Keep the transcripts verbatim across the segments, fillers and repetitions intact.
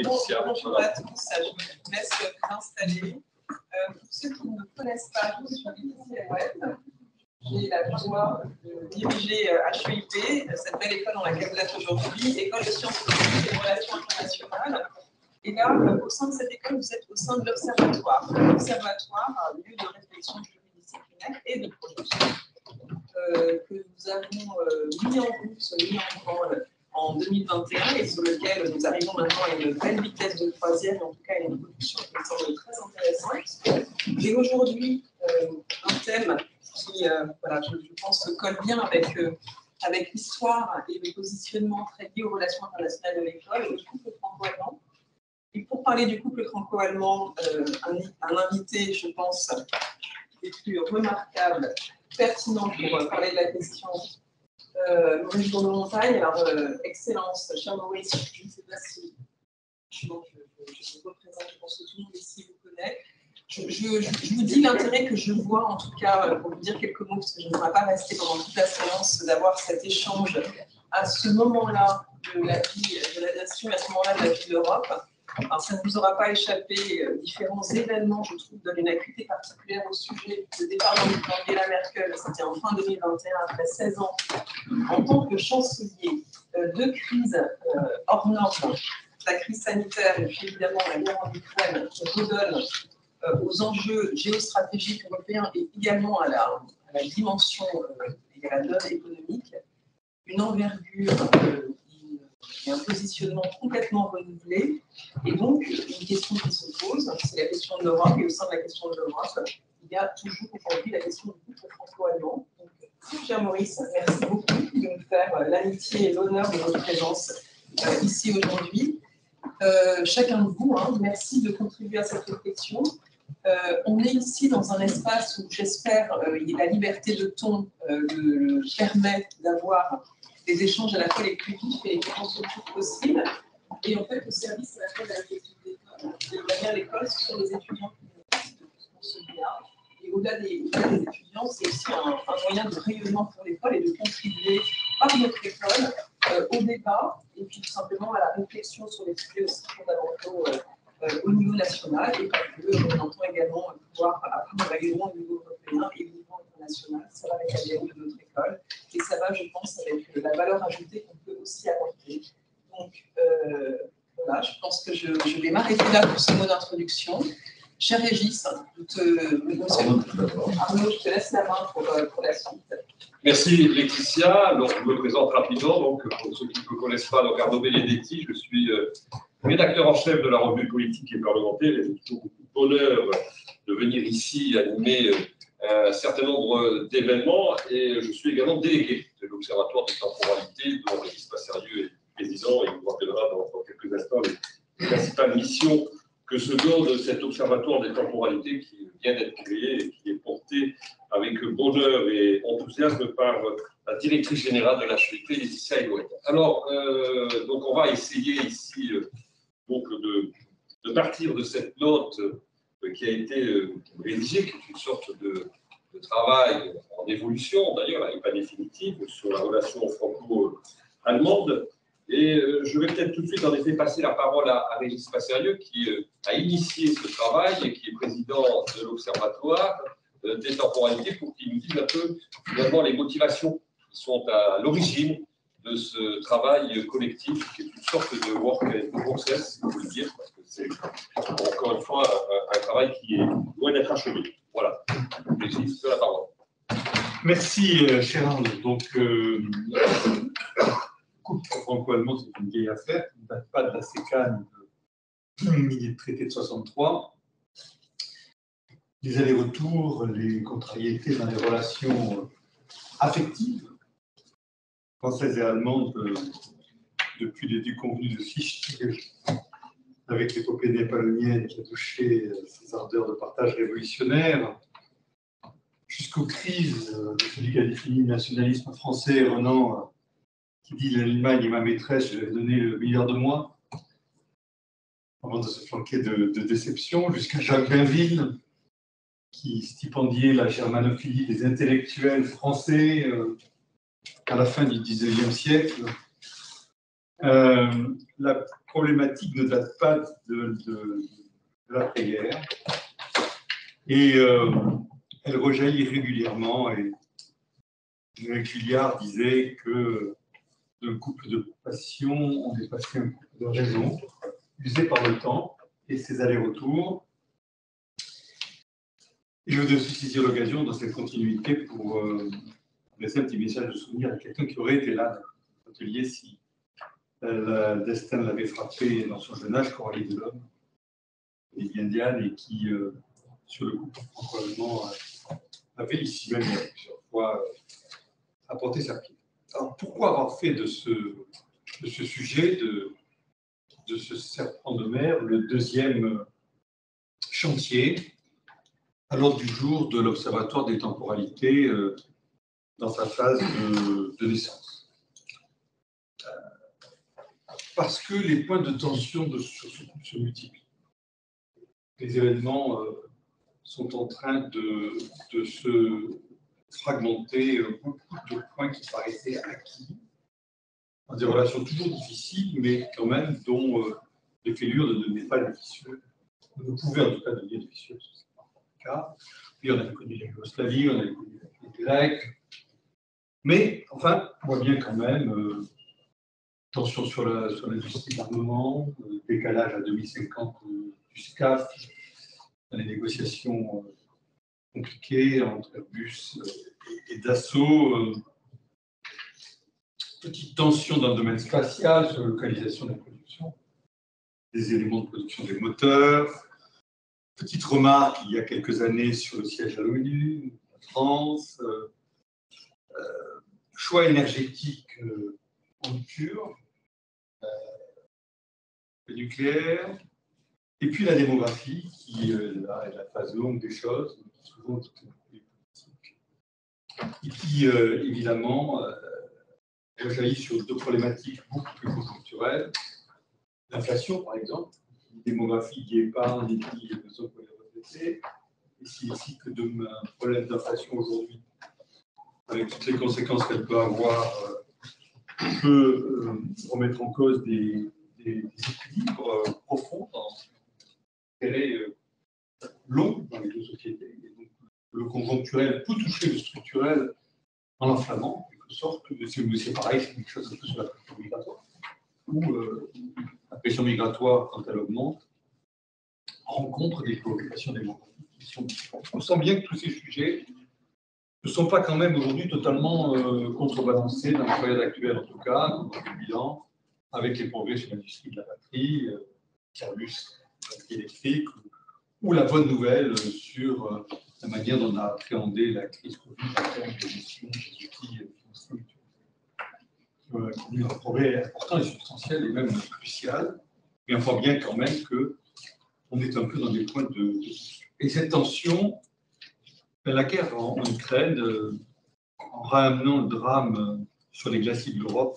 Laetitia. Bonjour à tous, je vous laisse installer. Euh, pour ceux qui ne me connaissent pas, je suis Laetitia Webb. J'ai la joie de diriger H E I P, cette belle école dans laquelle vous êtes aujourd'hui, école de sciences politiques et de relations internationales. Et là, au sein de cette école, vous êtes au sein de l'Observatoire. L'Observatoire, un lieu de réflexion pluridisciplinaire et de projection euh, que nous avons euh, mis en route, mis en branle en deux mille vingt et un et sur lequel nous arrivons maintenant à une belle vitesse de croisière, en tout cas à une évolution qui me semble très intéressante. Et aujourd'hui, euh, un thème qui, euh, voilà, je, je pense, se colle bien avec, euh, avec l'histoire et le positionnement très lié aux relations internationales de l'école, le couple franco-allemand. Et pour parler du couple franco-allemand, euh, un, un invité, je pense, des plus remarquables, pertinent pour euh, parler de la question. Euh, Maurice Bournemontagne, alors euh, excellence, cher Maurice, je ne sais pas si je, je, je, je vous représente, je pense que tout le monde ici vous connaît. Je, je, je, je vous dis l'intérêt que je vois, en tout cas, pour vous dire quelques mots, parce que je ne pourrais pas rester pendant toute la séance, d'avoir cet échange à ce moment-là de la vie de la nation et à ce moment-là de la vie de l'Europe. Alors, ça ne vous aura pas échappé, euh, différents événements, je trouve, donnent une acuité particulière au sujet. Le départ d'Angela Merkel, c'était en fin deux mille vingt et un, après seize ans, en tant que chancelier, euh, deux crises euh, hors normes, la crise sanitaire et puis évidemment la guerre en Ukraine, qui redonnent euh, aux enjeux géostratégiques européens et également à la, à la dimension euh, et à la donne économique, une envergure euh, et un positionnement complètement renouvelé. Et donc, une question qui se pose, c'est la question de l'Europe, et au sein de la question de l'Europe, il y a toujours aujourd'hui la question du couple franco-allemand. Donc, cher Maurice, merci beaucoup de nous faire l'amitié et l'honneur de votre présence euh, ici aujourd'hui. Euh, chacun de vous, hein, merci de contribuer à cette réflexion. Euh, on est ici dans un espace où, j'espère, euh, la liberté de ton euh, le, permet d'avoir des échanges à la fois les plus vifs et les plus constructifs possibles. Et en fait, le service à la fois de la réflexion de l'école, de derrière l'école, ce sont les étudiants qui nous pour ce bien. Et au-delà des, au-delà des étudiants, c'est aussi un, un moyen de rayonnement pour l'école et de contribuer par notre école euh, au débat et puis tout simplement à la réflexion sur les sujets aussi fondamentaux euh, euh, au niveau national et pas que. On entend également pouvoir apprendre un rayonnement au niveau européen et au niveau international. Ça va avec la D N de notre école. Et ça va, je pense, avec la valeur ajoutée qu'on peut aussi apporter. Donc, euh, voilà, je pense que je, je vais m'arrêter là pour ce mot d'introduction. Cher Régis, je te, monsieur, Arnaud, je te laisse la main pour, pour la suite. Merci Laetitia. Donc, je me présente rapidement. Donc, pour ceux qui ne me connaissent pas, donc Arnaud Benedetti, je suis euh, rédacteur en chef de la revue politique et parlementaire. Et j'ai toujours beaucoup de bonheur de venir ici animer euh, un certain nombre d'événements. Et je suis également délégué de l'Observatoire des temporalités, dont Régis Passerieux est président. Et il vous rappellera dans, dans quelques instants les, les principales missions que se donne cet Observatoire des temporalités qui vient d'être créé et qui est porté avec bonheur et enthousiasme par la directrice générale de l'H E I P, Laetitia Webb. Alors, euh, donc on va essayer ici euh, donc de, de partir de cette note euh, qui a été euh, rédigée, qui est une sorte de, de travail en évolution, d'ailleurs, elle n'est pas définitive, sur la relation franco-allemande. Et euh, je vais peut-être tout de suite, en effet, passer la parole à, à Régis Passerieux, qui euh, a initié ce travail et qui est président de l'Observatoire euh, des temporalités, pour qu'il nous dise un peu, finalement, les motivations qui sont à l'origine de ce travail collectif, qui est une sorte de work in process, on peut le dire, parce que c'est, encore une fois, un, un travail qui est loin d'être achevé. Voilà. Régis, tu as la parole. Merci, euh, cher Arnaud. Donc, euh, couple franco-allemand, c'est une vieille affaire qui ne date pas de la sécane ni du traité de soixante-trois. Les allers-retours, les contrariétés dans les relations affectives françaises et allemandes euh, depuis les déconvenus de Fichte, avec l'épopée népalonienne qui a touché ses ardeurs de partage révolutionnaire, jusqu'aux crises de celui qui a défini le nationalisme français, Renan, qui dit l'Allemagne est ma maîtresse, je vais donner le meilleur de moi, avant de se flanquer de, de déception, jusqu'à Jacques Bainville, qui stipendiait la germanophilie des intellectuels français euh, à la fin du dix-neuvième siècle. Euh, la problématique ne date pas de, de, de l'après-guerre. Et euh, elle rejaillit régulièrement. Et Noël Julliard disait que d'un couple de passion, on est passé à un couple de raison, usé par le temps et ses allers-retours. Et je voudrais aussi saisir l'occasion dans cette continuité pour euh, laisser un petit message de souvenir à quelqu'un qui aurait été là dans l'atelier si euh, le destin l'avait frappé dans son jeune âge, Coralie Delhomme, et Indiane, et qui, euh, sur le coup, probablement, euh, avait ici même plusieurs fois euh, apporté sa pierre. Alors, pourquoi avoir fait de ce, de ce sujet, de, de ce serpent de mer, le deuxième chantier à l'ordre du jour de l'Observatoire des temporalités euh, dans sa phase de, de naissance? euh, Parce que les points de tension de, sur ce groupe se multiplient. Les événements euh, sont en train de, de se fragmenter, euh, beaucoup de points qui paraissaient acquis, dans des relations toujours difficiles, mais quand même dont euh, les fêlures ne devenaient pas des fissures, ne pouvaient en tout cas devenir des fissures, ce n'est pas le cas. Puis on avait connu la Yougoslavie, on avait connu les Grecs, mais enfin, on voit bien quand même euh, tension sur la sur l'industrie d'armement, euh, décalage à deux mille cinquante euh, du S C A F, les négociations euh, compliquées entre Airbus euh, et, et Dassault. Euh, Petite tension dans le domaine spatial sur la localisation de la production, des éléments de production des moteurs. Petite remarque il y a quelques années sur le siège à l'ONU, la France. Euh, euh, choix énergétique euh, en rupture, euh, le nucléaire, et puis la démographie qui euh, là, est la phase longue des choses, souvent politique. Et puis euh, évidemment, euh, rejaillit sur deux problématiques beaucoup plus conjoncturelles. L'inflation, par exemple, une démographie qui épargne et qui est besoin pour les retraités. Et s'il est que de un problème d'inflation aujourd'hui, avec toutes les conséquences qu'elle peut avoir, euh, peut euh, remettre en cause des, des, des équilibres euh, profonds dans l'intérêt euh, long dans les deux sociétés. Et donc, le conjoncturel peut toucher le structurel en l'enflammant, en quelque sorte. C'est pareil, c'est quelque chose un peu sur la pression migratoire. Où euh, la pression migratoire, quand elle augmente, rencontre des préoccupations démographiques qui sont différentes. On sent bien que tous ces sujets ne sont pas quand même aujourd'hui totalement euh, contrebalancés dans la période actuelle, en tout cas, dans le bilan, avec les progrès sur l'industrie de la batterie, euh, Airbus, la batterie électrique, ou, ou la bonne nouvelle sur euh, la manière dont on a appréhendé la crise Covid en termes de gestion des outils financiers. Euh, qui ont un progrès important et substantiel et même crucial, mais on voit bien quand même qu'on est un peu dans des points de... Et cette tension, la guerre en, en Ukraine, euh, en ramenant le drame sur les glaciers de l'Europe,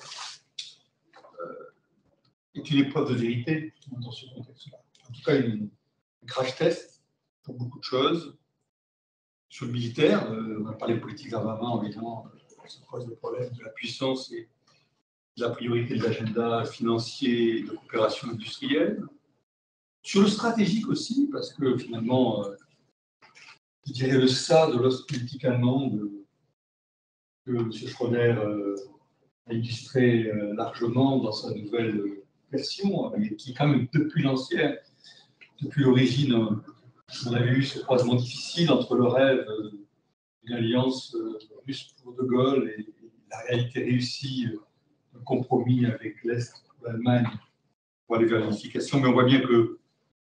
euh, est une épreuve de vérité dans ce contexte-là. En tout cas, une, un crash test pour beaucoup de choses. Sur le militaire, euh, on a parlé de politique d'armement, évidemment, ça pose le problème de la puissance et la priorité de l'agenda financier et de coopération industrielle. Sur le stratégique aussi, parce que finalement, euh, je dirais le ça de l'ost politique allemande que M. Schroeder euh, a illustré euh, largement dans sa nouvelle version, mais qui quand même depuis l'ancienne, depuis l'origine, euh, on avait eu ce croisement difficile entre le rêve euh, d'une alliance euh, russe pour De Gaulle et, et la réalité réussie euh, un compromis avec l'Est pour l'Allemagne pour aller vers l'unification, mais on voit bien que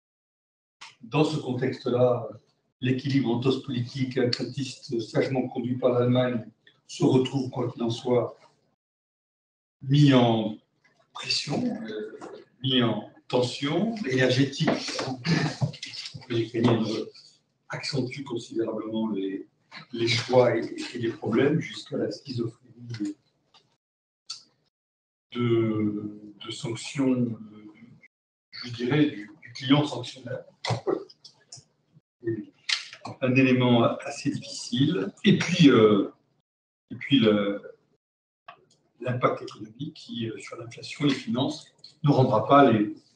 dans ce contexte-là, l'équilibre entre os politique et atlatiste sagement conduit par l'Allemagne se retrouve, quoi qu'il en soit, mis en pression, euh, mis en tension énergétique. Les Ukrainiens accentuent considérablement les, les choix et, et les problèmes jusqu'à la schizophrénie de, de sanctions, je dirais, du, du client sanctionnaire. Et un élément assez difficile. Et puis, euh, et puis l'impact économique qui, sur l'inflation, les finances, ne rendra pas les,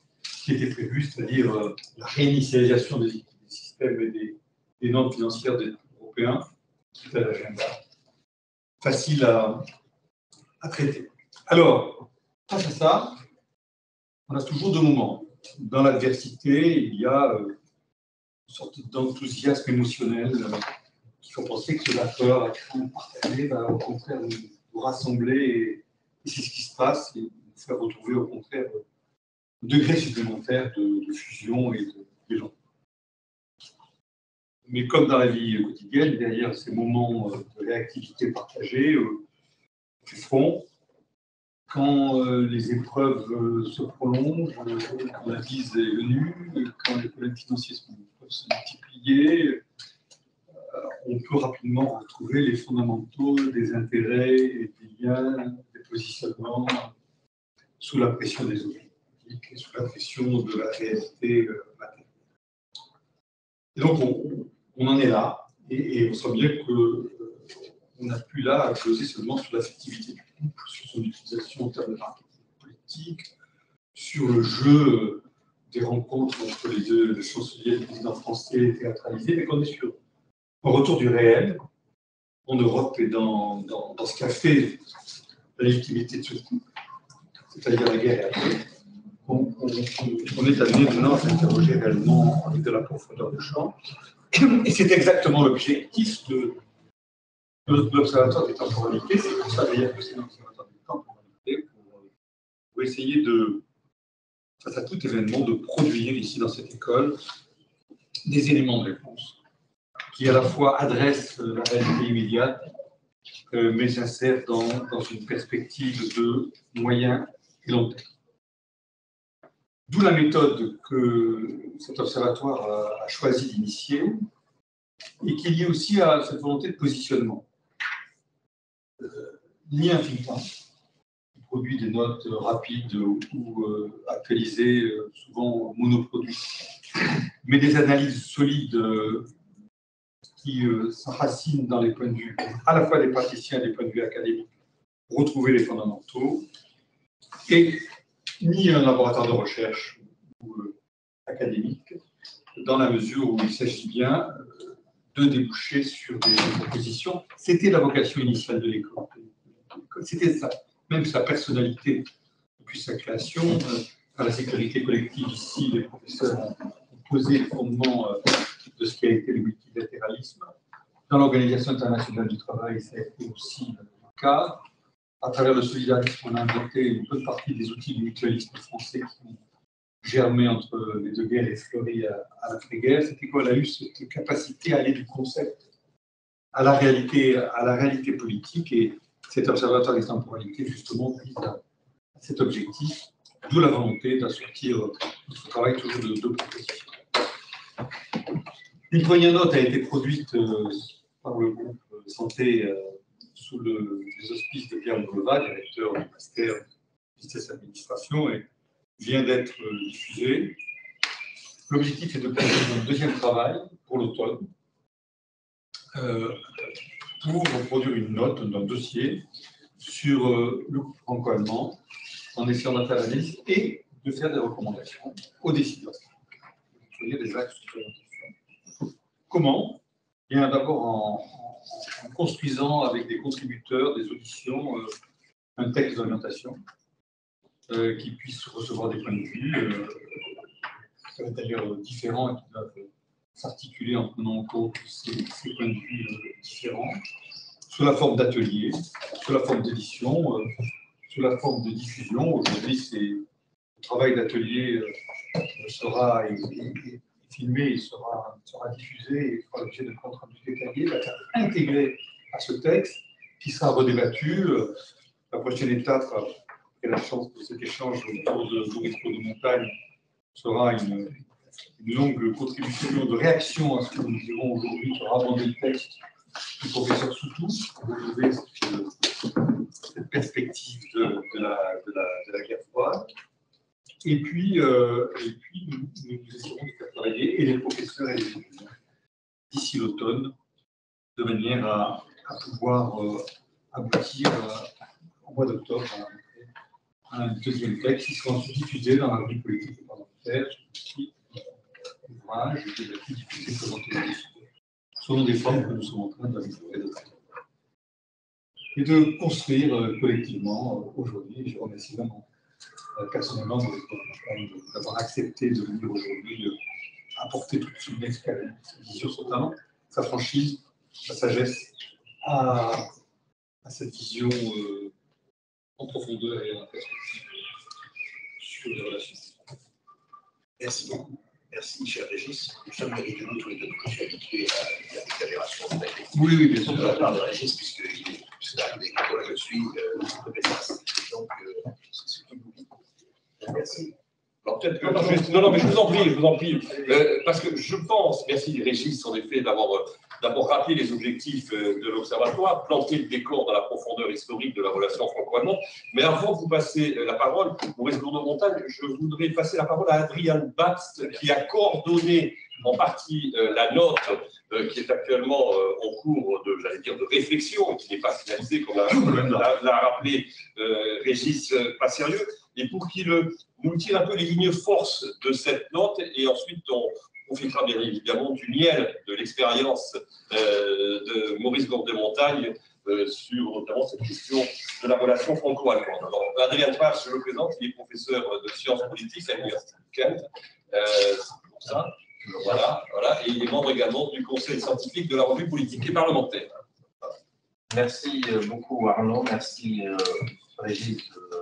qui était prévu, c'est-à-dire euh, la réinitialisation des, des systèmes et des, des normes financières des Européens, qui est à l'agenda, facile à, à traiter. Alors, face à ça, on a toujours deux moments. Dans l'adversité, il y a euh, une sorte d'enthousiasme émotionnel euh, qui faut penser que l'accord, la crainte partagée va au contraire nous, nous rassembler et, et c'est ce qui se passe et nous faire retrouver au contraire un degré supplémentaire de, de fusion et d'élan. Mais comme dans la vie quotidienne, derrière ces moments de réactivité partagée, euh, du front, quand euh, les épreuves euh, se prolongent, euh, quand la crise est venue, quand les problèmes financiers sont, peuvent se multiplier, euh, on peut rapidement retrouver les fondamentaux des intérêts et des liens, des positionnements sous la pression des opinions publiques et sous la pression de la réalité euh, matérielle. Et donc, on, on en est là, et, et on sent bien que euh, on n'a plus là à closer seulement sur l'affectivité du couple, sur son utilisation en termes de marketing politique, sur le jeu des rencontres entre les deux le chancelier et le président français théâtralisé, mais qu'on est sur un retour du réel en Europe et dans, dans, dans ce qu'a fait la légitimité de ce couple, c'est-à-dire la guerre et après. On, on, on est amené maintenant à s'interroger réellement avec de la profondeur de champ. Et c'est exactement l'objectif de l'Observatoire des temporalités. C'est pour ça d'ailleurs que c'est l'Observatoire des temporalités, pour, pour essayer de, face à tout événement, de produire ici dans cette école des éléments de réponse qui à la fois adressent la réalité immédiate, euh, mais s'insèrent dans, dans une perspective de moyen et long terme. D'où la méthode que cet observatoire a, a choisi d'initier et qui est liée aussi à cette volonté de positionnement. Euh, ni un think tank qui produit des notes rapides ou, ou euh, actualisées, euh, souvent monoproduites, mais des analyses solides euh, qui euh, s'enracinent dans les points de vue à la fois des praticiens et des points de vue académiques pour retrouver les fondamentaux, et ni un laboratoire de recherche ou euh, académique, dans la mesure où il s'agit bien euh, de déboucher sur des propositions. C'était la vocation initiale de l'école. C'était ça, même sa personnalité depuis sa création. Euh, dans la sécurité collective, ici, les professeurs ont posé le fondement euh, de ce qui a été le multilatéralisme. Dans l'Organisation internationale du travail, ça a été aussi le cas. À travers le solidarisme, on a inventé une bonne partie des outils du mutualisme français qui ont germé entre les deux guerres et fleuri à, à l'après-guerre. Cette école a eu cette capacité à aller du concept à la réalité, à la réalité politique, et cet observatoire des temporalités, justement, vise à cet objectif, d'où la volonté d'assortir notre travail toujours de deux propositions. Une première note a été produite euh, par le groupe Santé euh, sous le, les auspices de Pierre Moulova, directeur du master de Business Administration, et vient d'être euh, diffusée. L'objectif est de produire un deuxième travail pour l'automne, euh, pour produire une note, un dossier sur euh, le couple franco-allemand, en essayant d'en faire l'analyse et de faire des recommandations aux décideurs. Il y a des axes d'orientation. Comment? Bien, d'abord en, en, en construisant avec des contributeurs, des auditions, euh, un texte d'orientation euh, qui puisse recevoir des points de vue, euh, qui peuvent être d'ailleurs différents et qui doivent s'articuler en prenant en compte ces, ces points de vue euh, différents, sous la forme d'ateliers, sous la forme d'édition, euh, sous la forme de diffusion. Aujourd'hui, le travail d'atelier euh, sera et, et, et filmé, il sera, sera diffusé et fera l'objet de comptes rendus détaillés, va être intégré à ce texte qui sera redébattu. La prochaine étape, et la chance de cet échange autour de Boris de Montagne, sera une, une longue contribution de réaction à ce que nous dirons aujourd'hui, qui aura abordé le texte du professeur Soutou, pour retrouver cette, cette perspective de, de, la, de, la, de la guerre froide. Et puis, euh, et puis nous, nous essaierons de faire travailler et les professeurs et les étudiants d'ici l'automne, de manière à, à pouvoir euh, aboutir euh, au mois d'octobre à, à un deuxième texte qui sera ensuite diffusé dans la vie politique et parlementaire parlementaire sur le site ouvrage et de l'activité présentée selon des formes que nous sommes en train d'améliorer de travail. Et de construire euh, collectivement euh, aujourd'hui. Je remercie vraiment euh, personnellement d'avoir accepté de venir aujourd'hui euh, apporter toute son expérience, sur son talent, sa franchise, sa sagesse à, à cette vision euh, en profondeur et en perspective sur les relations. Merci beaucoup. Merci, cher Régis. Nous sommes évidemment tous les deux que je suis habitué à la déclaration de la Oui, oui, bien sûr. de la part de Régis, puisqu'il est plus arrivé que moi, je suis euh, de Pessas. Donc, euh, c'est ce qu'il nous dit. Merci. Alors peut-être que je... Non, non, mais je vous en prie, je vous en prie. Euh, parce que je pense, merci Régis, en effet, d'avoir euh, d'abord rappelé les objectifs euh, de l'Observatoire, planter le décor dans la profondeur historique de la relation franco-allemande. Mais avant de vous passer euh, la parole, Maurice Gourdon-Montagne, je voudrais passer la parole à Adrian Batz, qui a coordonné en partie euh, la note euh, qui est actuellement euh, en cours de, j'allais dire, de réflexion, qui n'est pas finalisée, comme l'a rappelé euh, Régis, euh, pas sérieux, et pour qu'il euh, nous tire un peu les lignes forces de cette note, et ensuite on profitera bien évidemment du miel de l'expérience euh, de Maurice Gourdon-Montagne euh, sur notamment cette question de la relation franco-allemande. Alors, Adrien Batz, je le présente, il est professeur de sciences politiques à l'Université de Kent. Euh, C'est pour ça. Voilà, voilà, et il est membre également du conseil scientifique de la revue politique et parlementaire. Merci beaucoup Arnaud, merci euh, Régis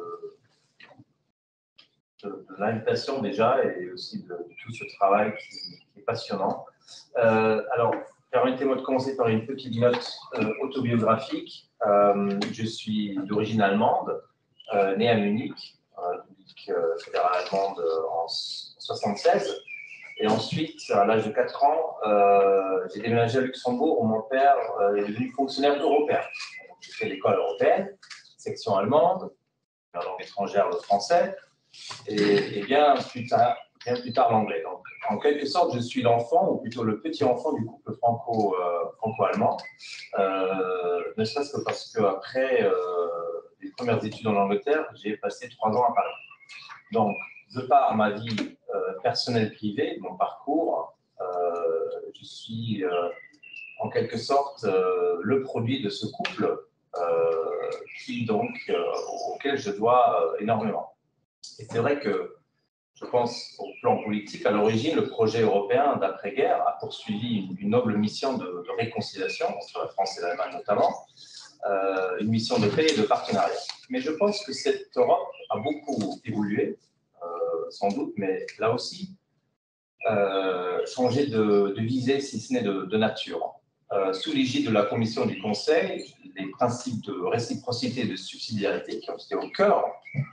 de, de, de l'invitation déjà et aussi de, de tout ce travail qui, qui est passionnant. Euh, alors, permettez-moi de commencer par une petite note euh, autobiographique. Euh, je suis d'origine allemande, euh, né à Munich, République euh, fédérale allemande en soixante-seize. Et ensuite, à l'âge de quatre ans, euh, j'ai déménagé à Luxembourg où mon père euh, est devenu fonctionnaire européen. J'ai fait l'école européenne, section allemande, la langue étrangère, le français, et, et bien, plus tard, bien plus tard l'anglais. Donc, en quelque sorte, je suis l'enfant, ou plutôt le petit enfant du couple franco, euh, franco-allemand, euh, ne serait-ce que parce qu'après euh, les premières études en Angleterre, j'ai passé trois ans à Paris. Donc, de par ma vie euh, personnelle privée, mon parcours, euh, je suis euh, en quelque sorte euh, le produit de ce couple euh, qui, donc, euh, auquel je dois euh, énormément. Et c'est vrai que je pense au plan politique, à l'origine, le projet européen d'après-guerre a poursuivi une, une noble mission de, de réconciliation entre la France et l'Allemagne notamment, euh, une mission de paix et de partenariat. Mais je pense que cette Europe a beaucoup évolué. Euh, sans doute, mais là aussi, euh, changer de, de visée, si ce n'est de, de nature. Euh, sous l'égide de la Commission du Conseil, les principes de réciprocité et de subsidiarité qui ont été au cœur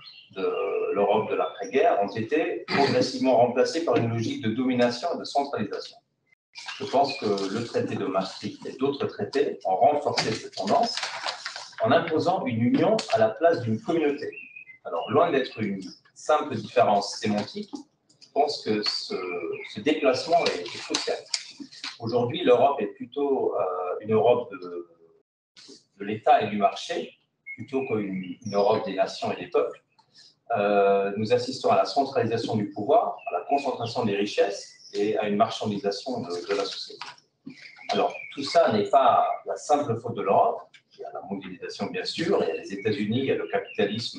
de l'Europe de l'après-guerre ont été progressivement remplacés par une logique de domination et de centralisation. Je pense que le traité de Maastricht et d'autres traités ont renforcé cette tendance en imposant une union à la place d'une communauté. Alors, loin d'être une simple différence sémantique, je pense que ce, ce déplacement est, est crucial. Aujourd'hui, l'Europe est plutôt euh, une Europe de, de l'État et du marché, plutôt qu'une une Europe des nations et des peuples. Euh, nous assistons à la centralisation du pouvoir, à la concentration des richesses et à une marchandisation de, de la société. Alors, tout ça n'est pas la simple faute de l'Europe. Il y a la mondialisation, bien sûr, il y a les États-Unis, il y a le capitalisme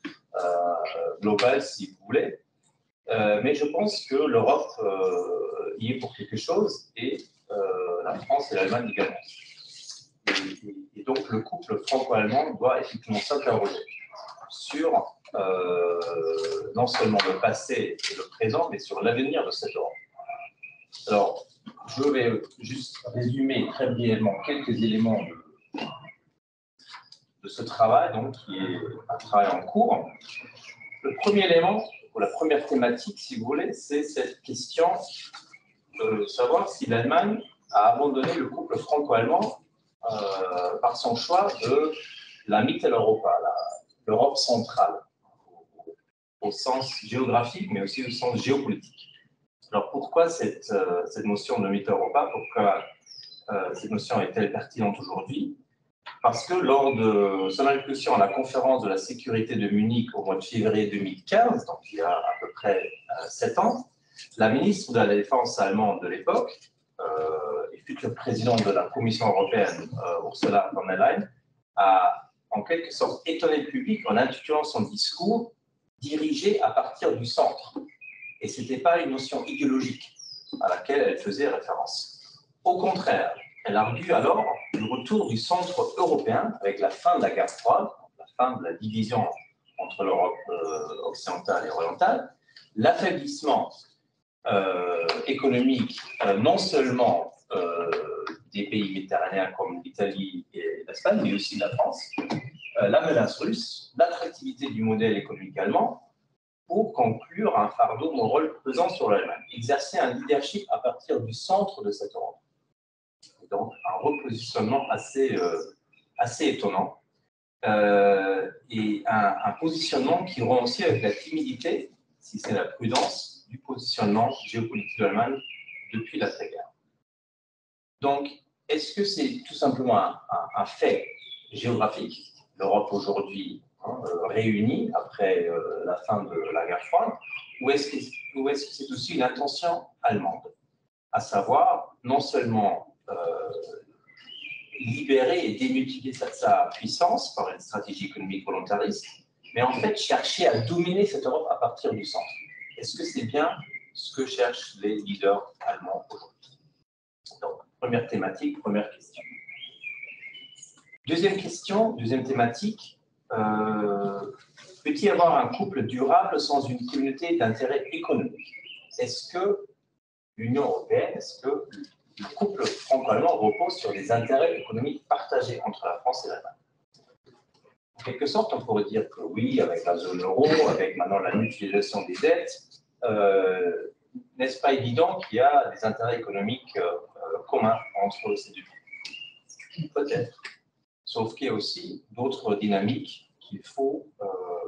Euh, global, si vous voulez. Euh, mais je pense que l'Europe euh, y est pour quelque chose et euh, la France et l'Allemagne également. Et, et donc, le couple franco-allemand doit effectivement s'interroger sur euh, non seulement le passé et le présent, mais sur l'avenir de cette Europe. Alors, je vais juste résumer très brièvement quelques éléments de de ce travail, donc, qui est un travail en cours. Le premier élément, ou la première thématique, si vous voulez, c'est cette question de savoir si l'Allemagne a abandonné le couple franco-allemand euh, par son choix de la Mitteleuropa, l'Europe centrale, au, au sens géographique, mais aussi au sens géopolitique. Alors, pourquoi cette, euh, cette notion de Mitteleuropa, pourquoi euh, cette notion est-elle pertinente aujourd'hui ? Parce que lors de son inclusion à la conférence de la sécurité de Munich au mois de février deux mille quinze, donc il y a à peu près sept ans, La ministre de la Défense allemande de l'époque, euh, et future présidente de la Commission européenne, euh, Ursula von der Leyen, a en quelque sorte étonné le public en intitulant son discours « Dirigé à partir du centre ». Et ce n'était pas une notion idéologique à laquelle elle faisait référence. Au contraire, elle argue alors du retour du centre européen avec la fin de la guerre froide, la fin de la division entre l'Europe euh, occidentale et orientale, l'affaiblissement euh, économique euh, non seulement euh, des pays méditerranéens comme l'Italie et l'Espagne, mais aussi de la France, euh, la menace russe, l'attractivité du modèle économique allemand, pour conclure un fardeau moral pesant sur l'Allemagne, exercer un leadership à partir du centre de cette Europe. Donc, un repositionnement assez, euh, assez étonnant euh, et un, un positionnement qui rompt aussi avec la timidité, si c'est la prudence, du positionnement géopolitique de l'Allemagne depuis l'après-guerre. Donc, est-ce que c'est tout simplement un, un, un fait géographique, l'Europe aujourd'hui hein, euh, réunie après euh, la fin de la guerre froide, ou est-ce que ou est-ce que c'est aussi une intention allemande, à savoir non seulement Euh, libérer et démultiplier sa, sa puissance par une stratégie économique volontariste, mais en fait chercher à dominer cette Europe à partir du centre. Est-ce que c'est bien ce que cherchent les leaders allemands aujourd'hui? Donc, première thématique, première question. Deuxième question, deuxième thématique, euh, peut-il y avoir un couple durable sans une communauté d'intérêt économique? Est-ce que l'Union européenne, est-ce que le couple franco-allemand repose sur des intérêts économiques partagés entre la France et l'Allemagne? En quelque sorte, on pourrait dire que oui, avec la zone euro, avec maintenant la mutualisation des dettes, euh, n'est-ce pas évident qu'il y a des intérêts économiques euh, communs entre ces deux pays? Peut-être. Sauf qu'il y a aussi d'autres dynamiques qu'il faut, euh,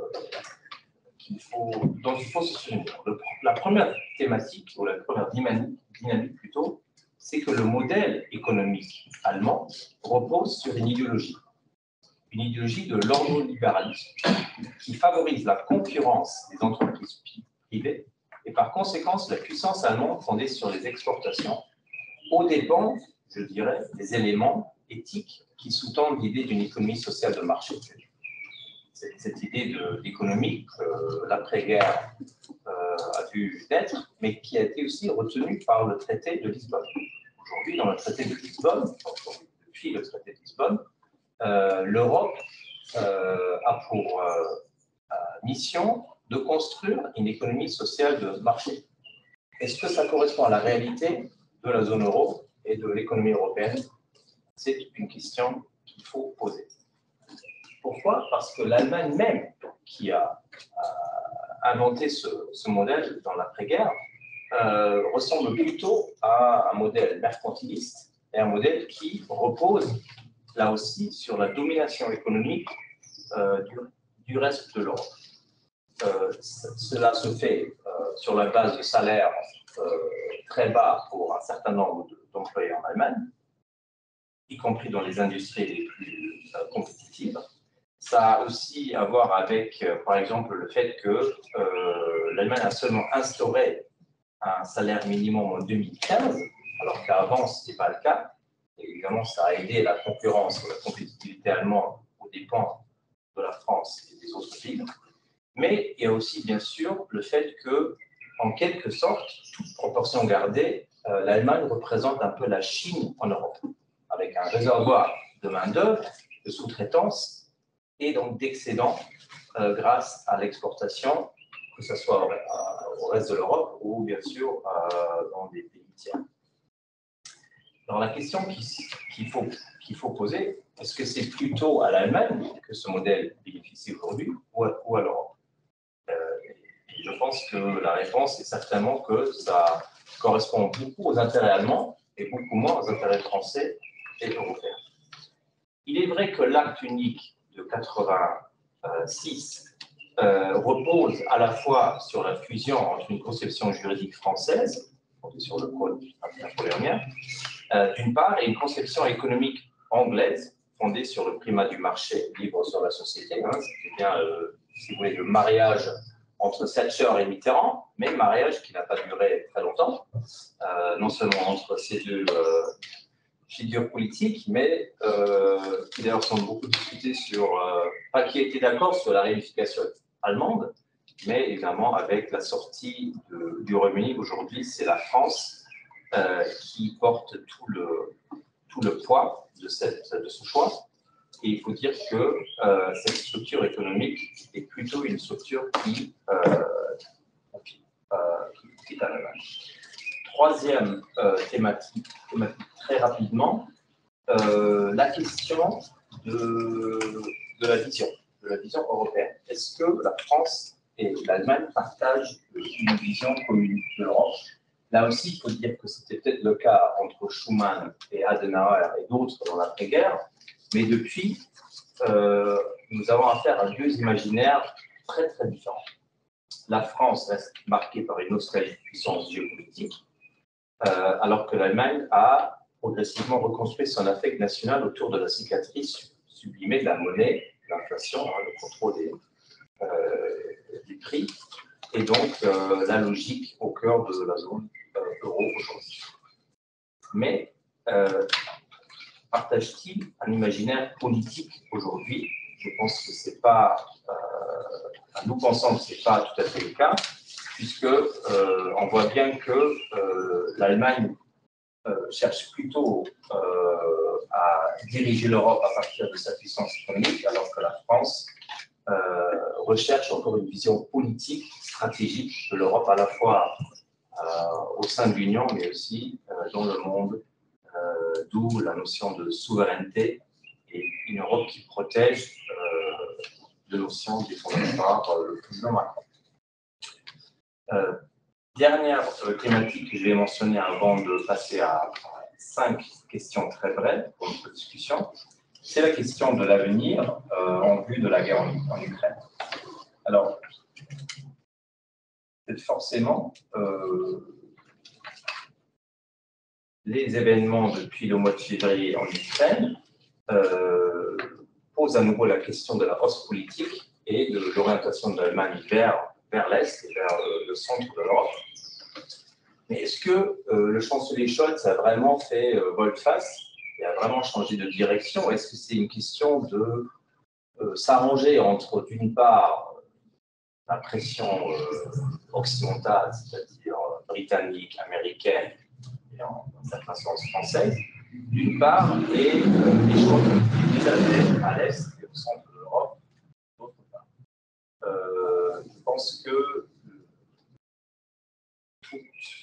qu'il faut, dont il faut se souvenir. Le, la première thématique, ou la première dynamique, dynamique plutôt, c'est que le modèle économique allemand repose sur une idéologie, une idéologie de l'ordolibéralisme qui favorise la concurrence des entreprises privées et par conséquent la puissance allemande fondée sur les exportations aux dépens, je dirais, des éléments éthiques qui sous-tendent l'idée d'une économie sociale de marché. Cette, cette idée d'économie que l'après-guerre euh, a dû naître, mais qui a été aussi retenue par le traité de Lisbonne. Aujourd'hui, dans le traité de Lisbonne, depuis le traité de Lisbonne, euh, l'Europe euh, a pour euh, mission de construire une économie sociale de marché. Est-ce que ça correspond à la réalité de la zone euro et de l'économie européenne? C'est une question qu'il faut poser. Pourquoi? Parce que l'Allemagne même, qui a euh, inventé ce, ce modèle dans l'après-guerre, Euh, ressemble plutôt à un modèle mercantiliste et un modèle qui repose là aussi sur la domination économique euh, du, du reste de l'Europe. Euh, cela se fait euh, sur la base de salaires euh, très bas pour un certain nombre d'employés en Allemagne, y compris dans les industries les plus euh, compétitives. Ça a aussi à voir avec, euh, par exemple, le fait que euh, l'Allemagne a seulement instauré un salaire minimum en deux mille quinze, alors qu'avant, ce n'était pas le cas. Et évidemment, ça a aidé la concurrence, la compétitivité allemande aux dépens de la France et des autres pays. Mais il y a aussi, bien sûr, le fait que, en quelque sorte, toute proportion gardée, euh, l'Allemagne représente un peu la Chine en Europe, avec un réservoir de main-d'œuvre, de sous-traitance et donc d'excédents euh, grâce à l'exportation, que ce soit au reste de l'Europe ou bien sûr euh, dans des pays tiers. Alors la question qu'il faut, qu'il faut poser, est-ce que c'est plutôt à l'Allemagne que ce modèle bénéficie aujourd'hui ou à, ou à l'Europe? euh, Je pense que la réponse est certainement que ça correspond beaucoup aux intérêts allemands et beaucoup moins aux intérêts français et européens. Il est vrai que l'acte unique de quatre-vingt-six Euh, repose à la fois sur la fusion entre une conception juridique française, fondée sur le code napoléonien, euh, d'une part, et une conception économique anglaise, fondée sur le primat du marché libre sur la société. Hein, C'était bien, euh, si vous voulez, le mariage entre Thatcher et Mitterrand, mais mariage qui n'a pas duré très longtemps, euh, non seulement entre ces deux euh, figures politiques, mais euh, qui d'ailleurs sont beaucoup discutées sur, euh, pas qui étaient d'accord sur la réunification allemande, mais évidemment avec la sortie de, du Royaume-Uni. Aujourd'hui, c'est la France euh, qui porte tout le, tout le poids de, cette, de ce choix. Et il faut dire que euh, cette structure économique est plutôt une structure qui, euh, qui, euh, qui est à l'Allemagne. Troisième euh, thématique, thématique, très rapidement, euh, la question de, de la vision, de la vision européenne. Est-ce que la France et l'Allemagne partagent une vision commune de l'Europe? Là aussi, il faut dire que c'était peut-être le cas entre Schuman et Adenauer et d'autres dans l'après-guerre, mais depuis, euh, nous avons affaire à deux imaginaires très très différents. La France reste marquée par une nostalgie de puissance géopolitique, euh, alors que l'Allemagne a progressivement reconstruit son affect national autour de la cicatrice sublimée de la monnaie, l'inflation, hein, le contrôle des, euh, des prix, et donc euh, la logique au cœur de la zone euh, euro aujourd'hui. Mais euh, partage-t-il un imaginaire politique aujourd'hui? Je pense que c'est pas, euh, nous pensons que ce n'est pas tout à fait le cas, puisque euh, on voit bien que euh, l'Allemagne euh, cherche plutôt euh, à diriger l'Europe à partir de sa puissance économique, alors que la France euh, recherche encore une vision politique, stratégique de l'Europe, à la fois euh, au sein de l'Union, mais aussi euh, dans le monde. Euh, D'où la notion de souveraineté et une Europe qui protège euh, de notions défendues par euh, le président Macron. Euh, dernière euh, thématique que je vais mentionner avant de passer à, à cinq questions très brèves pour notre discussion, c'est la question de l'avenir euh, en vue de la guerre en, en Ukraine. Alors, forcément, euh, les événements depuis le mois de février en Ukraine euh, posent à nouveau la question de la hausse politique et de l'orientation de l'Allemagne vers, vers l'Est et vers euh, le centre de l'Europe. Mais est-ce que euh, le chancelier Scholz a vraiment fait euh, volte-face et a vraiment changé de direction? Est-ce que c'est une question de euh, s'arranger entre, d'une part, la pression euh, occidentale, c'est-à-dire euh, britannique, américaine, et en certains sens française, d'une part, et euh, les choix qui à l'Est et au centre de l'Europe, d'autre part. Euh, je pense que tout,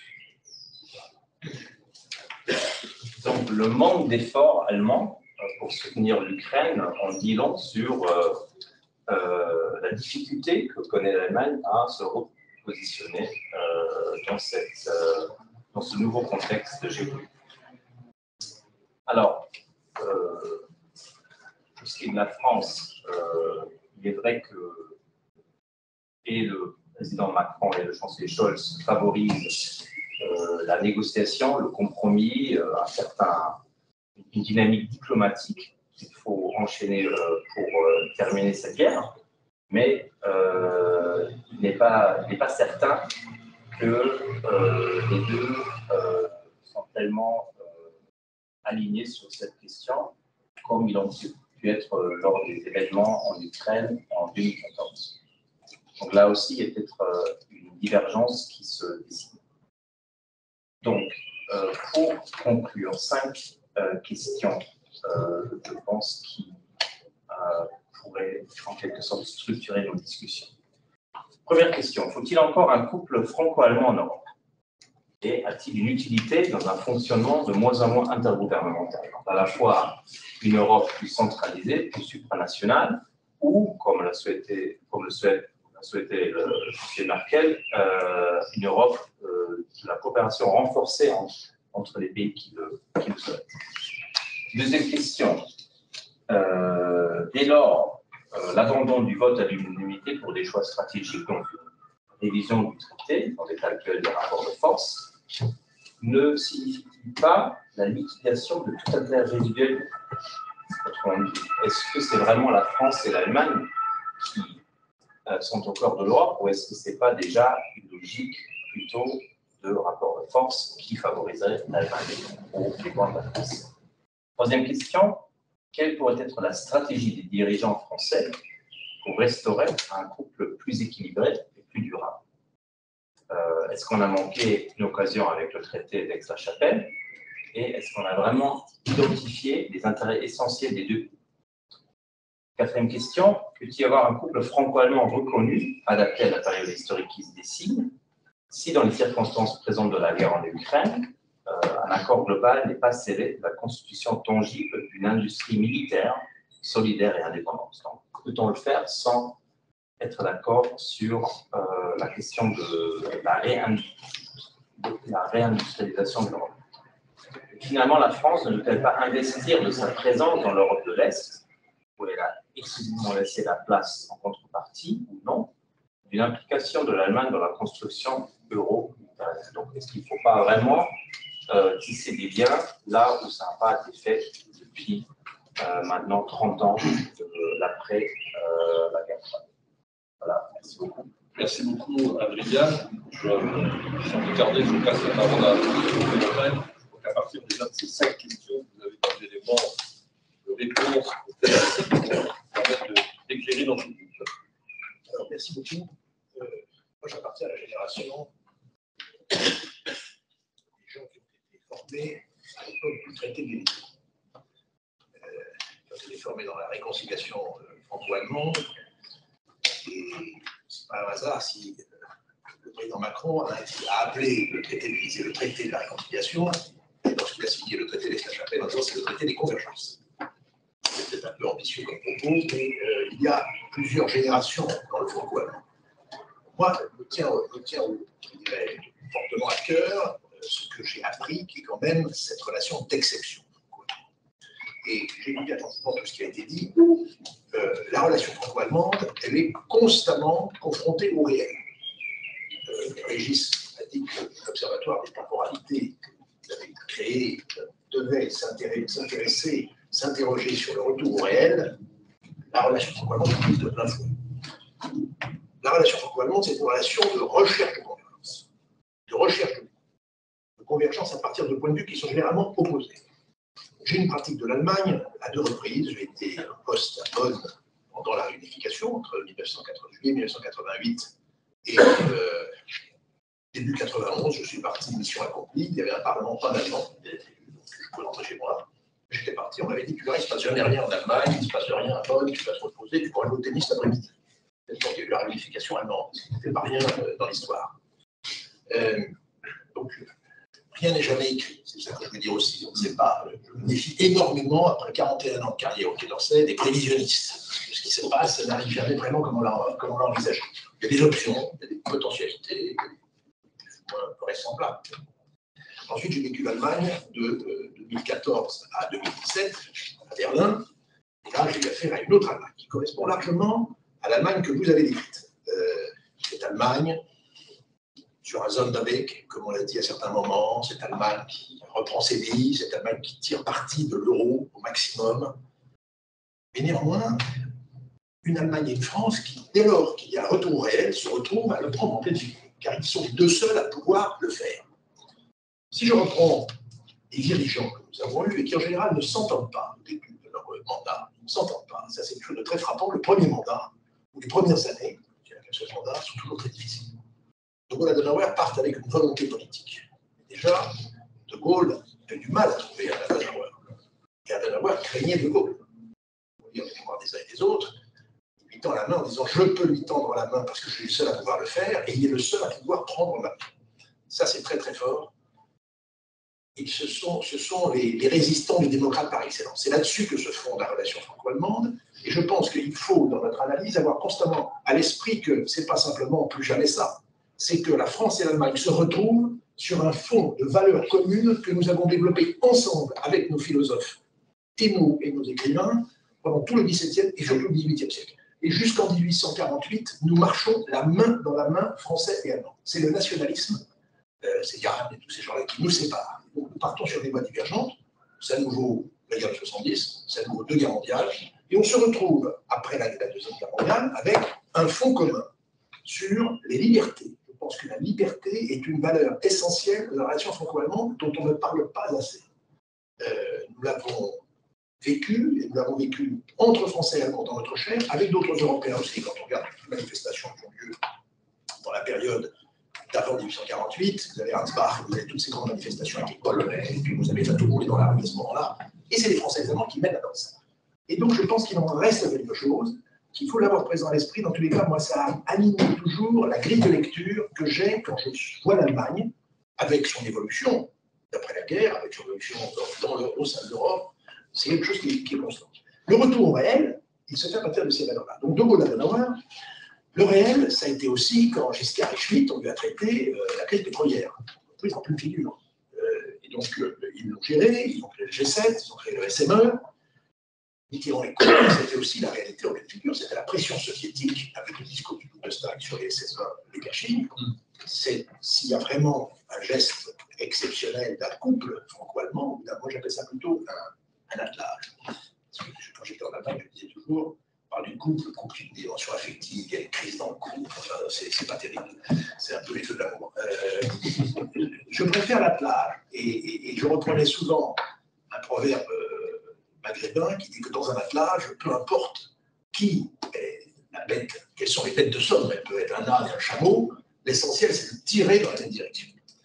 donc, le manque d'efforts allemands euh, pour soutenir l'Ukraine en dit long sur euh, euh, la difficulté que connaît l'Allemagne à se repositionner euh, dans cette euh, dans ce nouveau contexte de géopolitique. Alors, euh, pour ce qui est de la France, euh, il est vrai que et le président Macron et le chancelier Scholz favorisent euh, la négociation, le compromis, euh, un certain, une dynamique diplomatique qu'il faut enchaîner euh, pour euh, terminer cette guerre, mais euh, il n'est pas, il n'est pas certain que euh, les deux euh, sont tellement euh, alignés sur cette question comme ils ont pu être euh, lors des événements en Ukraine en deux mille quatorze. Donc là aussi, il y a peut-être euh, une divergence qui se dessine. Donc, euh, pour conclure, cinq euh, questions, euh, je pense, qui euh, pourraient en quelque sorte structurer nos discussions. Première question, faut-il encore un couple franco-allemand en Europe? Et a-t-il une utilité dans un fonctionnement de moins en moins intergouvernemental? À la fois une Europe plus centralisée, plus supranationale, ou, comme l'a souhaité, comme le souhaite, l'a souhaité le chancelier Merkel, euh, une Europe euh, de la coopération renforcée entre, entre les pays qui le, qui le souhaitent. Deuxième question. Euh, dès lors, Euh, l'abandon du vote à l'unanimité pour des choix stratégiques, donc une révision du traité, dans l'état actuel des rapports de force, ne signifie pas la liquidation de tout intérêt résiduel. Est-ce que c'est vraiment la France et l'Allemagne qui euh, sont au cœur de l'Europe, ou est-ce que ce n'est pas déjà une logique plutôt de rapport de force qui favoriserait l'Allemagne au dépend de la France? Troisième question, quelle pourrait être la stratégie des dirigeants français pour restaurer un couple plus équilibré et plus durable? euh, Est-ce qu'on a manqué une occasion avec le traité d'Aix-la-Chapelle? Et est-ce qu'on a vraiment identifié les intérêts essentiels des deux? Quatrième question, peut-il y avoir un couple franco-allemand reconnu, adapté à la période historique qui se dessine, si dans les circonstances présentes de la guerre en Ukraine, euh, un accord global n'est pas scellé de la constitution tangible d'une industrie militaire solidaire et indépendante? Donc, peut-on le faire sans être d'accord sur euh, la question de la, de la réindustrialisation de l'Europe? Finalement, la France ne peut-elle pas investir de sa présence dans l'Europe de l'Est, où elle a exclusivement laissé la place en contrepartie, ou non, d'une implication de l'Allemagne dans la construction euro-méditerranéenne? Donc, est-ce qu'il ne faut pas vraiment euh, tisser des liens là où ça n'a pas été fait depuis euh, maintenant trente ans de l'après euh, la guerre froide? Voilà, merci beaucoup. Merci beaucoup, Adrien. Je, sans plus tarder, je passe la parole à M. Montagne. Donc, à partir déjà de ces cinq questions, vous avez des éléments de réponse qui vont permettre d'éclairer notre groupe. Alors, merci beaucoup. Euh, moi, j'appartiens à la génération des gens qui ont été formés à l'époque du traité de l'Élysée. Euh, qui ont été formés dans la réconciliation euh, franco-allemande. Et ce n'est pas un hasard si euh, le président Macron a, a appelé le traité de l'Élysée le traité de la réconciliation, et lorsqu'il a signé le traité d'Aix-la-Chapelle, en disant c'est le traité des convergences. C'est peut-être un peu ambitieux comme propos, mais euh, il y a plusieurs générations dans le franco-allemand. Moi, je me tiens, je me tiens je dirais, fortement à cœur euh, ce que j'ai appris, qui est quand même cette relation d'exception. Et j'ai écouté attentivement tout ce qui a été dit. Euh, la relation franco-allemande, elle est constamment confrontée au réel. Euh, Régis a dit que l'Observatoire des temporalités que vous avez créé devait s'intéresser, s'interroger sur le retour au réel. La relation franco-allemande est prise de plein fouet. La relation franco-allemande, c'est une relation de recherche de convergence, de recherche de, de convergence à partir de points de vue qui sont généralement opposés. J'ai une pratique de l'Allemagne à deux reprises. J'ai été en poste à Bonn pendant la réunification entre mille neuf cent quatre-vingts, juillet mille neuf cent quatre-vingt-huit et euh, début quatre-vingt-onze. Je suis parti, mission accomplie. Il y avait un parlement pas allemand, donc je pouvais rentrer chez moi. J'étais parti, on m'avait dit, tu verras, il ne se passe jamais rien en Allemagne, il ne se passe rien à Bonn, tu vas te reposer, tu pourras aller au tennis l'après-midi. Donc il y a eu la réunification allemande, ce n'était pas rien euh, dans l'histoire. Euh, donc, rien n'est jamais écrit, c'est ça que je veux dire aussi. On ne sait pas. Je me méfie énormément, après quarante et un ans de carrière au Quai d'Orsay, des prévisionnistes. Ce qui se passe, ça n'arrive jamais vraiment comme on l'a envisagé. Il y a des options, il y a des potentialités, plus ou moins vraisemblables. Ensuite, j'ai vécu l'Allemagne de euh, deux mille quatorze à deux mille dix-sept, à Berlin. Et là, j'ai eu affaire à une autre Allemagne qui correspond largement à l'Allemagne que vous avez décrite. Euh, cette Allemagne, sur un Sonderweg, comme on l'a dit à certains moments, cette Allemagne qui reprend ses vies, cette Allemagne qui tire parti de l'euro au maximum. Mais néanmoins, une Allemagne et une France qui, dès lors qu'il y a un retour au réel, se retrouvent à le prendre en pleine figure, car ils sont les deux seuls à pouvoir le faire. Si je reprends les dirigeants que nous avons eus et qui en général ne s'entendent pas au début de leur mandat, ils ne s'entendent pas, ça c'est quelque chose de très frappant, le premier mandat, ou les premières années, je dirais que ce mandat, sont toujours très difficiles. De Gaulle et Adenauer partent avec une volonté politique. Et déjà, De Gaulle a eu du mal à trouver Adenauer. Et Adenauer craignait De Gaulle. On peut lire les mémoires des uns et des autres. Il lui tend la main en disant « je peux lui tendre la main parce que je suis le seul à pouvoir le faire, et il est le seul à pouvoir prendre ma main ». Ça, c'est très très fort. Et ce sont, ce sont les, les résistants du démocrate par excellence. C'est là-dessus que se fonde la relation franco-allemande. Et je pense qu'il faut, dans notre analyse, avoir constamment à l'esprit que ce n'est pas simplement plus jamais ça. C'est que la France et l'Allemagne se retrouvent sur un fond de valeurs communes que nous avons développées ensemble avec nos philosophes et nos, et nos écrivains pendant tout le dix-septième et surtout le dix-huitième siècle. Et jusqu'en mille huit cent quarante-huit, nous marchons la main dans la main, français et allemands. C'est le nationalisme, euh, c'est Yann et tous ces gens-là qui nous séparent. Donc nous partons sur des voies divergentes. Ça nous vaut la guerre de soixante-dix, ça nous vaut deux guerres mondiales, Et on se retrouve, après la, la Deuxième Guerre mondiale, avec un fonds commun sur les libertés. Je pense que la liberté est une valeur essentielle de la relation franco-allemande dont on ne parle pas assez. Euh, nous l'avons vécu, et nous l'avons vécu entre Français et Allemands dans notre chair, avec d'autres Européens aussi, quand on regarde les manifestations qui ont lieu dans la période d'avant mille huit cent quarante-huit, vous avez Ansbach, vous avez toutes ces grandes manifestations avec les Polonais, et puis vous avez tout le monde dans la rue à ce moment-là, et c'est les Français et les Allemands qui mènent la danse. Et donc je pense qu'il en reste quelque chose, qu'il faut l'avoir présent à l'esprit. Dans tous les cas, moi, ça a animé toujours la grille de lecture que j'ai quand je vois l'Allemagne, avec son évolution d'après la guerre, avec son évolution dans, dans le, au sein de l'Europe. C'est quelque chose qui, qui est constant. Le retour au réel, il se fait à partir de ces valeurs-là. Donc, De Gaulle Adenauer, le réel, ça a été aussi quand Giscard et Schmitt ont eu à traiter euh, la crise pétrolière, prise en pleine figure. Euh, et donc, euh, ils l'ont géré, ils ont créé le G sept, ils ont créé le S M E. Mitterrand et Kohl, c'était aussi la réalité en pleine figure, c'était la pression soviétique avec le discours du Bundestag sur les S S vingt, les Gachines. C'est s'il y a vraiment un geste exceptionnel d'un couple franco-allemand, moi j'appelle ça plutôt un, un attelage. Parce que quand j'étais en Allemagne, je disais toujours, on parle du couple, le couple, il y a une dimension affective, il y a une crise dans le couple, enfin, c'est pas terrible, c'est un peu les feux de l'amour. Euh, je préfère l'attelage, et, et, et je reprenais souvent un proverbe euh, maghrébin qui dit que dans un attelage, peu importe qui est la bête, quelles sont les bêtes de somme, elle peut être un âne et un chameau, l'essentiel c'est de tirer dans la même direction.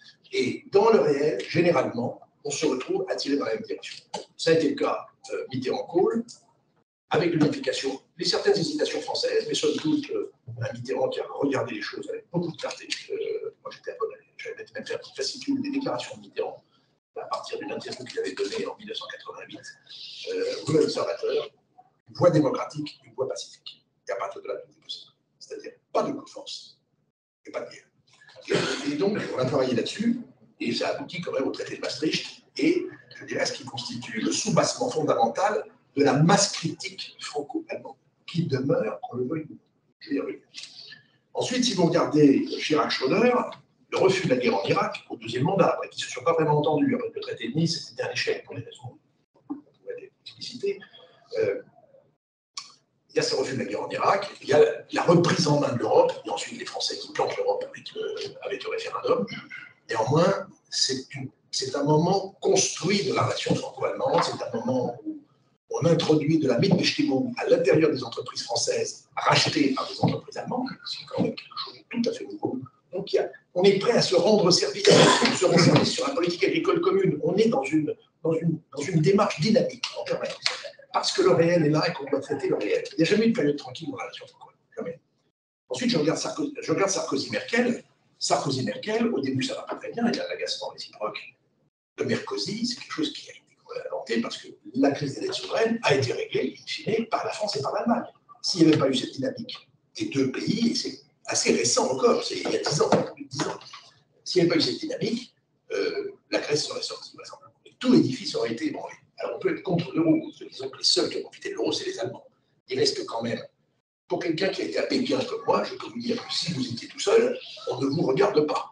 Et dans le réel, généralement, on se retrouve à tirer dans la même direction. Ça a été le cas euh, Mitterrand-Kohl, avec l'unification, les certaines hésitations françaises, mais somme toute, euh, un Mitterrand qui a regardé les choses avec beaucoup de clarté. Euh, moi j'étais abonné, j'avais même fait un petit fascicule des déclarations de Mitterrand à partir d'une interview qu'il avait donnée en mille neuf cent quatre-vingt-huit, euh, au Nouvel Observateur, une voie démocratique, une voie pacifique. Et à partir de là, tout est possible. C'est-à-dire pas de coup de force et pas de guerre. Et, et donc, on a travaillé là-dessus, et ça aboutit quand même au traité de Maastricht, et je dirais ce qui constitue le soubassement fondamental de la masse critique franco-allemande, qui demeure, qu'on le veuille ou non. Je vais y revenir. Ensuite, si vous regardez Chirac-Schröder, le refus de la guerre en Irak, au deuxième mandat, après qu'ils ne se sont pas vraiment entendus, après le traité de Nice, c'était un échec pour les raisons qu'on pourrait expliciter. Euh, il y a ce refus de la guerre en Irak, il y a la, la reprise en main de l'Europe, et ensuite les Français qui plantent l'Europe avec le, avec le référendum. Néanmoins, c'est un moment construit de la relation franco-allemande, c'est un moment où on introduit de la Mitbestimmung à l'intérieur des entreprises françaises rachetées par des entreprises allemandes, c'est quand même quelque chose de tout à fait nouveau. Donc, il y a, on est prêt à se rendre service, se rendre service sur la politique agricole commune. On est dans une, dans une, dans une démarche dynamique en permanence. Parce que le réel est là et qu'on doit traiter le réel. Il n'y a jamais eu de période tranquille dans la relation franco-allemande. Jamais. Ensuite, je regarde Sarkozy, je regarde Sarkozy-Merkel. Sarkozy-Merkel, au début, ça va pas très bien. Il y a l'agacement réciproque de Merkozy. C'est quelque chose qui a été inventé parce que la crise des dettes souveraines a été réglée, in fine, par la France et par l'Allemagne. S'il n'y avait pas eu cette dynamique des deux pays, et c'est assez récent encore, c'est il y a dix ans, plus de dix ans. S'il n'y avait pas eu cette dynamique, euh, la Grèce serait sortie, par exemple. Et tout l'édifice aurait été ébranlé. Alors on peut être contre l'euro, disons que les seuls qui ont profité de l'euro, c'est les Allemands. Il reste quand même, pour quelqu'un qui a été à Pékin comme moi, je peux vous dire que si vous étiez tout seul, on ne vous regarde pas.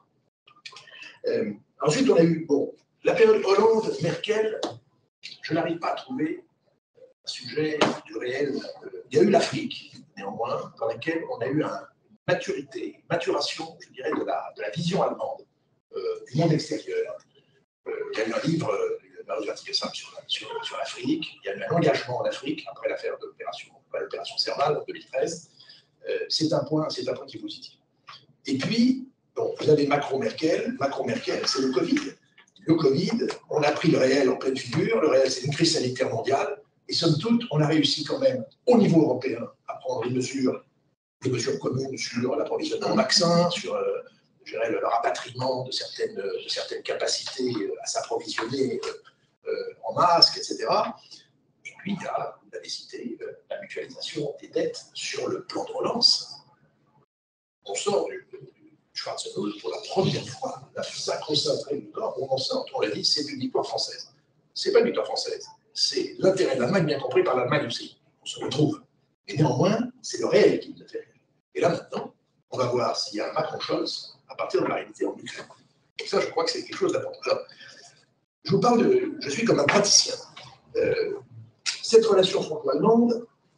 Euh, ensuite, on a eu, bon, la période Hollande-Merkel, je n'arrive pas à trouver un sujet du réel. Il y a eu l'Afrique, néanmoins, dans laquelle on a eu une maturité, une maturation, je dirais, de la, de la vision allemande, euh, du monde extérieur. Euh, il y a eu un livre, euh, Mario Vartigesam sur, sur, sur l'Afrique, il y a eu un engagement en Afrique après l'affaire de l'opération Serval en deux mille treize. Euh, c'est un point, c'est un point qui est positif. Et puis, bon, vous avez Macron-Merkel. Macron-Merkel, c'est le Covid. Le Covid, on a pris le réel en pleine figure. Le réel, c'est une crise sanitaire mondiale. Et somme toute, on a réussi quand même, au niveau européen, à prendre des mesures, des mesures communes sur l'approvisionnement en vaccins, sur euh, je dirais, le rapatriement de certaines, de certaines capacités à s'approvisionner euh, en masques, et cetera. Et puis, il y a, vous l'avez cité, euh, la mutualisation des dettes sur le plan de relance. On sort du, du Schwarzenegger pour la première fois, la sacro-sainte règle du Nord, on en sort, on l'a dit, c'est une victoire française. Ce n'est pas une victoire française, c'est l'intérêt de l'Allemagne, bien compris par l'Allemagne aussi. On se retrouve. Mais néanmoins, c'est le réel qui nous intéresse. Et là, maintenant, on va voir s'il y a un Macron-Scholz à partir de la réalité en Ukraine. Et ça, je crois que c'est quelque chose d'important. Alors, je vous parle de... Je suis comme un praticien. Euh, cette relation franco-allemande,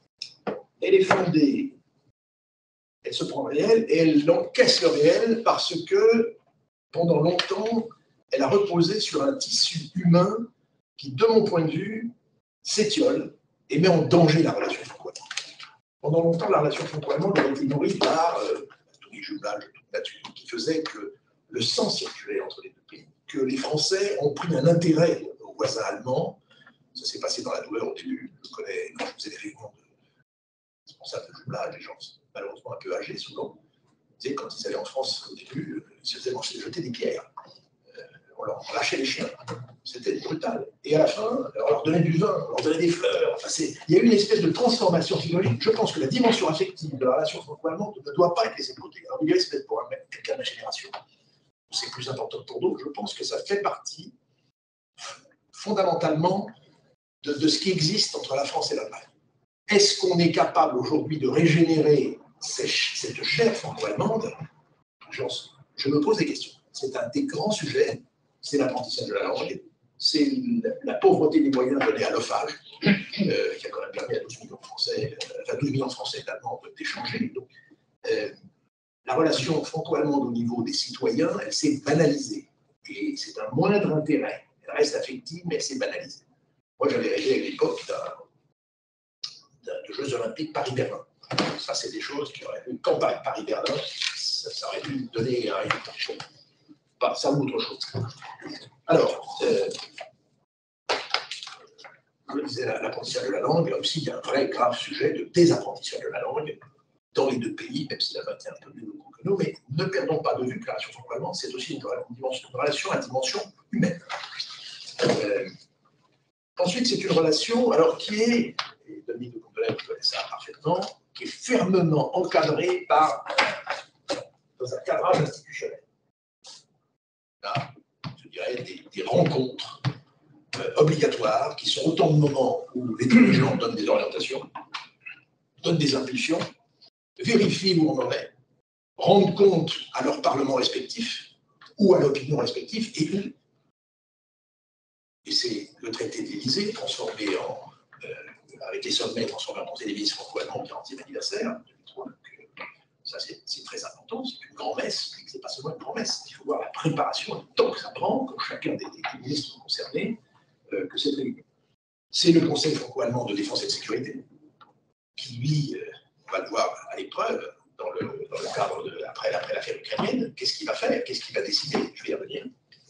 elle est fondée, elle se prend le réel et elle encaisse le réel parce que, pendant longtemps, elle a reposé sur un tissu humain qui, de mon point de vue, s'étiole et met en danger la relation franco-allemande. Pendant longtemps, la relation franco-allemande a été nourrie par euh, tous les jumelages là-dessus, qui faisaient que le sang circulait entre les deux pays, que les Français ont pris un intérêt aux voisins allemands. Ça s'est passé dans la douleur au début. Je connais, quand je faisais des réunions de responsables de jumelage, les gens malheureusement un peu âgés souvent. Tu sais, quand ils allaient en France au début, ils se faisaient manger, jeter des pierres. Euh, on leur lâchait les chiens. C'était brutal. Et à la fin, on leur donnait du vin, on leur donnait des fleurs. Enfin, il y a eu une espèce de transformation psychologique. Je pense que la dimension affective de la relation franco-allemande ne doit pas être laissée de côté. Alors, il reste peut-être pour quelqu'un de ma génération, c'est plus important pour d'autres. Je pense que ça fait partie fondamentalement de, de ce qui existe entre la France et l'Allemagne. Est-ce qu'on est capable aujourd'hui de régénérer ces, cette chair franco-allemande? Je me pose des questions. C'est un des grands sujets. C'est l'apprentissage de la langue, c'est la pauvreté des moyens donnés à l'O F A G, euh, qui a quand même permis à douze millions de Français, euh, enfin douze millions de Français d'Allemands d'échanger. Donc, euh, la relation franco-allemande au niveau des citoyens, elle s'est banalisée. Et c'est un moindre intérêt. Elle reste affective, mais elle s'est banalisée. Moi, j'avais rêvé à l'époque de Jeux Olympiques Paris-Berlin. Ça, c'est des choses qui auraient pu, quand Paris-Berlin, ça, ça aurait pu donner un résultat. Pas ça ou autre chose. Alors, euh, je disais, l'apprentissage de la langue, là aussi, il y a un vrai grave sujet de désapprentissage de la langue dans les deux pays, même si la bataille est un peu plus locale que nous, mais ne perdons pas de vue que la relation franco-allemande, c'est aussi une, dimension, une relation à dimension humaine. Euh, ensuite, c'est une relation, alors qui est, et Dominique de Combelaine connaît ça parfaitement, qui est fermement encadrée par, dans un cadrage institutionnel. Là, je dirais des, des rencontres euh, obligatoires qui sont autant de moments où les dirigeants donnent des orientations, donnent des impulsions, vérifient où on en est, rendent compte à leur parlement respectif ou à l'opinion respective et Et c'est le traité de l'Élysée, transformé en, euh, avec les sommets, transformé en Conseil des ministres franco-allemand au quarantième anniversaire. Donc, euh, ça, c'est très important. C'est une grand-messe, mais ce n'est pas seulement une grand-messe. Il faut voir la préparation, le temps que ça prend, pour chacun des, des ministres concernés, euh, que cette réunion. C'est le Conseil franco-allemand de défense et de sécurité, qui, lui, euh, va le voir à l'épreuve dans le, dans le cadre de après, après l'affaire ukrainienne. Qu'est-ce qu'il va faire? Qu'est-ce qu'il va décider? Je vais y revenir.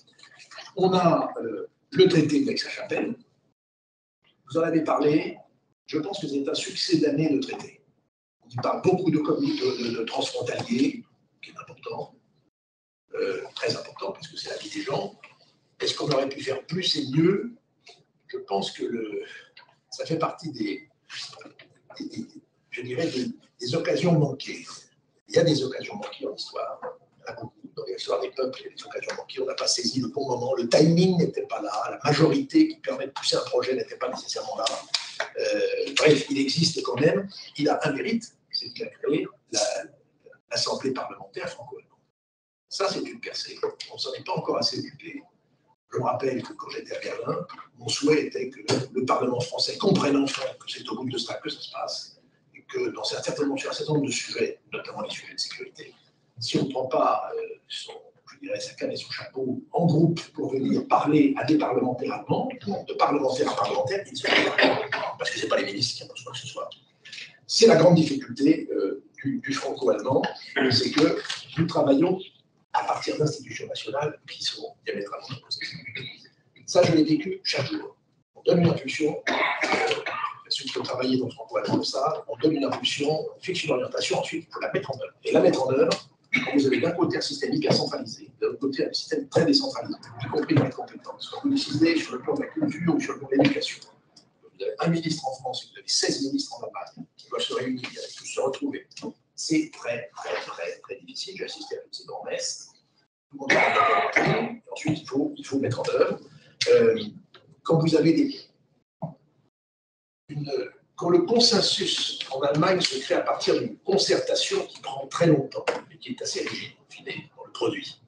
On a euh, le traité de Aix-la-Chapelle. Vous en avez parlé. Je pense que c'est un succès d'année de traité. On y parle beaucoup de, de, de, de transfrontaliers, qui est important, euh, très important, parce que c'est la vie des gens. Est-ce qu'on aurait pu faire plus et mieux? Je pense que le, ça fait partie des, des, des je dirais, des, des occasions manquées. Il y a des occasions manquées en histoire. Il y en a beaucoup. Dans l'histoire des peuples, il y a des occasions manquées. On n'a pas saisi le bon moment. Le timing n'était pas là. La majorité qui permet de pousser un projet n'était pas nécessairement là. Euh, bref, il existe quand même. Il a un mérite, c'est qu'il a créé l'Assemblée parlementaire franco-allemande. Ça, c'est une percée. On ne s'en est pas encore assez occupé. Je me rappelle que quand j'étais à Berlin, mon souhait était que le Parlement français comprenne enfin que c'est au Bundestag que ça se passe, et que dans un certain nombre, sur un certain nombre de sujets, notamment les sujets de sécurité, si on ne prend pas euh, son, je dirais, sa canne et son chapeau en groupe pour venir parler à des parlementaires allemands, de parlementaire à parlementaire, ils ne sont pas, parce que ce n'est pas les ministres qui imposent quoi que ce soit. C'est la grande difficulté euh, du, du franco-allemand, c'est que nous travaillons à partir d'institutions nationales qui sont diamétralement opposées. Ça, je l'ai vécu chaque jour. On donne une impulsion, euh, ceux qui ont travaillé dans le franco-allemand, ça, on donne une impulsion, on fixe une orientation, ensuite il faut la mettre en œuvre. Et la mettre en œuvre, quand vous avez d'un côté un système hyper centralisé, de l'autre côté un système très décentralisé, y compris dans les compétences, quand vous décidez sur le plan de la culture ou sur le plan de l'éducation, vous avez un ministre en France, vous avez seize ministres en Allemagne qui doivent se réunir, tous se retrouver. C'est très, très, très, très difficile. J'ai assisté à toutes ces grands-messes. Tout le monde a volonté. Ensuite, il faut, il faut mettre en œuvre. Euh, quand vous avez des... Une, quand le consensus en Allemagne se crée à partir d'une concertation qui prend très longtemps, mais qui est assez rigide, finie dans le produit.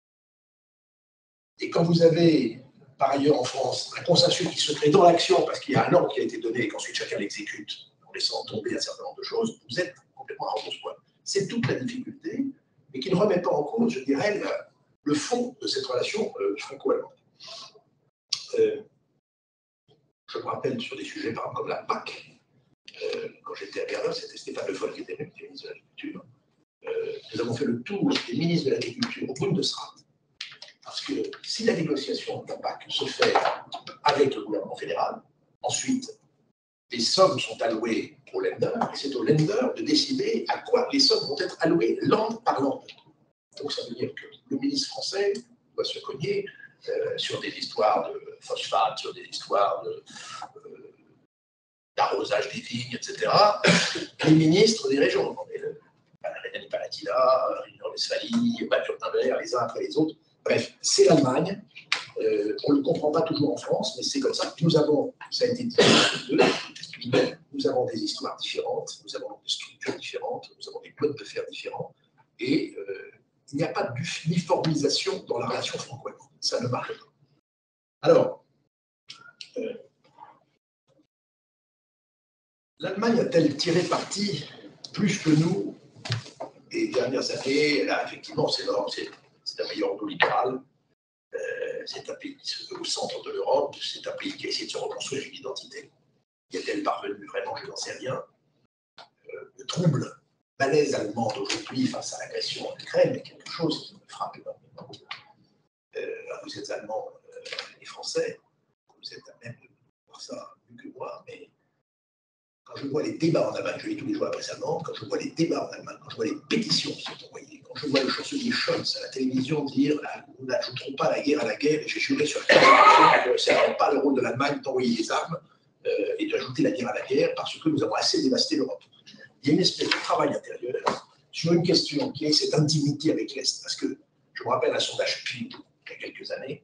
Et quand vous avez, par ailleurs en France, un consensus qui se crée dans l'action, parce qu'il y a un ordre qui a été donné et qu'ensuite chacun l'exécute, en laissant tomber un certain nombre de choses, vous êtes complètement à rebours-poil. C'est toute la difficulté, mais qui ne remet pas en cause, je dirais, le, le fond de cette relation euh, franco-allemande. Euh, je me rappelle sur des sujets, par exemple, comme la P A C, euh, quand j'étais à Berlin, c'était Stéphane Le Foll qui était ministre de l'Agriculture. Euh, nous avons fait le tour des ministres de l'Agriculture au Bundesrat. Parce que si la négociation de la P A C se fait avec le gouvernement fédéral, ensuite, les sommes sont allouées au lender, et c'est au lender de décider à quoi les sommes vont être allouées land par land. Donc ça veut dire que le ministre français doit se cogner euh, sur des histoires de phosphate, sur des histoires de, euh, d'arrosage des vignes, et cetera. Les ministres des régions, Rhénanie-Palatinat, Rhône-Westphalie, Bade-Württemberg, les uns après les autres. Bref, c'est l'Allemagne. Euh, on ne le comprend pas toujours en France, mais c'est comme ça. Nous avons, ça a été dit, nous avons des histoires différentes, nous avons des structures différentes, nous avons des modes de faire différents, et euh, il n'y a pas d'uniformisation dans la relation franco-allemande. Ça ne marche pas. Alors, euh, l'Allemagne a-t-elle tiré parti plus que nous les dernières années? Là, effectivement, c'est un meilleur ordre littéral. Euh, c'est un pays qui se veut au centre de l'Europe, c'est un pays qui a essayé de se reconstruire une identité. Y a-t-elle parvenu vraiment? Je n'en sais rien. Euh, le trouble, malaise allemand d'aujourd'hui face à l'agression en Ukraine est quelque chose qui me frappe énormément. Euh, vous êtes Allemands euh, et Français, vous êtes à même de voir ça mieux que moi, mais quand je vois les débats en Allemagne, je lis tous les jours la presse allemande, quand je vois les débats en Allemagne, quand je vois les pétitions qui sont envoyées, quand je vois le chancelier Scholz à la télévision dire ah, nous n'ajouterons pas la guerre à la guerre, et j'ai juré sur la Constitution que ce n'est pas le rôle de l'Allemagne d'envoyer des armes euh, et d'ajouter la guerre à la guerre parce que nous avons assez dévasté l'Europe. Il y a une espèce de travail intérieur sur une question qui est cette intimité avec l'Est. Parce que je me rappelle un sondage P I B il y a quelques années,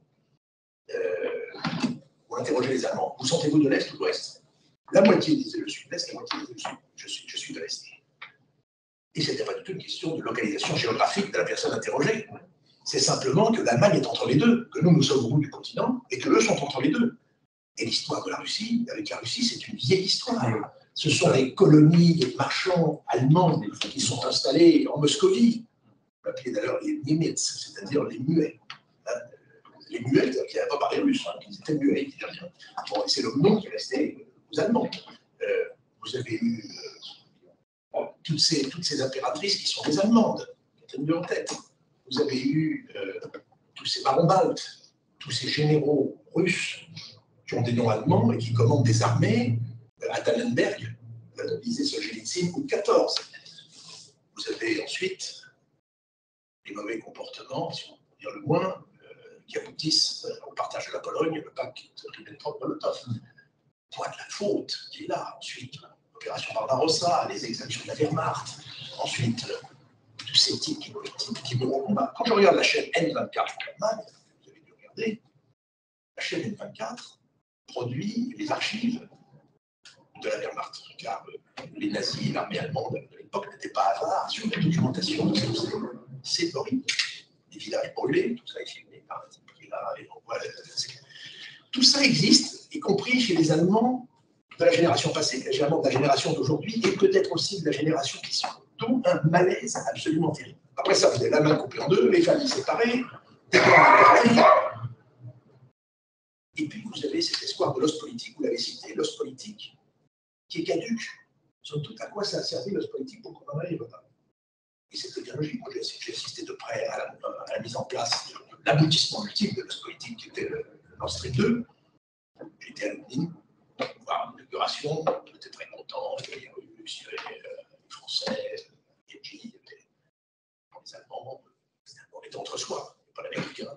euh, où on interrogeait les Allemands. Vous sentez-vous de l'Est ou de l'Ouest? La moitié disait je suis de l'Est, la moitié disait je suis, je suis, je suis de l'Est. Et ce n'était pas du tout une question de localisation géographique de la personne interrogée. C'est simplement que l'Allemagne est entre les deux, que nous, nous sommes au bout du continent, et que eux sont entre les deux. Et l'histoire de la Russie, avec la Russie, c'est une vieille histoire. Ce sont des colonies de marchands allemands qui sont installés en Moscovie. On l'appelait d'ailleurs les Niemets, c'est-à-dire les muets. Les muets, qui n'avaient pas parlé russe, hein, qui étaient muets, ils disaient rien. Bon, et c'est le nom qui est resté aux Allemands. Euh, vous avez eu euh, toutes, ces, toutes ces impératrices qui sont des Allemandes, qui étaient en tête. Vous avez eu euh, tous ces barons baltes, tous ces généraux russes qui ont des noms allemands et qui commandent des armées euh, à Tannenberg, euh, disait Solzhenitsyn, ou quatorze. Vous avez ensuite les mauvais comportements, si on peut dire le moins, euh, qui aboutissent euh, au partage de la Pologne, le pacte Ribbentrop-Molotov. Point de la faute qui est là. Ensuite, l'opération Barbarossa, les exactions de la Wehrmacht. Ensuite, euh, tous ces types qui, types qui meurent au combat. Quand je regarde la chaîne N vingt-quatre en Allemagne, vous avez dû regarder, la chaîne N vingt-quatre produit les archives de la Wehrmacht, car euh, les nazis et l'armée allemande de l'époque n'étaient pas avares sur la documentation de ce que c'est. C'est horrible. Les villages brûlés, tout ça est filmé par un type qui est là, et on voit, tout ça existe, y compris chez les Allemands de la génération passée, les Allemands de la génération d'aujourd'hui, et peut-être aussi de la génération qui suit. D'où un malaise absolument terrible. Après ça, vous avez l'Allemagne coupée en deux, les familles séparées, des plans séparés. Et puis vous avez cet espoir de l'os politique, vous l'avez cité, l'os politique, qui est caduque. Somme toute, à quoi ça a servi l'os politique pour qu'on en arrive là? Et c'était bien logique. Moi, j'ai assisté de près à la, à la mise en place de l'aboutissement ultime de l'os politique, qui était le Nord Stream deux. J'étais à Londres, voir l'inauguration, j'étais très content. Il y avait les Russes, il y avait les Français, les Belges, les Allemands. On était entre soi, pas l'Américain.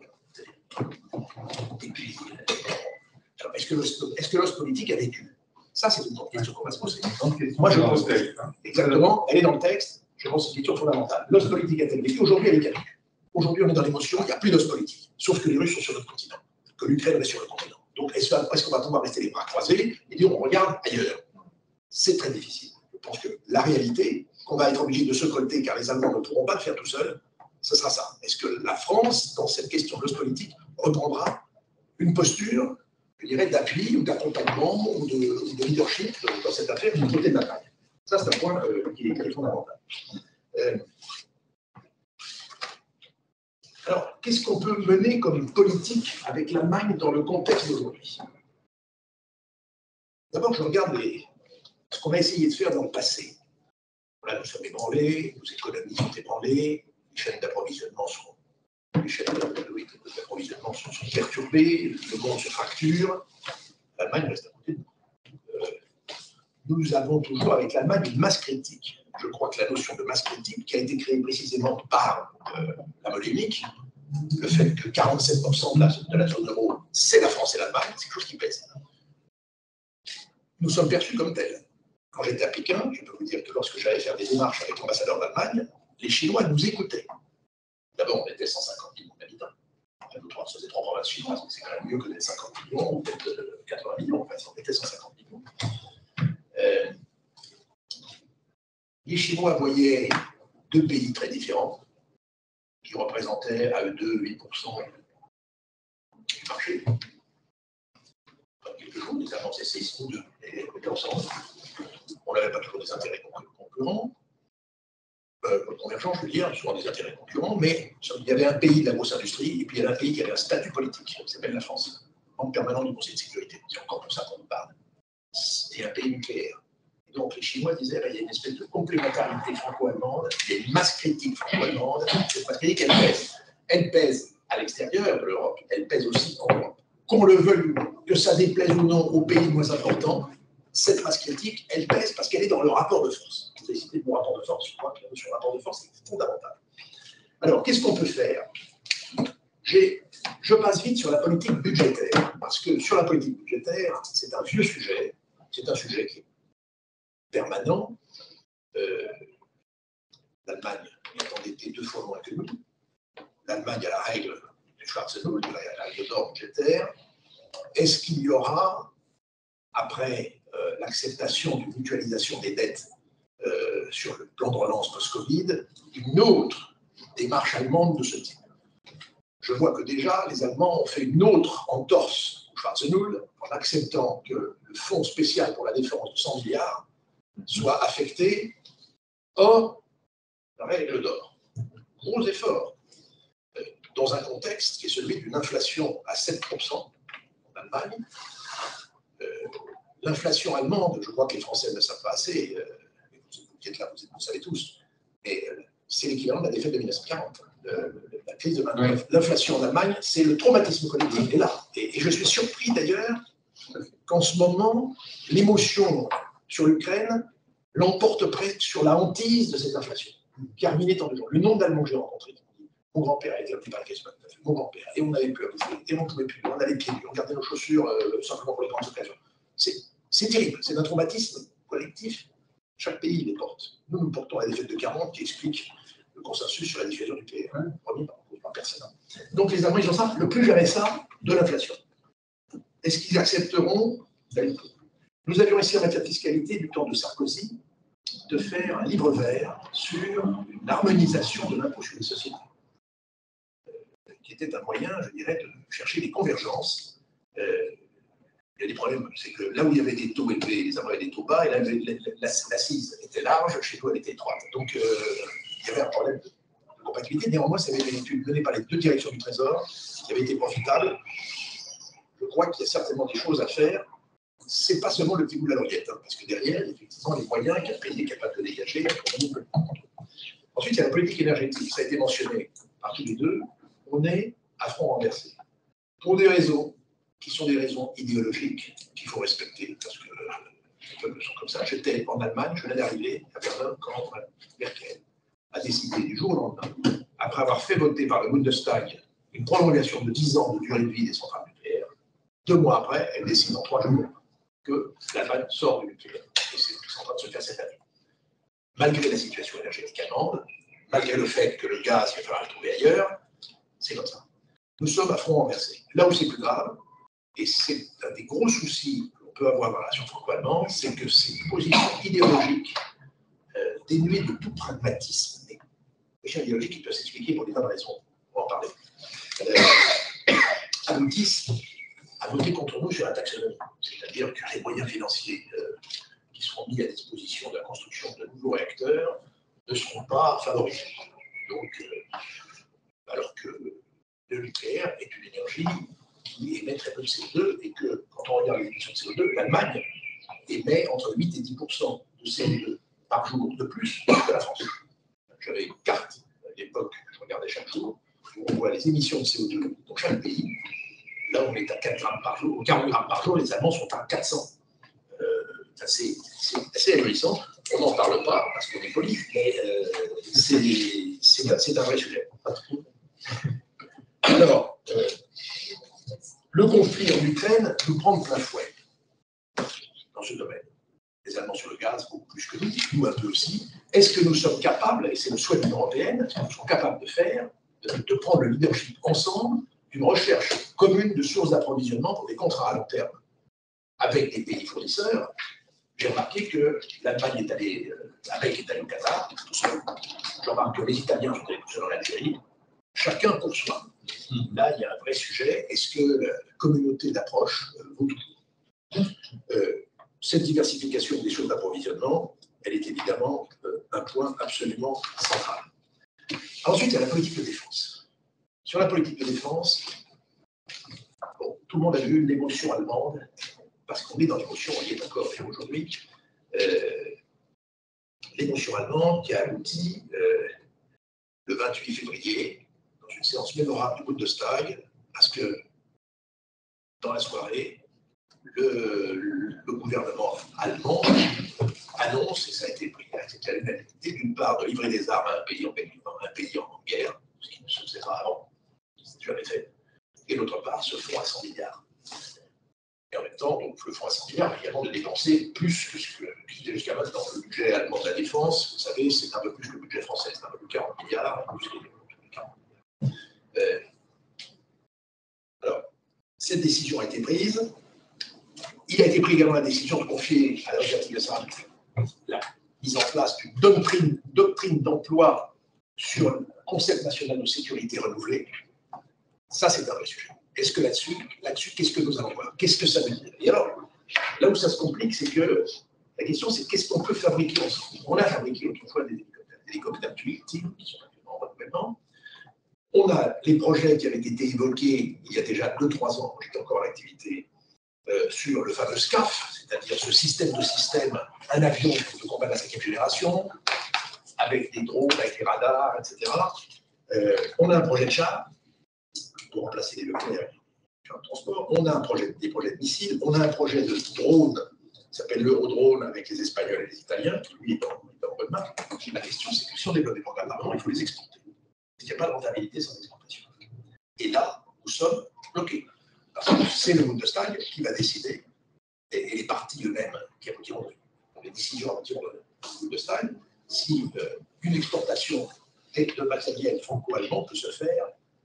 Et puis, alors, est-ce que l'os est-ce que l'os politique a vécu? Ça, c'est une grande question qu'on va se poser. Moi, je pense que, exactement, elle est dans le texte. Je pense que c'est une question fondamentale. L'os politique a-t-elle vécu? Aujourd'hui, elle est caduque. Aujourd'hui, on est dans l'émotion, il n'y a plus d'os politique. Sauf que les Russes sont sur notre continent, que l'Ukraine est sur le continent. Donc, est-ce qu'on va pouvoir rester les bras croisés et dire on regarde ailleurs? C'est très difficile. Je pense que la réalité, qu'on va être obligé de se colter, car les Allemands ne pourront pas le faire tout seuls, ce sera ça. Est-ce que la France, dans cette question de l'os politique, reprendra une posture je dirais, d'appui ou d'accompagnement ou de, ou de leadership dans cette affaire du côté de l'Allemagne. Ça, c'est un point euh, qui, est, qui est fondamental. Euh, alors, qu'est-ce qu'on peut mener comme politique avec l'Allemagne dans le contexte d'aujourd'hui? D'abord, je regarde les, ce qu'on a essayé de faire dans le passé. Là, nous sommes ébranlés, nos économies sont ébranlées, les chaînes d'approvisionnement sont, les chaînes d'approvisionnement sont, sont perturbées, le monde se fracture. L'Allemagne reste à côté de nous. Euh, nous avons toujours avec l'Allemagne une masse critique. Je crois que la notion de masse critique, qui a été créée précisément par euh, la monnaie unique, le fait que quarante-sept pour cent de la, de la zone euro, c'est la France et l'Allemagne, c'est quelque chose qui pèse. Nous sommes perçus comme tels. Quand j'étais à Pékin, je peux vous dire que lorsque j'allais faire des démarches avec l'ambassadeur d'Allemagne, les Chinois nous écoutaient. D'abord, on était cent cinquante millions d'habitants. Ça faisait trois provinces chinoises, mais c'est quand même mieux que d'être cinquante millions, ou peut-être quatre-vingts millions. Enfin, on était cent cinquante millions. Euh, les Chinois voyaient deux pays très différents, qui représentaient à eux deux huit pour cent du marché. Dans quelques jours, ils avançaient six ou deux, et on était ensemble. On n'avait pas toujours des intérêts concurrents, euh, convergents, je veux dire, souvent des intérêts concurrents, mais il y avait un pays de la grosse industrie, et puis il y avait un pays qui avait un statut politique, qui s'appelle la France, membre permanent du Conseil de sécurité. C'est encore pour ça qu'on nous parle. C'est un pays nucléaire. Et donc les Chinois disaient, il y a une espèce de complémentarité franco-allemande, il y a une masse critique franco-allemande, cette masse critique, elle pèse. Elle pèse à l'extérieur de l'Europe, elle pèse aussi en Europe. Qu'on le veuille ou non, que ça déplaise ou non aux pays moins importants, cette masse critique, elle pèse parce qu'elle est dans le rapport de force. Vous avez cité mon rapport de force, je crois que la notion de rapport de force est fondamentale. Alors, qu'est-ce qu'on peut faire? Je passe vite sur la politique budgétaire, parce que sur la politique budgétaire, c'est un vieux sujet, c'est un sujet qui est permanent. Euh, L'Allemagne est endettée deux fois moins que nous. L'Allemagne a la règle du Schwarzenegger, la règle d'or budgétaire. Est-ce qu'il y aura, après euh, l'acceptation d'une mutualisation des dettes euh, sur le plan de relance post-Covid, une autre démarche allemande de ce type? Je vois que déjà, les Allemands ont fait une autre entorse au Schwarzenegger en acceptant que le fonds spécial pour la défense de cent milliards soit affecté hors la règle d'or. Gros effort, dans un contexte qui est celui d'une inflation à sept pour cent en Allemagne. Euh, L'inflation allemande, je crois que les Français ne savent pas assez, euh, vous qui êtes là, vous, vous savez tous, mais euh, c'est l'équivalent de la défaite de mille neuf cent quarante. Euh, la crise de vingt-neuf. L'inflation en Allemagne, c'est le traumatisme collectif est là. Et, et je suis surpris d'ailleurs qu'en ce moment, l'émotion sur l'Ukraine l'emporte presque sur la hantise de cette inflation, qui a ruiné tant de gens. Le nombre d'Allemands que j'ai rencontrés, mon grand-père a été occupé par la crise, mon grand-père, et on n'avait plus à bouffer, et on ne pouvait plus, on avait les pieds nus, on gardait nos chaussures euh, simplement pour les grandes occasions. C'est terrible, c'est un traumatisme collectif. Chaque pays les porte. Nous, nous portons la défaite de quarante qui explique le consensus sur la dissuasion nucléaire, hein, promis par, par personne. Donc les Allemands, ils ont ça, le plus jamais ça, de l'inflation. Est-ce qu'ils accepteront? Nous avions essayé en matière de fiscalité du temps de Sarkozy de faire un livre vert sur une harmonisation de l'impôt sur les sociétés, qui était un moyen, je dirais, de chercher des convergences. Euh, il y a des problèmes, c'est que là où il y avait des taux élevés, les Allemands avaient des taux bas, et là, l'assise était large, chez nous, elle était étroite. Donc, euh, il y avait un problème de, de compatibilité. Néanmoins, ça avait été une étude menée par les deux directions du Trésor, qui avait été profitable. Je crois qu'il y a certainement des choses à faire. Ce n'est pas seulement le petit bout de la languette, hein, parce que derrière, il y a effectivement les moyens qu'un pays est capable de dégager. Ensuite, il y a la politique énergétique. Ça a été mentionné par tous les deux. On est à front renversé. Pour des raisons qui sont des raisons idéologiques qu'il faut respecter, parce que les peuples sont comme ça. J'étais en Allemagne, je venais d'arriver à Berlin quand Merkel a décidé du jour au lendemain, après avoir fait voter par le Bundestag une prolongation de dix ans de durée de vie des centrales nucléaires, deux mois après, elle décide en trois jours que l'Allemagne sort du nucléaire. Et c'est en train de se faire cette année. Malgré la situation énergétique allemande, malgré le fait que le gaz, il va falloir le trouver ailleurs, c'est comme ça. Nous sommes à front renversé. Là où c'est plus grave, et c'est un des gros soucis qu'on peut avoir dans la relation franco-allemande, c'est que ces positions idéologiques, euh, dénuées de tout pragmatisme, des positions idéologiques qui peuvent s'expliquer pour des tas de raisons, on va en parler, euh, aboutissent a voté contre nous sur la taxonomie. C'est-à-dire que les moyens financiers euh, qui seront mis à disposition de la construction de nouveaux réacteurs ne seront pas favorisés. Donc, euh, alors que le nucléaire est une énergie qui émet très peu de C O deux et que, quand on regarde les émissions de C O deux, l'Allemagne émet entre huit et dix pour cent de C O deux par jour de plus que la France. J'avais une carte à l'époque que je regardais chaque jour, où on voit les émissions de C O deux dans chaque pays. Là, on est à quatre grammes par jour, quarante grammes par jour, les Allemands sont à quatre cents. Euh, c'est assez ahurissant. On n'en parle pas parce qu'on est poli, mais euh, c'est un vrai sujet. Alors, euh, le conflit en Ukraine nous prend de plein fouet dans ce domaine. Les Allemands sur le gaz, beaucoup plus que nous, nous un peu aussi. Est-ce que nous sommes capables, et c'est le souhait de l'Union européenne, est-ce que nous sommes capables de faire, de, de prendre le leadership ensemble d'une recherche commune de sources d'approvisionnement pour des contrats à long terme avec des pays fournisseurs? J'ai remarqué que l'Allemagne est allée, euh, l'Amérique est allée au Qatar, tout seul. Je remarque que les Italiens sont allés tout seuls en Algérie. Chacun pour soi. Là, il y a un vrai sujet. Est-ce que la communauté d'approche euh, vaut tout? euh, Cette diversification des sources d'approvisionnement, elle est évidemment euh, un point absolument central. Ensuite, il y a la politique de défense. Sur la politique de défense, bon, tout le monde a vu l'émotion allemande, parce qu'on est dans l'émotion, on y est encore aujourd'hui. Euh, l'émotion allemande qui a abouti euh, le vingt-huit février, dans une séance mémorable du Bundestag, parce que dans la soirée, le, le gouvernement allemand annonce, et ça a été pris à l'unanimité, d'une part de livrer des armes à un pays en, un pays en guerre, ce qui ne se faisait pas avant, ce n'est jamais fait, et d'autre part ce fonds à cent milliards. Et en même temps, donc, le fonds à cent milliards, également de dépenser plus que ce qui était jusqu'à maintenant. Le budget allemand de la défense, vous savez, c'est un peu plus que le budget français, c'est un peu plus de quarante milliards. Euh, alors, cette décision a été prise. Il a été pris également la décision de confier à l'Organisation la mise en place d'une doctrine, doctrine d'emploi sur le concept national de sécurité renouvelé. Ça, c'est un vrai sujet. Est-ce que là-dessus, là-dessus, qu'est-ce que nous allons voir? Qu'est-ce que ça veut dire? Et alors, là où ça se complique, c'est que la question, c'est qu'est-ce qu'on peut fabriquer ensemble? On a fabriqué autrefois des hélicoptères, des hélicoptères Tuil, qui sont en renouvellement. On a les projets qui avaient été évoqués il y a déjà deux trois ans, j'étais encore en activité, euh, sur le fameux SCAF, c'est-à-dire ce système de système, un avion de combat de la cinquième génération, avec des drones, avec des radars, et cetera. Euh, on a un projet de char pour remplacer les Leclerc sur le transport. On a un projet, des projets de missiles. On a un projet de drone qui s'appelle l'Eurodrone avec les Espagnols et les Italiens, qui lui est en, est en bonne marque. La question, c'est que si on développe des programmes d'armement, il faut les exporter. Il n'y a pas de rentabilité sans exportation. Et là, nous sommes bloqués. Parce que c'est le Bundestag qui va décider, et, et les partis eux-mêmes qui aboutiront, les décisions aboutiront au Bundestag, si euh, une exportation de matériel franco-allemand peut se faire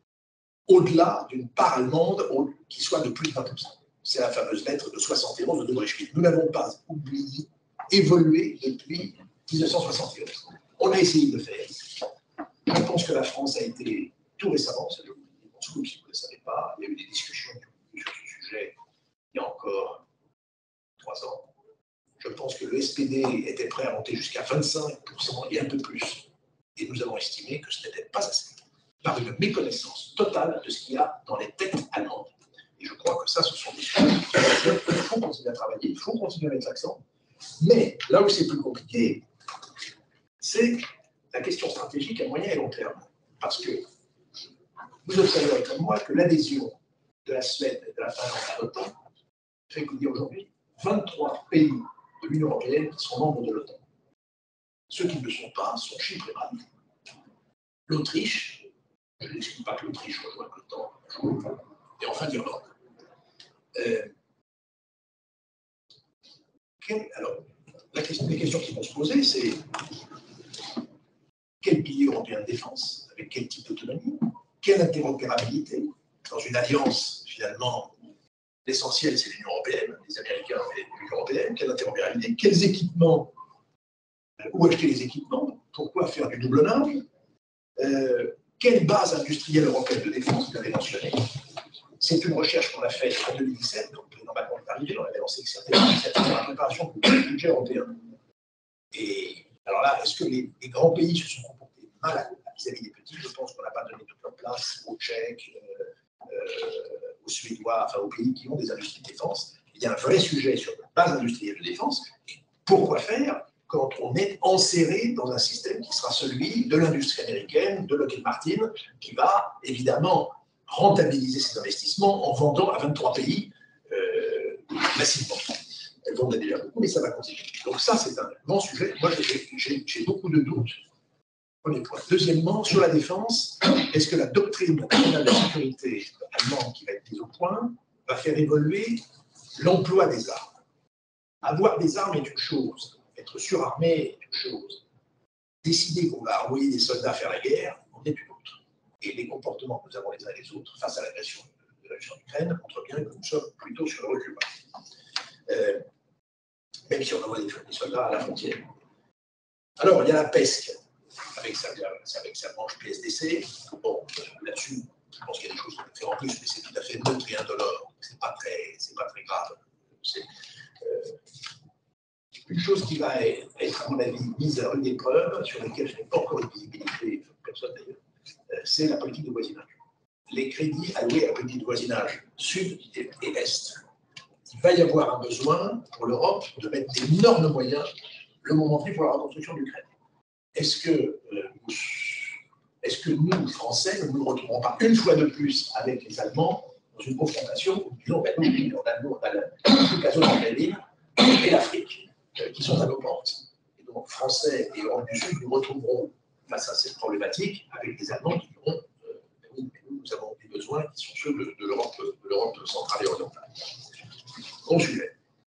au-delà d'une part allemande qui soit de plus de vingt pour cent. C'est la fameuse lettre de soixante et onze de De Brecqueville. Nous n'avons pas oublié, évolué depuis mille neuf cent soixante et onze. On a essayé de le faire. Je pense que la France a été, tout récemment, ça je vous le dis, si vous ne le savez pas, il y a eu des discussions sur ce sujet il y a encore trois ans. Je pense que le S P D était prêt à monter jusqu'à vingt-cinq pour cent et un peu plus. Et nous avons estimé que ce n'était pas assez, par une méconnaissance totale de ce qu'il y a dans les têtes allemandes. Et je crois que ça, ce sont des choses qu'il faut continuer à travailler, il faut continuer à mettre l'accent. Mais là où c'est plus compliqué, c'est la question stratégique à moyen et long terme. Parce que vous observez comme moi que l'adhésion de la Suède et de la Finlande à l'OTAN fait qu'il y a aujourd'hui vingt-trois pays de l'Union européenne qui sont membres de l'OTAN. Ceux qui ne le sont pas sont Chypre et Malte. L'Autriche, je n'exclus pas que l'Autriche rejoigne l'OTAN, et enfin l'Irlande. Euh, quel, alors, la question, les questions qui vont se poser, c'est quel pilier européen de défense, avec quel type d'autonomie, quelle interopérabilité, dans une alliance, finalement, l'essentiel, c'est l'Union européenne, les Américains et l'Union européenne, quelle interopérabilité, quels équipements, où acheter les équipements, pourquoi faire du doublonnage, euh, quelle base industrielle européenne de défense, vous l'avez mentionné. C'est une recherche qu'on a faite en deux mille dix-sept, quand le président Macron est arrivé, on avait lancé certaines initiatives dans la préparation du budget européen. Et alors là, est-ce que les, les grands pays se sont comportés mal vis-à-vis des petits? Je pense qu'on n'a pas donné toute leur place aux Tchèques, euh, euh, aux Suédois, enfin aux pays qui ont des industries de défense. Il y a un vrai sujet sur la base industrielle de défense. Et pourquoi faire quand on est enserré dans un système qui sera celui de l'industrie américaine, de Lockheed Martin, qui va évidemment rentabiliser ses investissements en vendant à vingt-trois pays euh, massivement. Elles vendent déjà beaucoup, mais ça va continuer. Donc ça, c'est un grand sujet. Moi, j'ai beaucoup de doutes. Premier point. Deuxièmement, sur la défense, est-ce que la doctrine nationale de sécurité allemande qui va être mise au point va faire évoluer l'emploi des armes? Avoir des armes est une chose, être surarmé est une chose. Décider qu'on va envoyer des soldats faire la guerre en est une autre. Et les comportements que nous avons les uns et les autres face à l'agression de la Russie en Ukraine montrent bien que nous sommes plutôt sur le recul. Euh, même si on envoie des, des soldats à la frontière. Alors, il y a la PESC, avec sa, avec sa branche P S D C. Bon, là-dessus, je pense qu'il y a des choses qu'on peut faire en plus, mais c'est tout à fait neutre et indolore. C'est pas très, c'est pas très grave. C'est euh, une chose qui va être, à mon avis, mise à rude épreuve, sur laquelle je n'ai pas encore de visibilité, personne d'ailleurs, c'est la politique de voisinage. Les crédits alloués à la politique de voisinage sud et, et est. Il va y avoir un besoin pour l'Europe de mettre d'énormes moyens le moment venu pour la reconstruction de l'Ukraine. Est-ce que, euh, est-ce que nous, Français, ne nous retrouverons pas une fois de plus avec les Allemands dans une confrontation où disons, ben, nous, on a, nous, on a la, toute la zone anglaise et l'Afrique euh, qui sont à nos portes. Et donc, Français et Europe du Sud, nous retrouverons face à cette problématique avec des Allemands qui diront euh, oui, mais nous, nous avons des besoins qui sont ceux de, de l'Europe centrale et orientale. Bon sujet.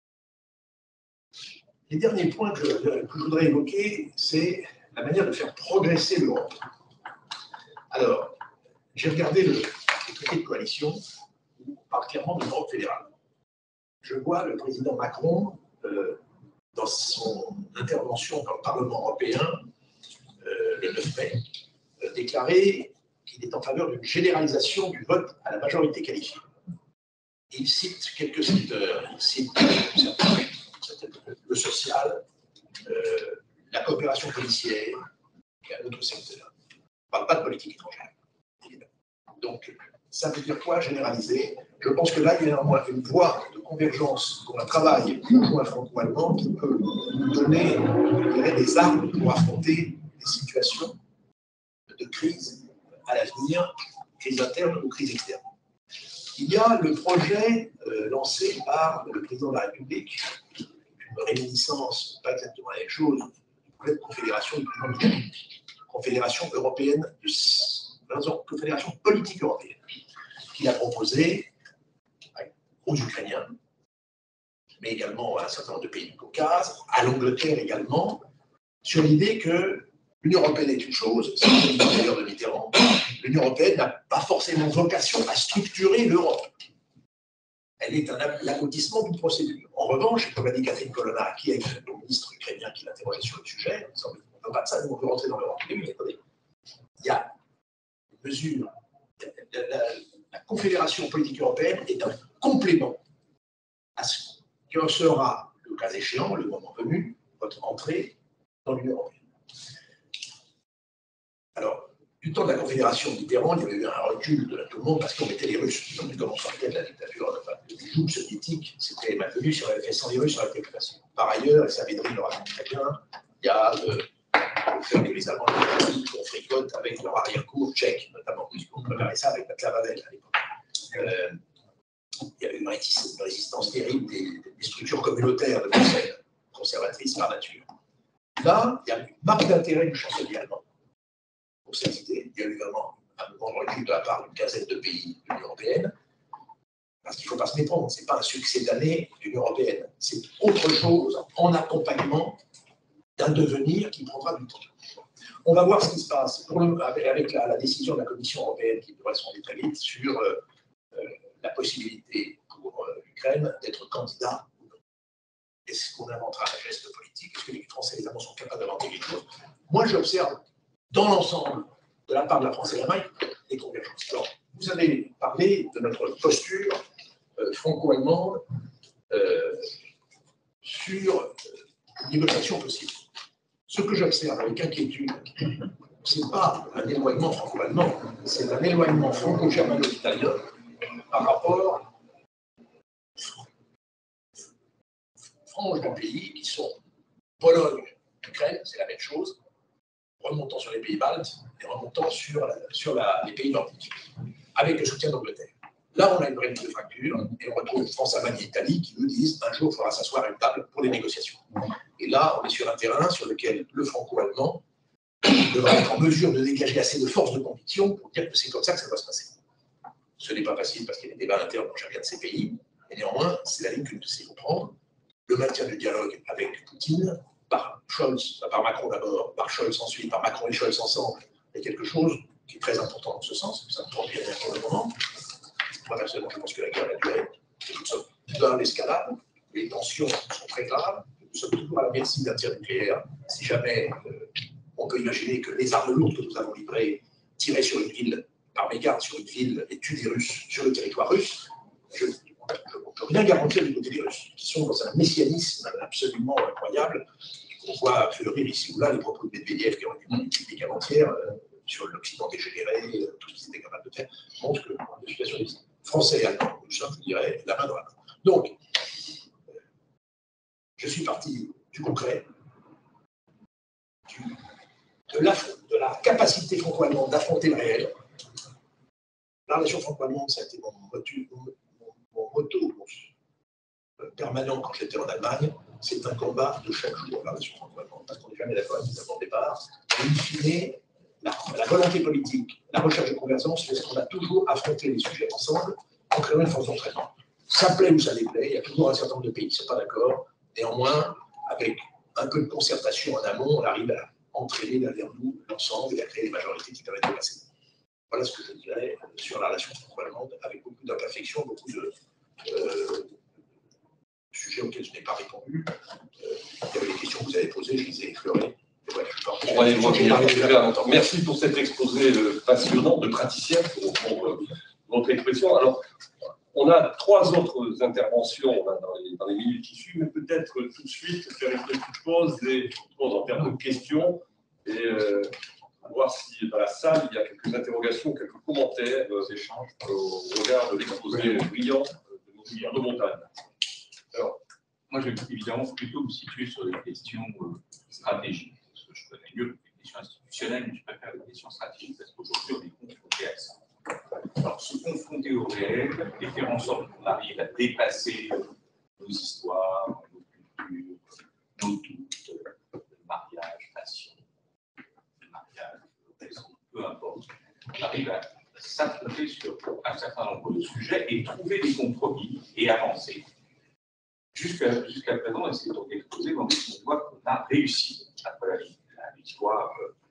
Les derniers points que je, que je voudrais évoquer, c'est la manière de faire progresser l'Europe. Alors, j'ai regardé le, le traité de coalition où on parle clairement de l'Europe fédérale. Je vois le président Macron, euh, dans son intervention dans le Parlement européen, euh, le neuf mai, euh, déclarer qu'il est en faveur d'une généralisation du vote à la majorité qualifiée. Il cite quelques secteurs, il cite le social, euh, la coopération policière et un autre secteur. On ne parle pas de politique étrangère, évidemment. Donc, ça veut dire quoi, généraliser? Je pense que là, il y a une voie de convergence pour un travail conjoint franco-allemand qui peut nous donner, je dirais, des armes pour affronter des situations de crise à l'avenir, crise interne ou crise externe. Il y a le projet euh, lancé par le président de la République, une réminiscence, pas exactement la même chose, du projet de confédération du président Mitterrand, confédération européenne, de, confédération politique européenne, qu'il a proposé aux Ukrainiens, mais également à un certain nombre de pays du Caucase, à l'Angleterre également, sur l'idée que l'Union européenne est une chose, c'est le d'ailleurs de Mitterrand, l'Union européenne n'a pas forcément vocation à structurer l'Europe. Elle est un aboutissement d'une procédure. En revanche, comme l'a dit Catherine Colonna, qui est le ministre ukrainien qui l'interrogeait sur le sujet, on ne veut pas de ça, nous on veut rentrer dans l'Europe. Mais oui, attendez, il y a une mesure, la, la, la confédération politique européenne est un complément à ce que sera, le cas échéant, le moment venu, votre entrée dans l'Union européenne. Alors, du temps de la Confédération de Mitterrand, il y avait eu un recul de tout le monde parce qu'on mettait les Russes. Donc, comme on sortait de la dictature, enfin, du joug soviétique, c'était malvenu si on avait fait sans les Russes, ça aurait été plus facile. Par ailleurs, et ça Védrine le raconte très bien, il y a le, le fait que les Allemands qu'on fricote avec leur arrière-cour tchèque, notamment, puisqu'on préparait ça avec Václav Havel à l'époque. Euh, il y avait une résistance terrible des, des structures communautaires de Bruxelles, conservatrices par nature. Là, il y a une marque d'intérêt du chancelier allemand pour cette idée. Il y a eu vraiment un mouvement de recul de la part d'une quinzaine de pays de l'Union européenne, parce qu'il ne faut pas se méprendre, ce n'est pas un succès d'année de l'Union européenne, c'est autre chose en accompagnement d'un devenir qui prendra du temps. On va voir ce qui se passe pour le, avec la, la décision de la Commission européenne qui devrait se rendre très vite sur euh, euh, la possibilité pour euh, l'Ukraine d'être candidat ou non. Est-ce qu'on inventera un geste politique? Est-ce que les Français et les Allemands sont capables d'inventer quelque chose? Moi, j'observe dans l'ensemble, de la part de la France et de l'Allemagne, des convergences. Alors, vous vous avez parlé de notre posture euh, franco-allemande euh, sur euh, une négociation possible. Ce que j'observe avec inquiétude, ce n'est pas un éloignement franco-allemand, c'est un éloignement franco-germano-italien par rapport franges de pays qui sont Pologne, Ukraine, c'est la même chose, remontant sur les pays baltes et remontant sur, la, sur la, les pays nordiques, avec le soutien d'Angleterre. Là, on a une vraie ligne de fracture, et on retrouve France, Allemagne et Italie qui nous disent un jour, il faudra s'asseoir à une table pour les négociations. Et là, on est sur un terrain sur lequel le franco-allemand devra être en mesure de dégager assez de force de conviction pour dire que c'est comme ça que ça doit se passer. Ce n'est pas facile parce qu'il y a des débats internes dans chacun de ces pays, mais néanmoins, c'est la ligne que nous essayons de prendre. Le maintien du dialogue avec Poutine, par Scholz, par Macron d'abord, par Scholz ensuite, par Macron et Scholz ensemble, est quelque chose qui est très important dans ce sens, ça ne prend rien pour le moment. Moi, personnellement, je pense que la guerre a duré. Nous sommes dans l'escalade, les tensions sont très graves, nous sommes toujours à la merci d'un tir nucléaire. Si jamais euh, on peut imaginer que les armes lourdes que nous avons livrées tiraient sur une ville, par mégarde sur une ville, et tuent des Russes sur le territoire russe, je ne peux rien garantir du côté des Russes, qui sont dans un messianisme absolument incroyable. On voit fleurir ici ou là les propos de Medvedev qui ont été publiés avant-hier euh, sur l'Occident dégénéré, euh, tout ce qu'ils étaient capables de faire, montre que la situation est français et allemand, nous sommes, je dirais, la main dans la main. Donc, euh, je suis parti du concret, du, de, la, de la capacité franco-allemande d'affronter le réel. La relation franco-allemande, ça a été mon motu, mon, mon moto mon, permanent quand j'étais en Allemagne. C'est un combat de chaque jour, la relation franco-allemande, parce qu'on n'est jamais d'accord avec les Allemands au départ. Et in fine, la, la volonté politique, la recherche de convergence, c'est qu'on a toujours affronté les sujets ensemble en créant une force d'entraînement. Ça plaît ou ça déplaît, il y a toujours un certain nombre de pays qui ne sont pas d'accord. Néanmoins, avec un peu de concertation en amont, on arrive à entraîner derrière nous l'ensemble et à créer des majorités qui permettent de passer. Voilà ce que je dirais sur la relation franco-allemande, avec beaucoup d'imperfections, beaucoup de euh, sujets auxquels je n'ai pas répondu. Euh, il y avait des questions que vous avez posées, je les ai effleurées. Voilà, je On va y revenir. Merci pour cet exposé passionnant de praticien, pour reprendre votre expression. Alors, on a trois autres interventions dans les, dans les minutes qui suivent, mais peut-être tout de suite faire une petite pause, et, pause en termes de questions, et euh, voir si dans la salle il y a quelques interrogations, quelques commentaires, euh, échanges au regard de l'exposé brillant de nos montagnes. Alors, moi, je vais évidemment plutôt me situer sur des questions euh, stratégiques, parce que je connais mieux les questions institutionnelles, mais je préfère les questions stratégiques, parce qu'aujourd'hui, on est confronté à ça. Alors, se confronter au réel et faire en sorte qu'on arrive à dépasser nos histoires, nos cultures, nos doutes, le mariage, passion, le mariage, raison, peu importe. On arrive à s'affronter sur un certain nombre de sujets et trouver des compromis et avancer. Jusqu'à jusqu'à présent, c'est donc exposé dans des voies qu'on a réussi, après la, la victoire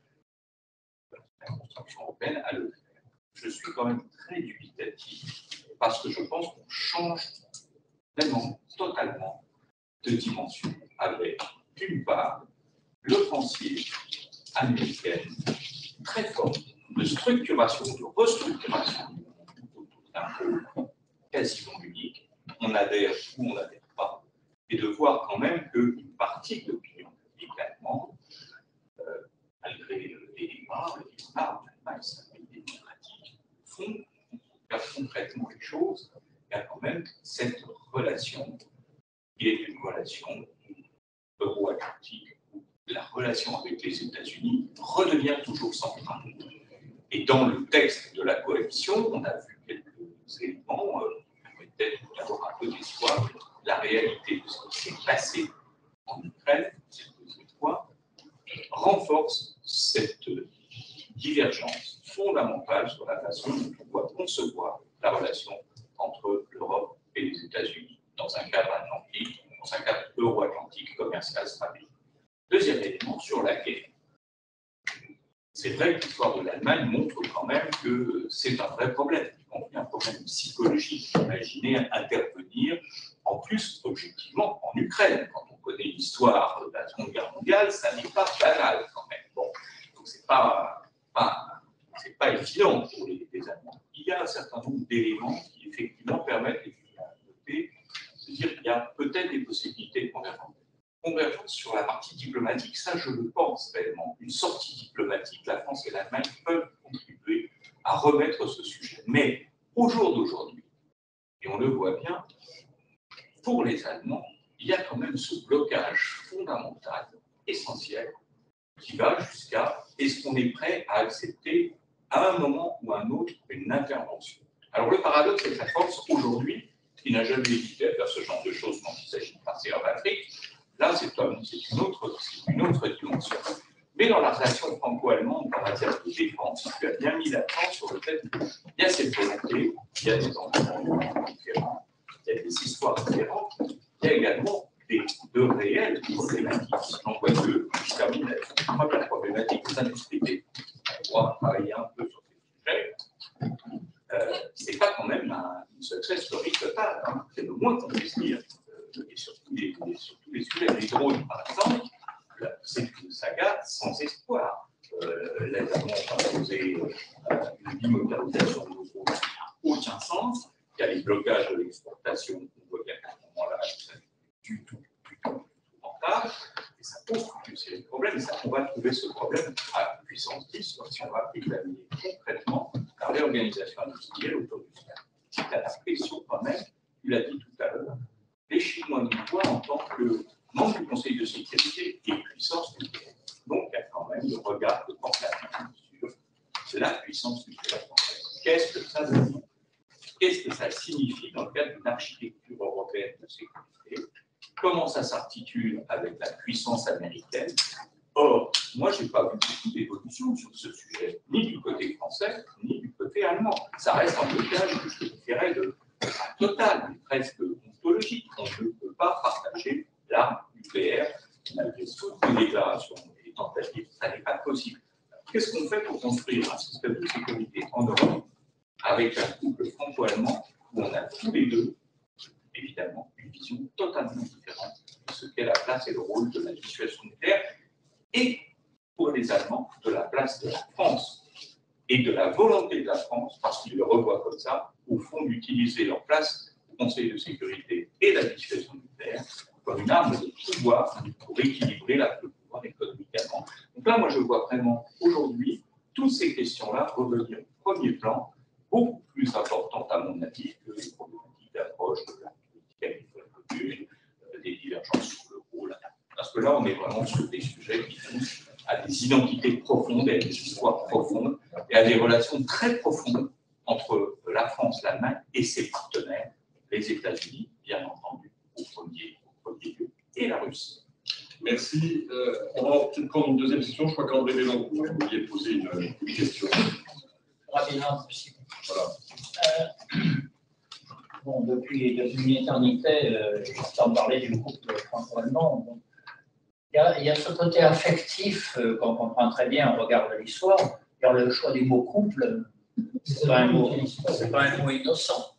de la construction européenne, à le faire. Je suis quand même très dubitatif parce que je pense qu'on change vraiment, totalement de dimension avec, d'une part, l'offensive américaine très forte de structuration, de restructuration d'un pôle quasiment unique. On adhère ou on n'adhère pas, et de voir quand même qu'une partie de l'opinion publique allemande, euh, malgré les débats, les débats en Allemagne, c'est un pays démocratique, font, faire concrètement les choses. Il y a quand même cette relation qui est une relation euro-atlantique où la relation avec les États-Unis redevient toujours centrale. Et dans le texte de la coalition, on a vu quelques éléments, euh, peut-être d'avoir un peu d'espoir. La réalité de ce qui s'est passé en Ukraine, cette deuxième fois, renforce cette divergence fondamentale sur la façon dont on doit concevoir la relation entre l'Europe et les États-Unis dans un cadre atlantique, dans un cadre euro-atlantique commercial stratégique. Deuxième élément, sur la guerre. C'est vrai que l'histoire de l'Allemagne montre quand même que c'est un vrai problème, y compris un problème psychologique. Imaginez intervenir, en plus, objectivement, en Ukraine. Quand on connaît l'histoire de la Seconde Guerre mondiale, ça n'est pas banal quand même. Bon, donc c'est pas, pas, c'est pas évident pour les, les Allemands. Il y a un certain il y a peut-être des possibilités de convergence. Convergence sur la partie diplomatique, ça je le pense réellement. Une sortie diplomatique, la France et l'Allemagne peuvent contribuer à remettre ce sujet. Mais au jour d'aujourd'hui, et on le voit bien, pour les Allemands, il y a quand même ce blocage fondamental, essentiel, qui va jusqu'à est-ce qu'on est prêt à accepter à un moment ou à un autre une intervention. Alors le paradoxe, c'est que la France, aujourd'hui, qui n'a jamais hésité à faire ce genre de choses quand il s'agit de partir en Afrique, là, c'est une autre, une autre dimension. Mais dans la relation franco-allemande, en matière de défense, tu as bien mis l'accent sur le fait qu'il y a cette volonté, il y a des environnements différents, il y a des histoires différentes, il y a également des, de réelles problématiques. J'en vois deux, je termine avec la première problématique des industries. On va travailler un peu sur ces sujets. Euh, ce n'est pas quand même un, une success story totale, hein. C'est le moins qu'on puisse dire. Euh, et sur tous les, les, sur tous les sujets, les drones par exemple, c'est une saga sans espoir. Euh, les Allemands ont proposé euh, une bimotorisation de nos drones qui n'a aucun sens. Il y a les blocages de l'exportation, on voit bien qu'à ce moment-là, ça n'est du tout, du tout, du tout rentable. Et ça pose toute une série de problèmes. Et ça, on va trouver ce problème à puissance dix si on va examiner concrètement la réorganisation industrielle autour du sien. C'est à la pression quand même, tu l'as dit tout à l'heure, les Chinois nous voient en tant que membre du Conseil de sécurité et puissance nucléaire. Donc, il y a quand même le regard de porte-à-faux sur la puissance nucléaire française. Qu'est-ce que ça veut dire? Qu'est-ce que ça signifie dans le cadre d'une architecture européenne de sécurité? Comment ça s'articule avec la puissance américaine? Or, moi, je n'ai pas vu beaucoup d'évolution sur ce sujet, ni du côté français, ni du côté allemand. Ça reste un blocage que je dirais de total, mais presque ontologique. On ne peut pas partager l'arme nucléaire, malgré toutes les déclarations et les tentatives. Ça n'est pas possible. Qu'est-ce qu'on fait pour construire un système de sécurité en Europe avec un couple franco-allemand où on a tous les deux, évidemment, une vision totalement différente de ce qu'est la place et le rôle de la dissuasion nucléaire, et pour les Allemands, de la place de la France et de la volonté de la France, parce qu'ils le revoient comme ça, au fond d'utiliser leur place au Conseil de sécurité et la dissuasion nucléaire comme une arme de pouvoir pour équilibrer la, le pouvoir économiquement. Donc là, moi, je vois vraiment aujourd'hui toutes ces questions-là revenir au premier plan, beaucoup plus importantes à mon avis que les problématiques d'approche de la politique agricole commune, des divergences sur le rôle. Parce que là, on est vraiment sur des sujets qui touchent à des identités profondes, à des histoires profondes et à des relations très profondes entre la France, l'Allemagne et ses partenaires, les États-Unis, bien entendu, au premier, au premier lieu, et la Russie. Merci. Euh, on va peut-être prendre une deuxième session. Je crois qu'André Bélan, vous vouliez poser une, une question. Rapidement possible. Voilà. Euh, bon, depuis, depuis une éternité, euh, j'entends parler du couple franco-allemand. Bon. Il, y a, il y a ce côté affectif euh, qu'on comprend très bien au regard de l'histoire. Le choix du mot couple, c'est pas un mot, c'est pas un mot innocent.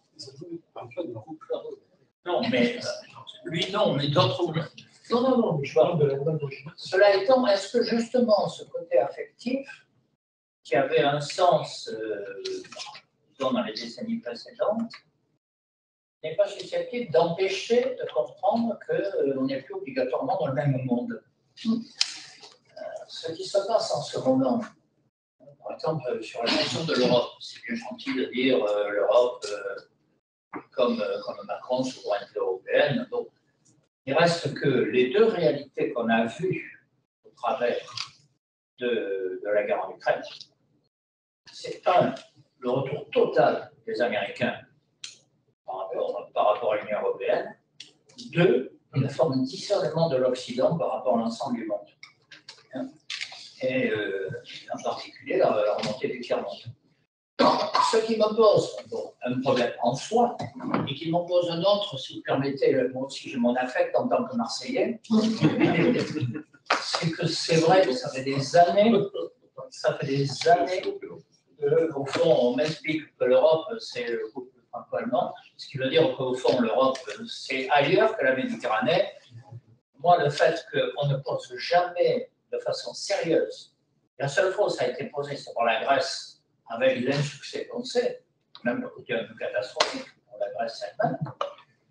Non, mais euh, lui non, mais d'autres. Non, non, non, je parle de la nouvelle d'origine. Cela étant, est-ce que justement ce côté affectif, qui avait un sens, euh, disons, dans les décennies précédentes, n'est pas susceptible d'empêcher de comprendre qu'on n'est plus obligatoirement dans le même monde? euh, Ce qui se passe en ce moment, par exemple, sur la question de l'Europe, c'est bien gentil de dire euh, l'Europe euh, comme, euh, comme Macron, souveraineté européenne. Bon, il reste que les deux réalités qu'on a vues au travers de, de la guerre en Ukraine, c'est un, le retour total des Américains par rapport, par rapport à l'Union européenne, deux, une forme de discernement de l'Occident par rapport à l'ensemble du monde. Hein? Et euh, en particulier la, la remontée du tiers-monde. Ce qui me pose bon, un problème en soi, et qui m'en pose un autre, si vous permettez, moi aussi j'ai mon affect en tant que Marseillais, c'est que c'est vrai que ça fait des années, ça fait des années que, au fond, on m'explique que l'Europe, c'est le couple franco-allemand, ce qui veut dire qu'au fond, l'Europe, c'est ailleurs que la Méditerranée. Moi, le fait qu'on ne pose jamais de façon sérieuse. La seule fois où ça a été posé, c'est par la Grèce, avec l'insuccès qu'on sait, même le côté un peu catastrophique pour la Grèce elle-même.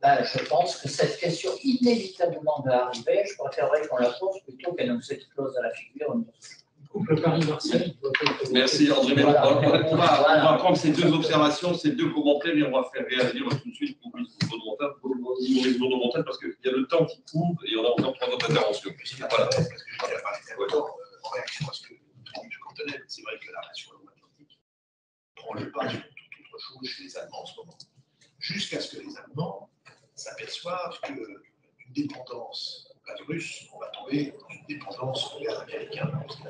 ben, je pense que cette question inévitablement va arriver. Je préférerais qu'on la pose plutôt qu'elle nous explose à la figure. Le Paris-Marseille. Merci André. Mais Voilà. on, va, on, va, Voilà. on va prendre ces deux observations, ces deux commentaires et on va faire réagir tout de suite pour Maurice Bourdeau-Montel parce qu'il y a le temps qui court et on a encore trois autres interventions. Voilà. Parce que je n'ai pas fait autant en réaction à ce que je contenais. C'est vrai que la relation atlantique prend le pas sur toute autre chose chez les Allemands en ce moment. Jusqu'à ce que les Allemands s'aperçoivent qu'une dépendance russe, on va tomber dans une dépendance envers l'américain.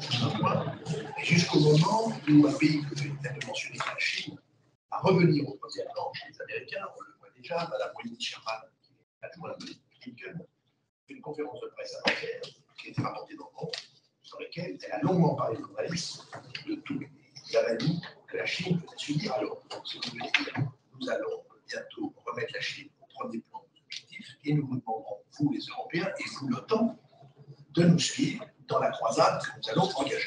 Et jusqu'au moment où un pays que j'ai peut-être mentionné, la Chine, va revenir au premier plan chez les Américains, on le voit déjà, Mme Wendy Sherman, qui est adjointe de Blinken, fait une conférence de presse avant-hier, qui a été rapportée dans le monde, dans laquelle elle a longuement parlé de journalistes, de tout. Il avait dit que la Chine peut se dire, alors, ce que vous voulez dire, nous allons bientôt remettre la Chine au premier plan de l'objectif et nous vous demanderons, vous les Européens et vous l'OTAN, de nous suivre dans la croisade que nous allons engager.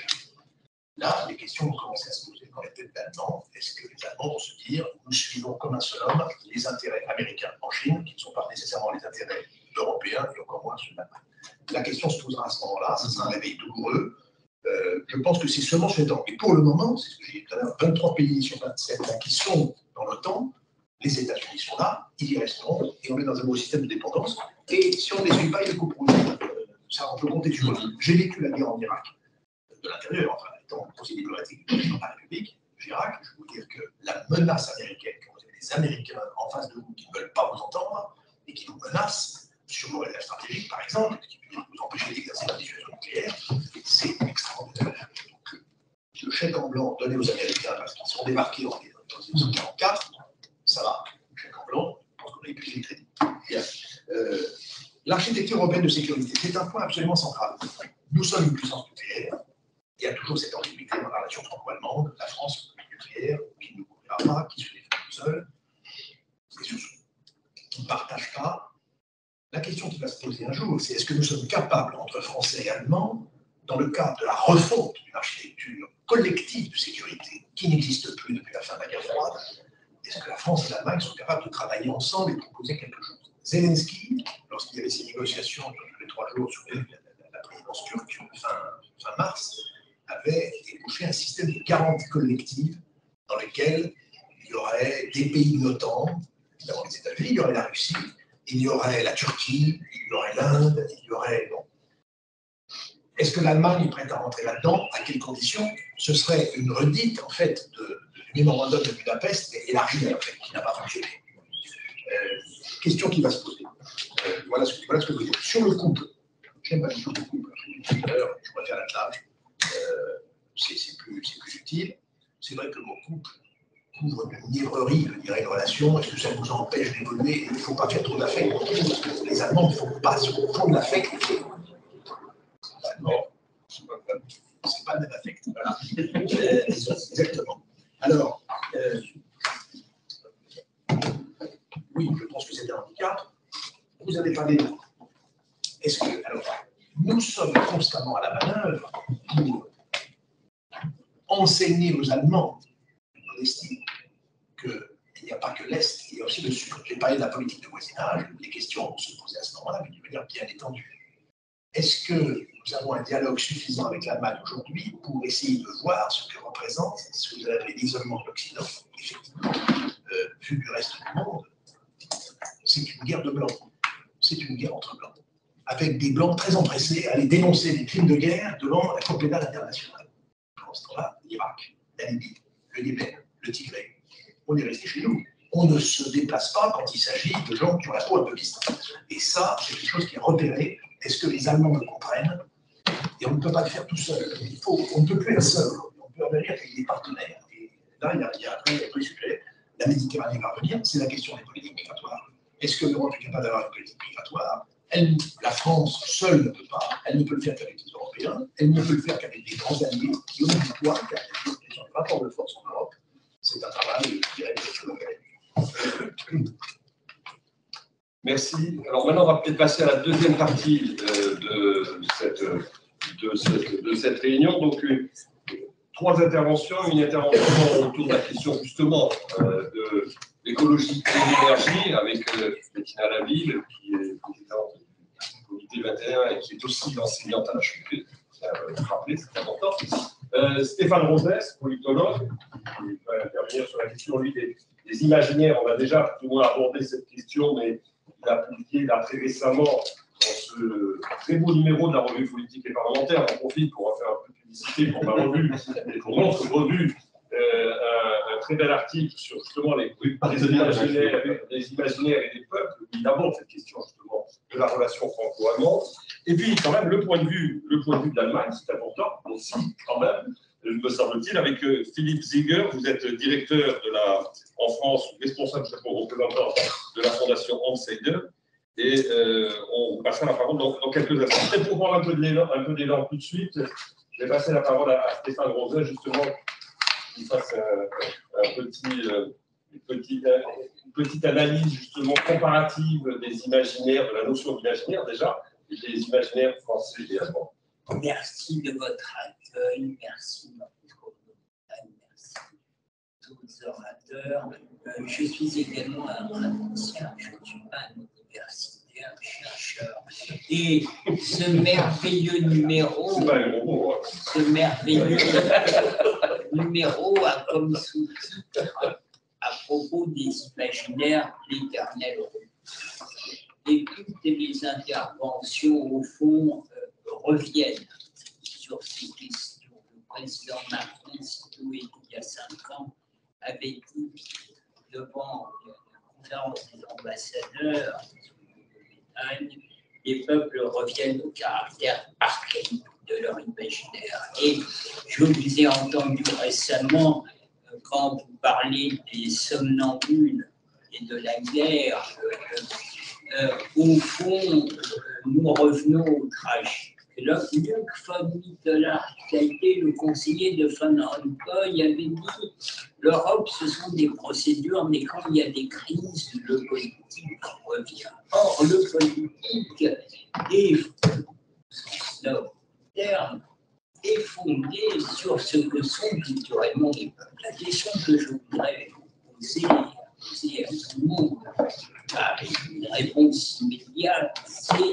Là, les questions vont commencer à se poser dans les têtes d'Allemands. Est-ce que les Allemands vont se dire, nous suivons comme un seul homme les intérêts américains en Chine, qui ne sont pas nécessairement les intérêts européens et encore moins ceux de l'Allemagne. La question se posera à ce moment-là, ce sera un réveil douloureux. Euh, je pense que c'est seulement ce temps. Et pour le moment, c'est ce que j'ai dit tout à l'heure, vingt-trois pays sur vingt-sept là, qui sont dans l'OTAN, les États-Unis sont là, ils y resteront, et on est dans un nouveau système de dépendance. Et si on ne les suit pas, ils le couperont. Ça, on peut compter sur eux. J'ai vécu la guerre en Irak, de l'intérieur, enfin, étant conseiller diplomatique dans la République, Chirac, je peux vous dire que la menace américaine, quand vous avez des Américains en face de vous qui ne veulent pas vous entendre et qui vous menacent sur vos réserves stratégiques, par exemple, qui peuvent vous empêcher d'exercer la dissuasion nucléaire, c'est extraordinaire. Donc, le chèque en blanc donné aux Américains parce qu'ils sont débarqués en mille neuf cent quarante-quatre, ça va. Le chèque en blanc, je pense qu'on a épuisé les crédits. Bien. Euh, L'architecture européenne de sécurité, c'est un point absolument central. Nous sommes une puissance nucléaire. Il y a toujours cette ambiguïté dans la relation franco-allemande, la France nucléaire, qui ne nous couvrira pas, qui se défend tout seul, et surtout, qui ne partage pas. La question qui va se poser un jour, c'est est-ce que nous sommes capables, entre Français et Allemands, dans le cadre de la refonte d'une architecture collective de sécurité qui n'existe plus depuis la fin de la guerre froide, est-ce que la France et l'Allemagne sont capables de travailler ensemble et de proposer quelque chose? Zelensky, lorsqu'il y avait ces négociations tous les trois jours sur la, la, la présidence turque fin, fin mars, avait ébauché un système de garantie collective dans lequel il y aurait des pays de l'OTAN, évidemment les États-Unis, il y aurait la Russie, il y aurait la Turquie, il y aurait l'Inde, il y aurait... Bon. Est-ce que l'Allemagne est prête à rentrer là-dedans? À quelles conditions? Ce serait une redite, en fait, de, du mémorandum de Budapest, mais élargie, en fait, qui n'a pas fonctionné. Euh, question qui va se poser. Euh, voilà, ce, voilà ce que je veux dire. Sur le couple, je n'aime pas du tout le couple. Je préfère l'attelage. Euh, c'est plus, plus utile. C'est vrai que le mot couple couvre une livrerie, je dirais, une relation. Est-ce que ça nous empêche d'évoluer? Il ne faut pas faire trop d'affect. Les Allemands ne font pas ce fond de l'affect. Non, c'est pas le même affect. Voilà. Euh, exactement. Alors, euh, oui, je pense que c'est un handicap. Vous avez parlé de... Est-ce que... Alors, nous sommes constamment à la manœuvre pour enseigner aux Allemands, on estime qu'il n'y a pas que l'Est, il y a aussi le Sud. J'ai parlé de la politique de voisinage, les questions vont se poser à ce moment-là, mais d'une manière bien étendue. Est-ce que nous avons un dialogue suffisant avec l'Allemagne aujourd'hui pour essayer de voir ce que représente ce que vous avez appelé l'isolement de l'Occident? Effectivement, euh, vu du reste du monde, c'est une guerre de blancs. C'est une guerre entre blancs. Avec des blancs très empressés à aller dénoncer des crimes de guerre devant la Cour pénale internationale. Pendant ce temps-là, l'Irak, la Libye, le Yémen, le Tigré, on est resté chez nous. On ne se déplace pas quand il s'agit de gens qui ont la peau un peu lisse. Et ça, c'est quelque chose qui est repéré. Est-ce que les Allemands le comprennent? Et on ne peut pas le faire tout seul. Il faut, on ne peut plus être seul. On peut venir avec des partenaires. Et là, il y a, il y a après il y a deux sujets. La Méditerranée va revenir, c'est la question des politiques migratoires. Est-ce que l'Europe est capable d'avoir une politique migratoire? Elle, la France seule ne peut pas. Elle ne peut le faire qu'avec les Européens. Elle ne peut le faire qu'avec des grands alliés qui ont du poids, qui ont des questions de rapport de force en Europe. C'est un travail, je dirais, de Merci. Alors maintenant, on va peut-être passer à la deuxième partie euh, de, cette, de, cette, de cette réunion. Donc, euh, trois interventions. Une intervention autour de la question justement euh, de l'écologie et l'énergie, avec euh, Bettina Laville, qui est présidente du comité vingt et un et qui est aussi enseignante à la H U P. Euh, rappeler, c'est important. Euh, Stéphane Rosès, politologue, qui va intervenir sur la question lui, des, des imaginaires. On a déjà plus ou moins abordé cette question, mais il a publié là, très récemment dans ce très beau numéro de la revue politique et parlementaire. On profite pour faire un peu de publicité pour ma revue et pour notre revue. Euh, un, un très bel article sur justement les, les, imaginaires, les imaginaires et les peuples, où il aborde cette question justement de la relation franco-allemande. Et puis quand même le point de vue, le point de vue de l'Allemagne, c'est important aussi quand même, me semble-t-il, avec euh, Philippe Ziger, vous êtes directeur de la, en France, responsable, je sais pas, représentant de la fondation Hans Seidel, et euh, on vous passera la parole dans, dans quelques instants. Peut-être pour prendre un peu d'élan tout de suite, je vais passer la parole à, à Stéphane Rosès, justement, qui fasse un, un petit, euh, une, petite, une petite analyse justement comparative des imaginaires, de la notion d'imaginaire déjà, et des imaginaires français et allemands. Merci de votre accueil, merci de votre merci à tous les orateurs. Euh, je suis également un praticien, je ne suis pas un universitaire, un chercheur. Et ce merveilleux numéro, ce merveilleux numéro a comme sous-titre à propos des imaginaires l'éternel retour. Et toutes les interventions, au fond, euh, reviennent sur ces questions. Le président Macron, sitôt il y a cinq ans, avait dit devant la conférence des ambassadeurs de les peuples reviennent au caractère archaïque de leur imaginaire. Et je vous ai entendu récemment, euh, quand vous parlez des somnambules et de la guerre, euh, euh, au fond, euh, nous revenons au tragique. Luc von Mittelaar, qui a été le conseiller de Van Rompuy, avait dit l'Europe, ce sont des procédures, mais quand il y a des crises, le politique revient. Or, le politique est, dans terme, est fondé sur ce que sont culturellement les peuples. La question que je voudrais poser, poser à tout le monde, avec une réponse immédiate, c'est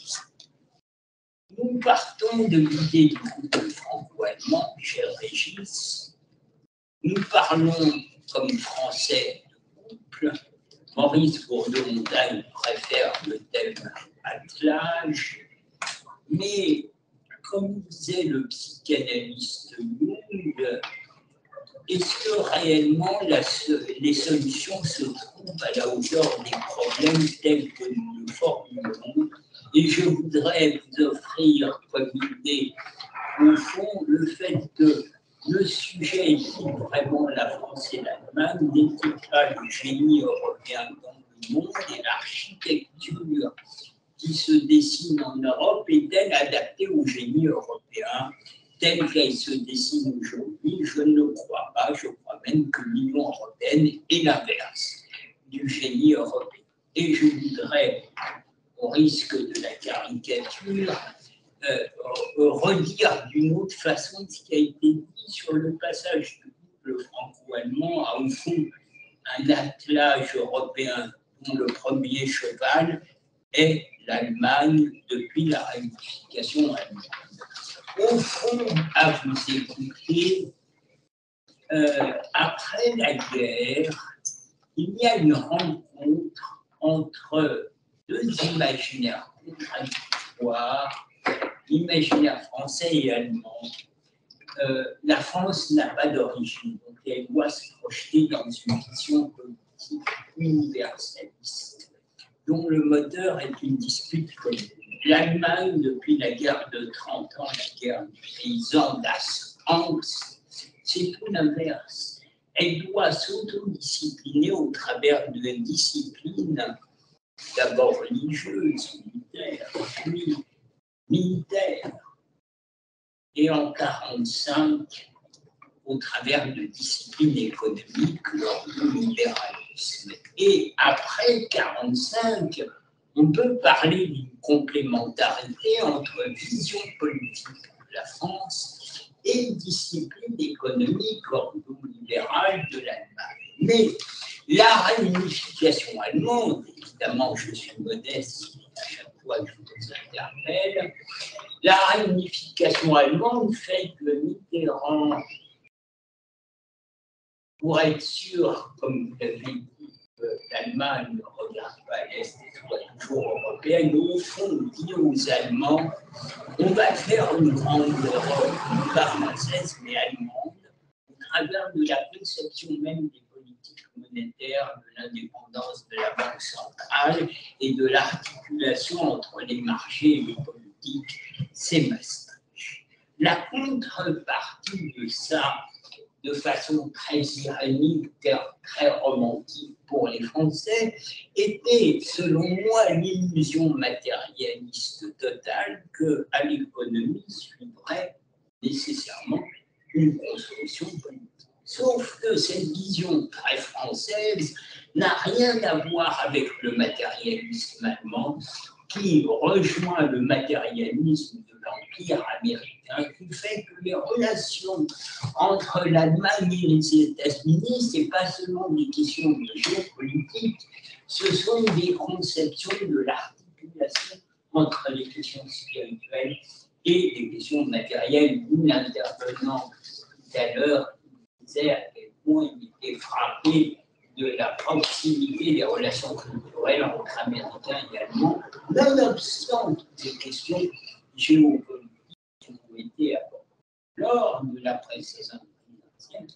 nous partons de l'idée du couple franco-allemand, cher Régis. Nous parlons comme français de couple. Maurice Bourdeau-Montagne préfère le thème attelage. Mais, comme disait le psychanalyste Jung, est-ce que réellement la, les solutions se trouvent à la hauteur des problèmes tels que nous le formulons? Et je voudrais vous offrir comme idée, au fond, le fait que le sujet est vraiment la France et l'Allemagne, n'était pas le génie européen dans le monde et l'architecture qui se dessine en Europe est-elle adaptée au génie européen telle qu'elle se dessine aujourd'hui? Je ne le crois pas. Je crois même que l'Union européenne est l'inverse du génie européen. Et je voudrais, au risque de la caricature, euh, redire d'une autre façon ce qui a été dit sur le passage du couple franco-allemand à, au fond, un attelage européen dont le premier cheval est l'Allemagne depuis la réunification allemande. Au fond, à vous écouter, euh, après la guerre, il y a une rencontre entre deux imaginaires contradictoires, l'imaginaire français et allemand. Euh, la France n'a pas d'origine, donc elle doit se projeter dans une vision politique universaliste, dont le moteur est une dispute commune. L'Allemagne, depuis la guerre de trente ans, la guerre du paysan, das Angst, c'est tout l'inverse. Elle doit s'autodiscipliner au travers d'une discipline d'abord religieuse, militaire, puis militaire, et en quarante-cinq, au travers de disciplines économiques, l'ordolibéralisme. Et après quarante-cinq, on peut parler d'une complémentarité entre vision politique de la France et discipline économique ordolibérale de l'Allemagne. Mais La réunification allemande, évidemment, je suis modeste à chaque fois que je vous interpelle, la réunification allemande fait que Mitterrand, pour être sûr, comme vous l'avez dit, que l'Allemagne ne regarde pas l'Est et soit toujours européenne, au fond, dit aux Allemands, on va faire une grande Europe, pas française, mais allemande, au travers de la conception même des politiques monétaires, de l'indépendance de la Banque centrale et de l'articulation entre les marchés et les politiques, c'est Maastricht. La contrepartie de ça, de façon très irénique, très romantique pour les Français, était, selon moi, l'illusion matérialiste totale qu'à l'économie suivrait nécessairement une construction politique. Sauf que cette vision très française n'a rien à voir avec le matérialisme allemand, qui rejoint le matérialisme de l'Empire américain, qui fait que les relations entre l'Allemagne et les États-Unis, ce n'est pas seulement des questions de géopolitique, ce sont des conceptions de l'articulation entre les questions spirituelles et les questions matérielles. Une intervenant tout à l'heure disait à quel point il était frappé de la proximité des relations culturelles entre Américains et Allemands, nonobstant des questions géopolitiques qui ont été abordées. Lors de la précédente présidentielle,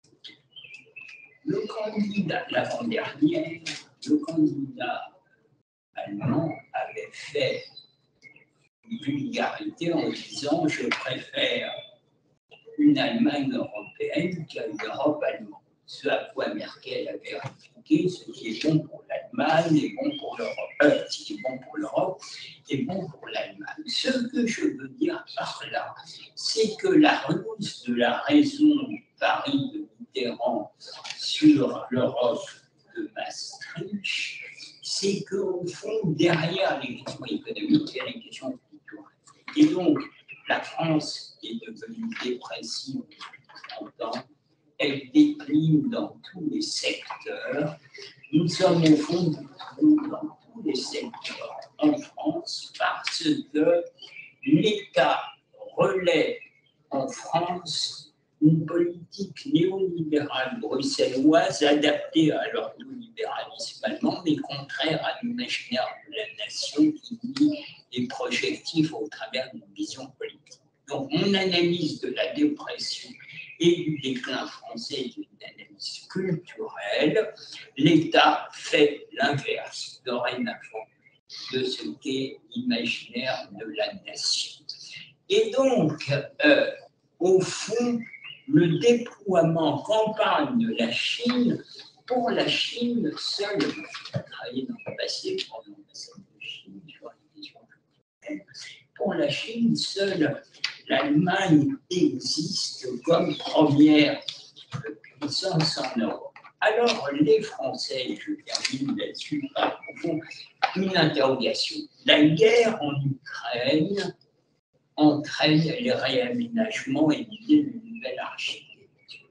le candidat, l'avant-dernière, le candidat allemand avait fait une vulgarité en disant « je préfère une Allemagne européenne qu'à une Europe allemande ». Ce à quoi Merkel avait expliqué, ce qui est bon pour l'Allemagne est bon pour l'Europe, euh, ce qui est bon pour l'Europe est bon pour l'Allemagne. Ce que je veux dire par là, c'est que la ruse de la raison Paris de Mitterrand sur l'Europe de Maastricht, c'est qu'au fond, derrière les questions économiques, il y a les questions culturelles. Et donc, la France est devenue dépressive depuis trente ans. Elle décline dans tous les secteurs. Nous sommes au fond dans tous les secteurs en France parce que l'État relaie en France une politique néolibérale bruxelloise adaptée à l'ordolibéralisme allemand, mais contraire à l'imaginaire de la nation qui dit les projectifs au travers d'une vision politique. Donc, mon analyse de la dépression et du déclin français d'une analyse culturelle, l'État fait l'inverse dorénavant de ce qu'est l'imaginaire de la nation. Et donc, euh, au fond, le déploiement campagne de la Chine, pour la Chine seule, j'ai travaillé dans le passé pour l'ambassade de Chine sur les questions culturelles, pour la Chine seule, l'Allemagne existe comme première puissance en Europe. Alors, les Français, je termine là-dessus, par au fond, une interrogation. La guerre en Ukraine entraîne les réaménagements et l'idée d'une nouvelle architecture.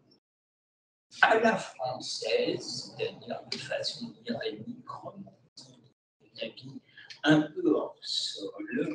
À la française, c'est-à-dire de façon irénique, romantique, un peu hors sol,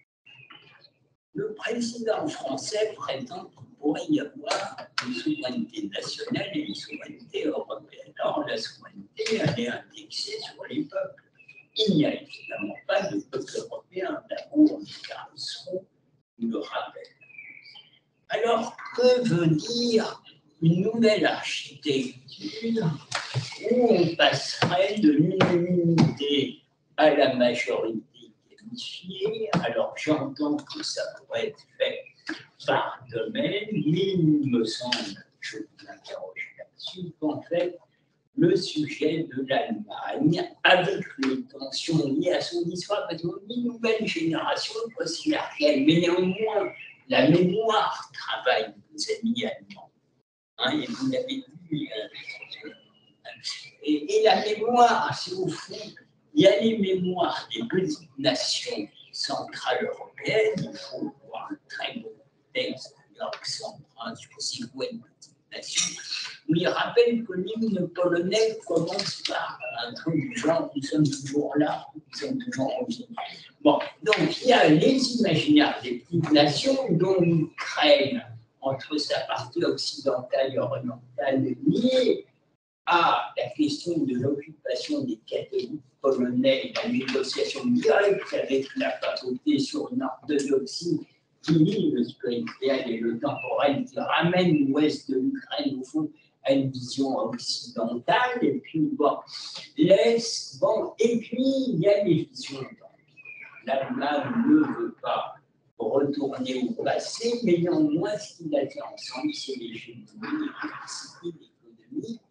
le président français prétend qu'il pourrait y avoir une souveraineté nationale et une souveraineté européenne. Alors, la souveraineté, elle est indexée sur les peuples. Il n'y a évidemment pas de peuple européen. D'abord, Carlson nous le rappelle. Alors, que veut dire une nouvelle architecture où on passerait de l'unanimité à la majorité? Alors, j'entends que ça pourrait être fait par domaine, mais il me semble, je vous interroge là-dessus, qu'en fait, le sujet de l'Allemagne, avec les tensions liées à son histoire, parce qu'on dit nouvelle génération, considère qu'elle, mais néanmoins, la mémoire travaille, nos amis allemands. Hein, et vous l'avez vu. Euh, et, et la mémoire, c'est au fond. Il y a les mémoires des petites nations centrales européennes. Il faut voir un très beau texte de Jörg Semprin sur ces petites nations. lui rappelle que l'hymne polonais commence par un truc du genre « nous sommes toujours là, nous sommes toujours en vie ». Bon, donc il y a les imaginaires des petites nations dont l'Ukraine, entre sa partie occidentale et orientale, liée à la question de l'occupation des catholiques polonais, la négociation directe avec la papauté sur une orthodoxie qui lie le spirituel et le temporel, qui ramène l'ouest de l'Ukraine, au fond, à une vision occidentale, et puis, bon, l'Est, bon, et puis, il y a les visions d'empire. L'Allemagne ne veut pas retourner au passé, mais néanmoins, ce qu'il a fait ensemble, c'est l'hégémonie, l'économie,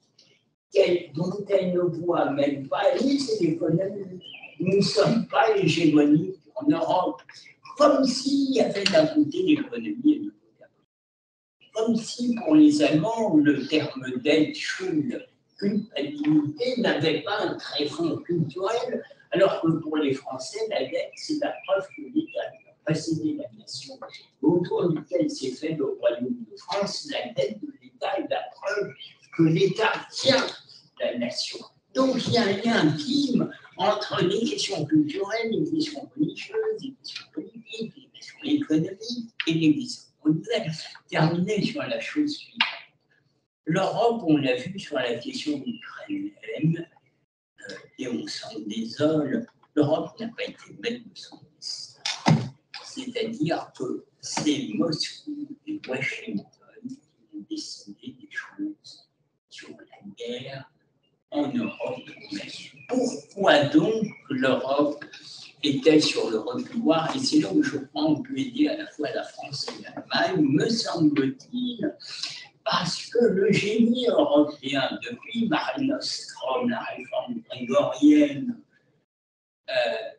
dont elle ne voit même pas, et c'est l'économie. Nous ne sommes pas hégémoniques en Europe, comme s'il y avait d'un côté l'économie et de l'autre. Comme si pour les Allemands, le terme dette, Schuld, culpabilité, n'avait pas un très fond culturel, alors que pour les Français, la dette, c'est la preuve que l'État a précédé la nation, autour duquel s'est fait le Royaume de France. La dette de l'État est la preuve que l'État tient la nation. Donc il y a un lien intime entre les questions culturelles, les questions religieuses, les questions politiques, les questions économiques et les questions. On voudrait terminer sur la chose suivante. L'Europe, on l'a vu sur la question ukrainienne, euh, et on s'en désole, l'Europe n'a pas été maître de son destin. C'est-à-dire que c'est Moscou et Washington qui ont décidé des choses sur la guerre en Europe. Pourquoi donc l'Europe est-elle sur le reculoir? Et c'est là où je crois qu'on peut aider à la fois la France et l'Allemagne, me semble-t-il, parce que le génie européen, depuis Mare Nostrum, la réforme grégorienne, euh,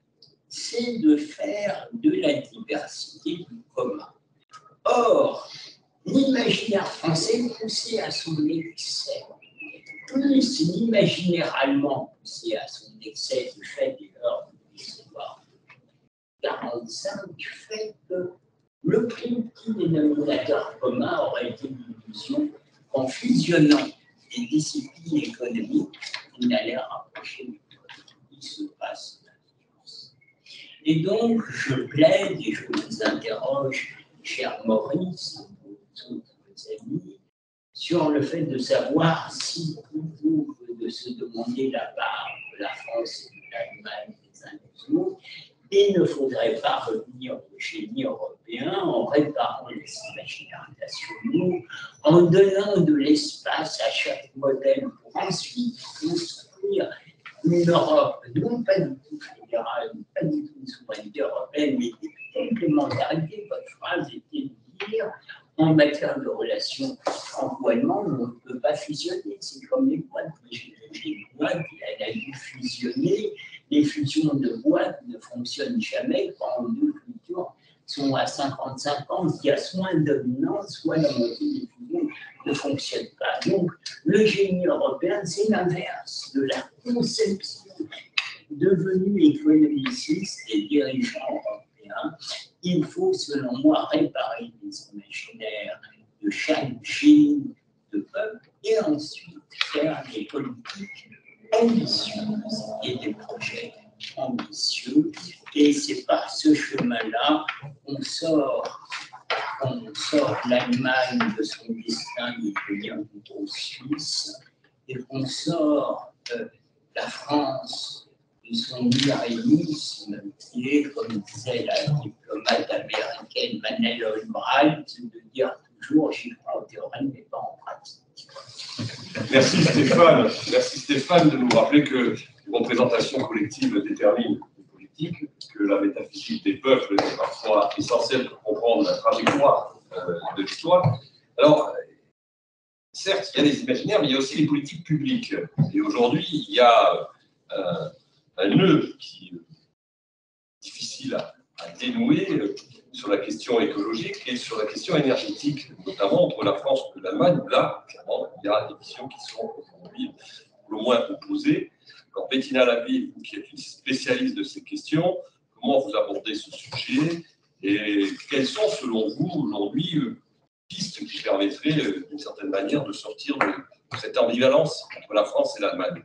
c'est de faire de la diversité du commun. Or, l'imaginaire français poussé à son excès, plus l'imaginaire allemand poussé à son excès du fait des heures de l'histoire quarante-cinq, fait que le plus petit dénominateur commun aurait été l'illusion qu'en fusionnant des disciplines économiques, on allait rapprocher du il se passe la science. Et donc, je plaide et je vous interroge, cher Maurice, et vos autres amis, sur le fait de savoir si, plutôt que de se demander la part de la France et de l'Allemagne des uns des autres, il ne faudrait pas revenir au génie européen en réparant les imaginaires nationaux, en donnant de l'espace à chaque modèle pour ensuite construire une Europe non pas du tout fédérale, pas du tout une souveraineté européenne, mais des complémentarités. Votre phrase était de dire en matière de relations franco-allemandes, on ne peut pas fusionner. C'est comme les boîtes. J'ai une boîte, elle a dû fusionner. Les fusions de boîtes ne fonctionnent jamais quand deux cultures sont à cinquante cinquante. Il y a soit un dominant, soit la moitié des fusions ne fonctionnent pas. Donc, le génie européen, c'est l'inverse de la conception devenue économiciste des dirigeants européens. Il faut, selon moi, réparer les imaginaires de chaque génie de peuple et ensuite faire des politiques ambitieuses et des projets ambitieux. Et c'est par ce chemin-là qu'on sort, qu'on sort l'Allemagne de son destin de devenir une grosse Suisse et qu'on sort euh, la France de son irrénisme qui est, comme disait la diplomate américaine Madeleine Albright, de dire toujours j'y crois en théorie mais pas en pratique. Merci Stéphane. Merci Stéphane de nous rappeler que les représentations collectives déterminent les politiques, que la métaphysique des peuples est parfois essentielle pour comprendre la trajectoire euh, de l'histoire. Alors, certes, il y a des imaginaires, mais il y a aussi les politiques publiques. Et aujourd'hui, il y a euh, un nœud qui est difficile à, à dénouer euh, sur la question écologique et sur la question énergétique, notamment entre la France et l'Allemagne. Là, clairement, il y a des visions qui sont aujourd'hui pour le moins opposées. Alors, Bettina Laville, vous qui êtes une spécialiste de ces questions, comment vous abordez ce sujet et quelles sont, selon vous, aujourd'hui, pistes qui permettraient, d'une certaine manière, de sortir de, cette ambivalence entre la France et l'Allemagne.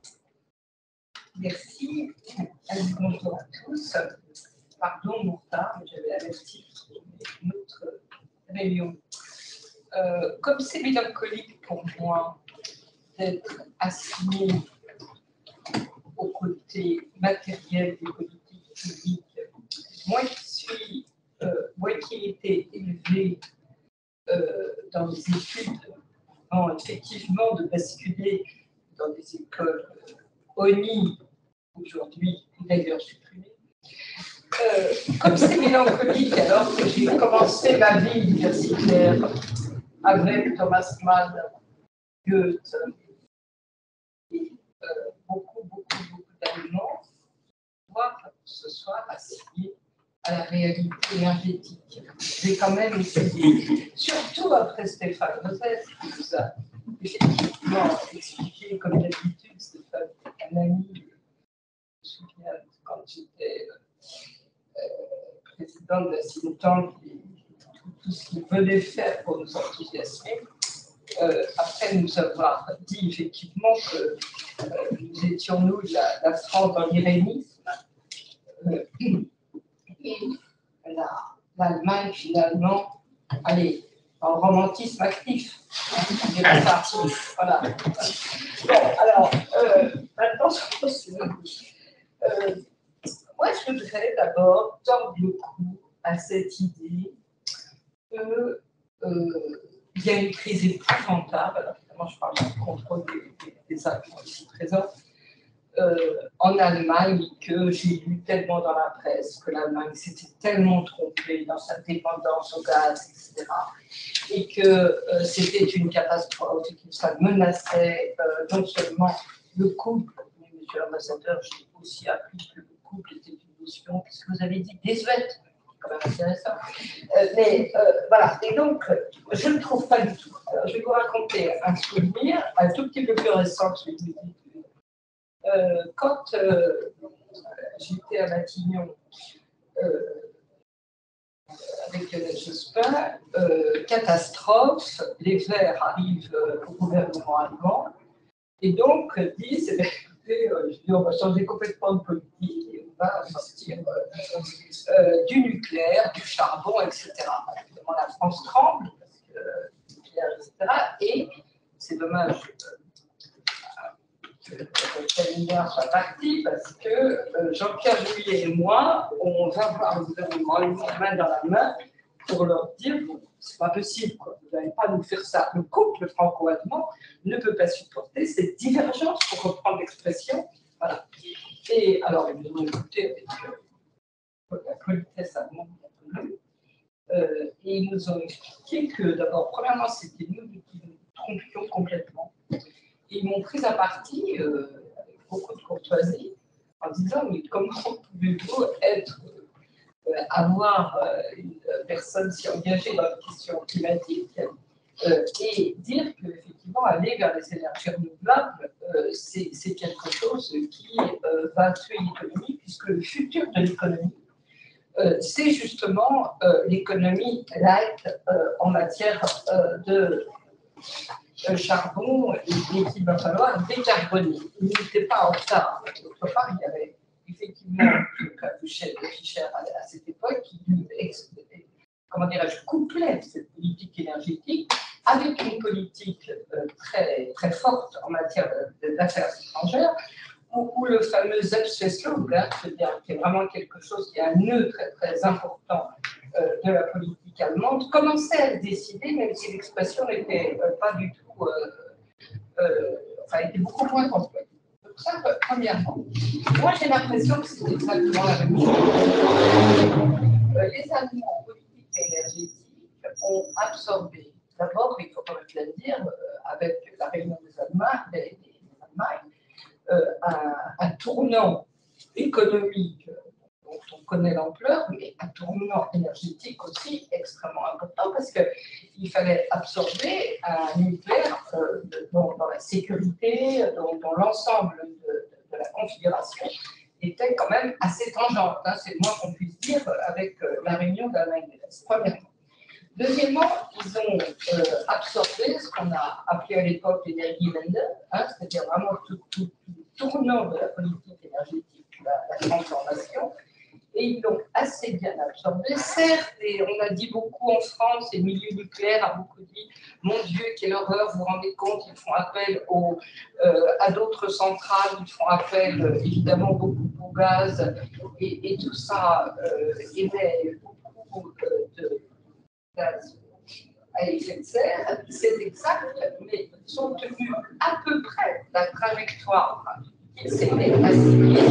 Merci. Bonjour à tous. Pardon mon retard, mais j'avais averti une autre réunion. Euh, comme c'est mélancolique pour moi d'être assigné au côté matériel des politiques publiques, moi qui suis, euh, moi qui ai été élevé euh, dans les études, avant effectivement de basculer dans des écoles euh, O N I, aujourd'hui d'ailleurs supprimées. Euh, comme c'est mélancolique, alors que j'ai commencé ma vie universitaire avec Thomas Mann, Goethe et euh, beaucoup, beaucoup, beaucoup d'Allemands, voir ce soir assigné à la réalité énergétique. J'ai quand même essayé, surtout après Stéphane Rosès, qui nous a effectivement expliqué, comme d'habitude, Stéphane, un ami, je me souviens quand j'étais euh, président de la think tank, et tout, tout ce qu'il venait faire pour nous enthousiasmer, euh, après nous avoir dit effectivement que euh, nous étions, nous, la, la France dans l'irénisme, euh, et l'Allemagne, la, finalement, allez, en romantisme actif. Hein, voilà. Bon, alors, euh, maintenant, euh, moi, je voudrais d'abord tordre le cou à cette idée qu'il euh, y a une crise épouvantable. Alors, évidemment, je parle du contrôle des, des, des Allemands ici présents. Euh, en Allemagne, que j'ai lu tellement dans la presse que l'Allemagne s'était tellement trompée dans sa dépendance au gaz, et cetera, et que euh, c'était une catastrophe et que ça menaçait euh, non seulement le couple, mais monsieur l'ambassadeur, j'ai aussi appris que le couple était une notion, puisque vous avez dit désuète, quand même intéressant. Euh, mais euh, voilà, et donc, je ne trouve pas du tout. Alors, je vais vous raconter un souvenir un tout petit peu plus récent que celui que vous dites. Euh, quand euh, j'étais à Matignon euh, avec Lionel Jospin, euh, catastrophe, les Verts arrivent euh, au gouvernement allemand et donc disent, eh bien, écoutez, euh, je dis, on va changer complètement de politique et on va sortir euh, euh, du nucléaire, du charbon, et cetera. Évidemment, la France tremble, parce que, euh, nucléaire, et cetera. Et c'est dommage. Euh, Calimard soit parti parce que euh, Jean-Pierre Juillet et moi, on va voir le gouvernement allemand main dans la main pour leur dire bon, c'est pas possible, quoi. Vous n'allez pas nous faire ça. Le couple franco-allemand ne peut pas supporter cette divergence, pour reprendre l'expression. Voilà. Et alors, ils nous ont écouté avec euh, la politesse allemande, euh, et ils nous ont expliqué que d'abord, premièrement, c'était nous qui nous trompions complètement. Ils m'ont pris à partie euh, avec beaucoup de courtoisie en disant mais comment pouvez-vous être, euh, avoir euh, une personne si engagée dans les questions climatiques euh, et dire qu'effectivement aller vers les énergies renouvelables euh, c'est quelque chose qui euh, va tuer l'économie puisque le futur de l'économie euh, c'est justement euh, l'économie light euh, en matière euh, de le charbon et qu'il va falloir décarboner. Il n'était pas en retard. D'autre part, il y avait effectivement le chef de Fischer à cette époque qui, comment dirais-je, couplait cette politique énergétique avec une politique euh, très, très forte en matière d'affaires étrangères, où, où le fameux Selbstversorgung, c'est-à-dire qui est vraiment quelque chose qui est un nœud très, très important euh, de la politique allemande, commençait à être décidé, même si l'expression n'était euh, pas du tout, euh, euh, enfin, était beaucoup moins complète. Donc ça, euh, premièrement. Moi, j'ai l'impression que c'est exactement la même chose. Euh, les Allemands en politique énergétique ont absorbé, d'abord, il faut quand même bien le dire, euh, avec la réunion des Allemands, des, des Allemagne, euh, un, un tournant économique dont on connaît l'ampleur, mais un tournant énergétique aussi extrêmement important parce qu'il fallait absorber un nucléaire euh, dont, dont la sécurité, dont, dont l'ensemble de, de la configuration était quand même assez tangente. Hein, c'est le moins qu'on puisse dire avec euh, la réunion d'Allemagne de l'Est, premièrement. Deuxièmement, ils ont euh, absorbé ce qu'on a appelé à l'époque l'énergie-wende, hein, c'est-à-dire vraiment tout, tout, tout tournant de la politique énergétique, la, la transformation, et ils l'ont assez bien absorbé. Certes, et on a dit beaucoup en France, et le milieu nucléaire a beaucoup dit « Mon Dieu, quelle horreur, vous vous rendez compte, ils font appel au, euh, à d'autres centrales, ils font appel euh, évidemment beaucoup au gaz, et, et tout ça euh, émet beaucoup euh, de gaz à effet de serre, c'est exact, mais ils sont tenus à peu près la trajectoire qui s'était assignée.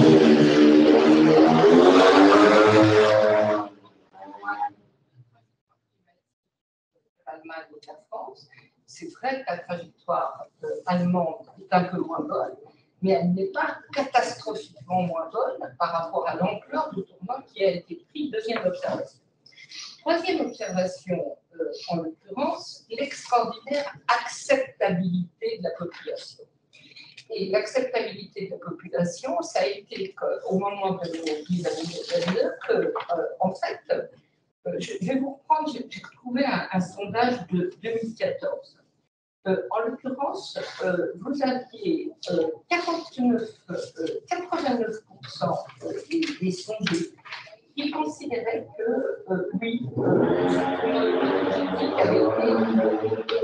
L'Allemagne et la France. C'est vrai que la trajectoire euh, allemande est un peu moins bonne, mais elle n'est pas catastrophiquement moins bonne par rapport à l'ampleur du tournant qui a été pris. Deuxième observation. Troisième observation, euh, en l'occurrence, l'extraordinaire acceptabilité de la population. Et l'acceptabilité de la population, ça a été au moment de l'énergie que, euh, en fait, euh, je vais vous reprendre, j'ai trouvé un, un sondage de deux mille quatorze. Euh, en l'occurrence, euh, vous aviez euh, quarante-neuf, euh, quatre-vingt-neuf pour cent des, des sondés qui considéraient que, euh, oui, euh, ce avait été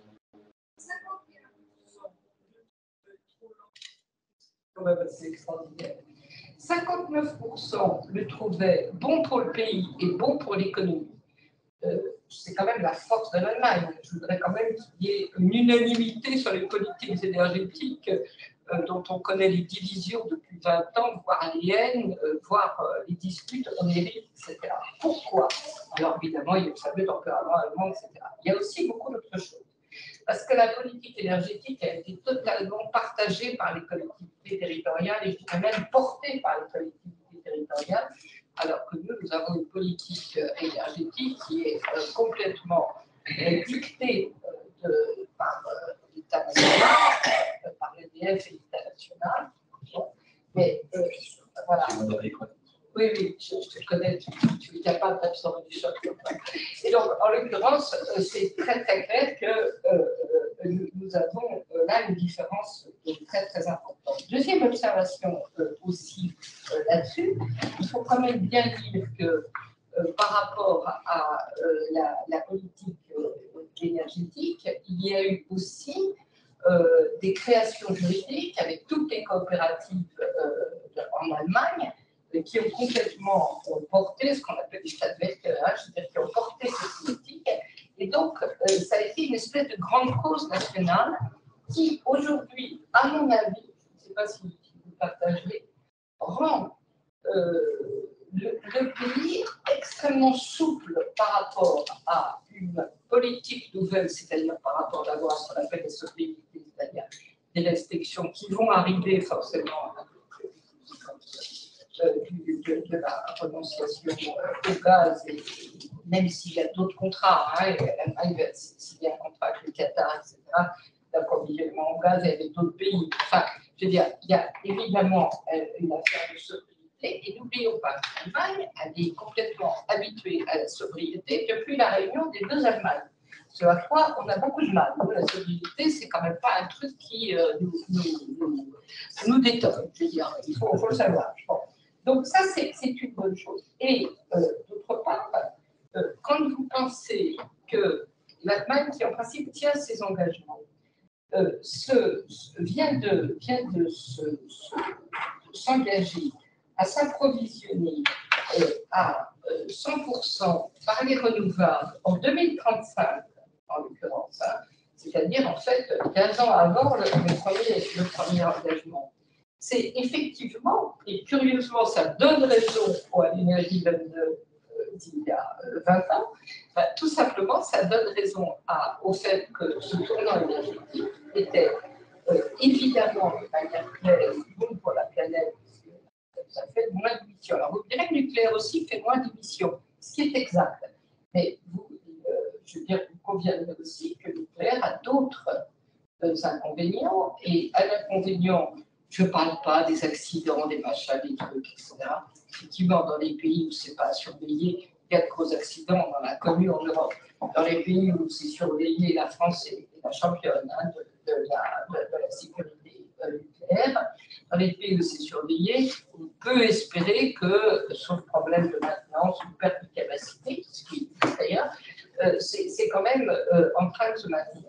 c'est extraordinaire. cinquante-neuf pour cent le trouvaient bon pour le pays et bon pour l'économie. Euh, c'est quand même la force de l'Allemagne. Je voudrais quand même qu'il y ait une unanimité sur les politiques énergétiques euh, dont on connaît les divisions depuis vingt ans, voire les haines, euh, voire euh, les disputes onériques, et cetera. Pourquoi? Alors évidemment, il y a le fameux tempérament allemand, et cetera. Il y a aussi beaucoup d'autres choses. Parce que la politique énergétique a été totalement partagée par les collectivités territoriales et je dirais même portée par les collectivités territoriales, alors que nous, nous avons une politique énergétique qui est euh, complètement euh, dictée euh, de, par euh, l'État national, euh, par l'E D F et l'État national. Bon. Mais euh, voilà. Oui, oui, je, je te connais, tu, tu es capable d'absorber du choc. Et donc, en l'occurrence, c'est très très clair que euh, nous, nous avons euh, là une différence très très importante. Deuxième observation euh, aussi euh, là-dessus, il faut quand même bien dire que euh, par rapport à euh, la, la politique euh, énergétique, il y a eu aussi euh, des créations juridiques avec toutes les coopératives euh, en Allemagne qui ont complètement porté ce qu'on appelle les Stadtwerke, c'est-à-dire qui ont porté cette politique. Et donc, euh, ça a été une espèce de grande cause nationale qui, aujourd'hui, à mon avis, je ne sais pas si vous partagez, rend euh, le, le pays extrêmement souple par rapport à une politique nouvelle, c'est-à-dire par rapport d'abord à ce qu'on appelle les sobriétés, c'est-à-dire des restrictions qui vont arriver forcément Euh, de, de la renonciation au gaz, et même s'il y a d'autres contrats, hein, l'Allemagne va signer un contrat avec le Qatar, et cetera, d'approvisionnement en gaz avec d'autres pays. Enfin, je veux dire, il y a évidemment une affaire de sobriété, et n'oublions pas que l'Allemagne, elle est complètement habituée à la sobriété depuis la réunion des deux Allemagnes. Ce à quoi on a beaucoup de mal. Nous, la sobriété, c'est quand même pas un truc qui euh, nous, nous, nous, nous détonne. Je veux dire, il faut, faut le savoir. Bon. Donc ça, c'est une bonne chose. Et euh, d'autre part, euh, quand vous pensez que l'Allemagne, qui en principe tient ses engagements, euh, se, vient de, vient de s'engager à s'approvisionner euh, à euh, cent pour cent par les renouvelables en deux mille trente-cinq, en l'occurrence, hein, c'est-à-dire en fait quinze ans avant le, le, premier, le premier engagement. C'est effectivement, et curieusement, ça donne raison à l'énergie d'il y a vingt ans, ben, tout simplement, ça donne raison à, au fait que ce tournant énergétique était euh, évidemment de manière claire bon pour la planète, parce que ça fait moins d'émissions. Alors, vous direz que le nucléaire aussi fait moins d'émissions, ce qui est exact. Mais vous, euh, je veux dire, vous conviendrez aussi que le nucléaire a d'autres euh, inconvénients, et un inconvénient, je ne parle pas des accidents, des machins, des trucs, et cetera. Effectivement, dans les pays où ce n'est pas surveillé, il y a de gros accidents, on en a connu en Europe. Dans les pays où c'est surveillé, la France est la championne hein, de, de, la, de, de la sécurité euh, nucléaire. Dans les pays où c'est surveillé, on peut espérer que, sauf problème de maintenance ou perte de capacité, ce qui est d'ailleurs, euh, c'est quand même euh, en train de se maintenir.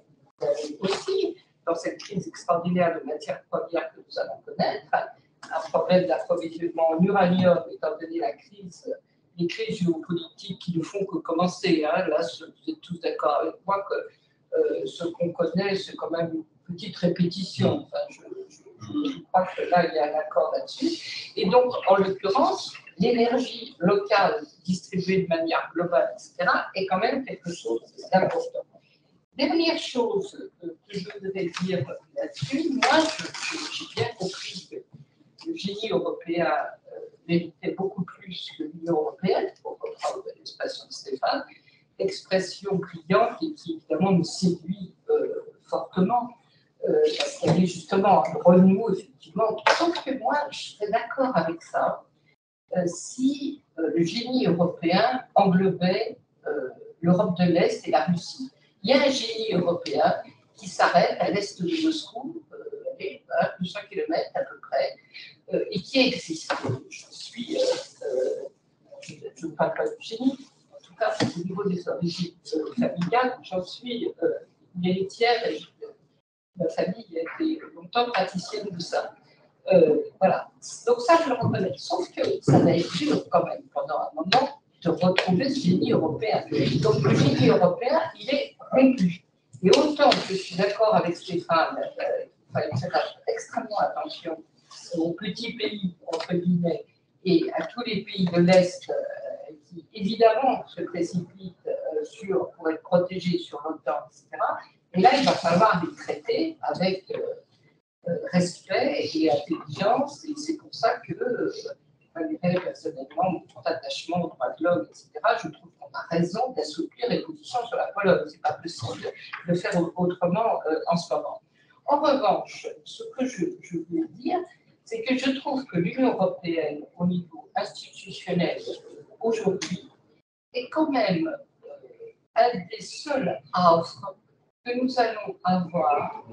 Aussi, dans cette crise extraordinaire de matières premières que nous allons connaître, un problème d'approvisionnement en uranium, étant donné la crise, les crises géopolitiques qui ne font que commencer. Hein, là, vous êtes tous d'accord avec moi que euh, ce qu'on connaît, c'est quand même une petite répétition. Enfin, je, je, je crois que là, il y a un accord là-dessus. Et donc, en l'occurrence, l'énergie locale distribuée de manière globale, et cetera, est quand même quelque chose d'important. Dernière chose que je voudrais dire là-dessus, moi, j'ai bien compris que le génie européen euh, méritait beaucoup plus que l'Union européenne, pour reprendre l'expression de Stéphane, expression brillante et qui évidemment me séduit euh, fortement, euh, parce qu'il y avait justement un renouveau, effectivement. Sauf que moi, je serais d'accord avec ça euh, si euh, le génie européen englobait euh, l'Europe de l'Est et la Russie. Il y a un génie européen qui s'arrête à l'est de Moscou, euh, à deux cents kilomètres à peu près, euh, et qui existe. Je suis, euh, euh, je ne parle pas du génie, en tout cas au niveau des origines euh, familiales, j'en suis euh, une héritière et euh, ma famille a été longtemps praticienne de ça. Euh, voilà. Donc ça, je le reconnais. Sauf que ça va être dur quand même pendant un moment de retrouver ce génie européen. Donc le génie européen, il est rompu. Et autant que je suis d'accord avec Stéphane, euh, il faut faire extrêmement attention aux petits pays, entre guillemets, et à tous les pays de l'Est euh, qui, évidemment, se précipitent euh, sur, pour être protégés sur l'OTAN, et cetera. Et là, il va falloir les traiter avec euh, euh, respect et intelligence, et c'est pour ça que, euh, malgré personnellement mon attachement aux droits de l'homme, et cetera, je trouve qu'on a raison d'assouplir les positions sur la Pologne. Ce n'est pas possible de faire autrement euh, en ce moment. En revanche, ce que je, je voulais dire, c'est que je trouve que l'Union européenne, au niveau institutionnel, aujourd'hui, est quand même euh, un des seuls havres que nous allons avoir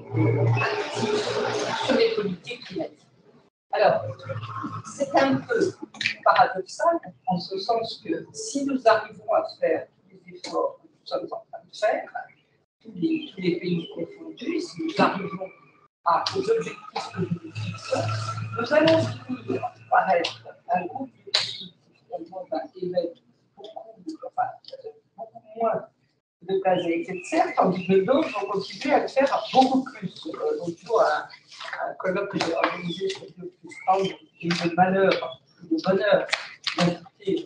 sur les politiques climatiques. Alors, c'est un peu paradoxal, en ce sens que si nous arrivons à faire tous les efforts que nous sommes en train de faire, tous les, tous les pays confondus, si nous arrivons à, aux objectifs que nous nous fixons, nous allons finir par être un groupe de pays qui finalement va émettre beaucoup, enfin, beaucoup moins de gaz à effet de serre, tandis que d'autres vont continuer à le faire beaucoup plus. Euh, L'autre jour, un, un colloque que j'ai organisé sur le plus trente, j'ai eu le malheur, le bonheur d'inviter,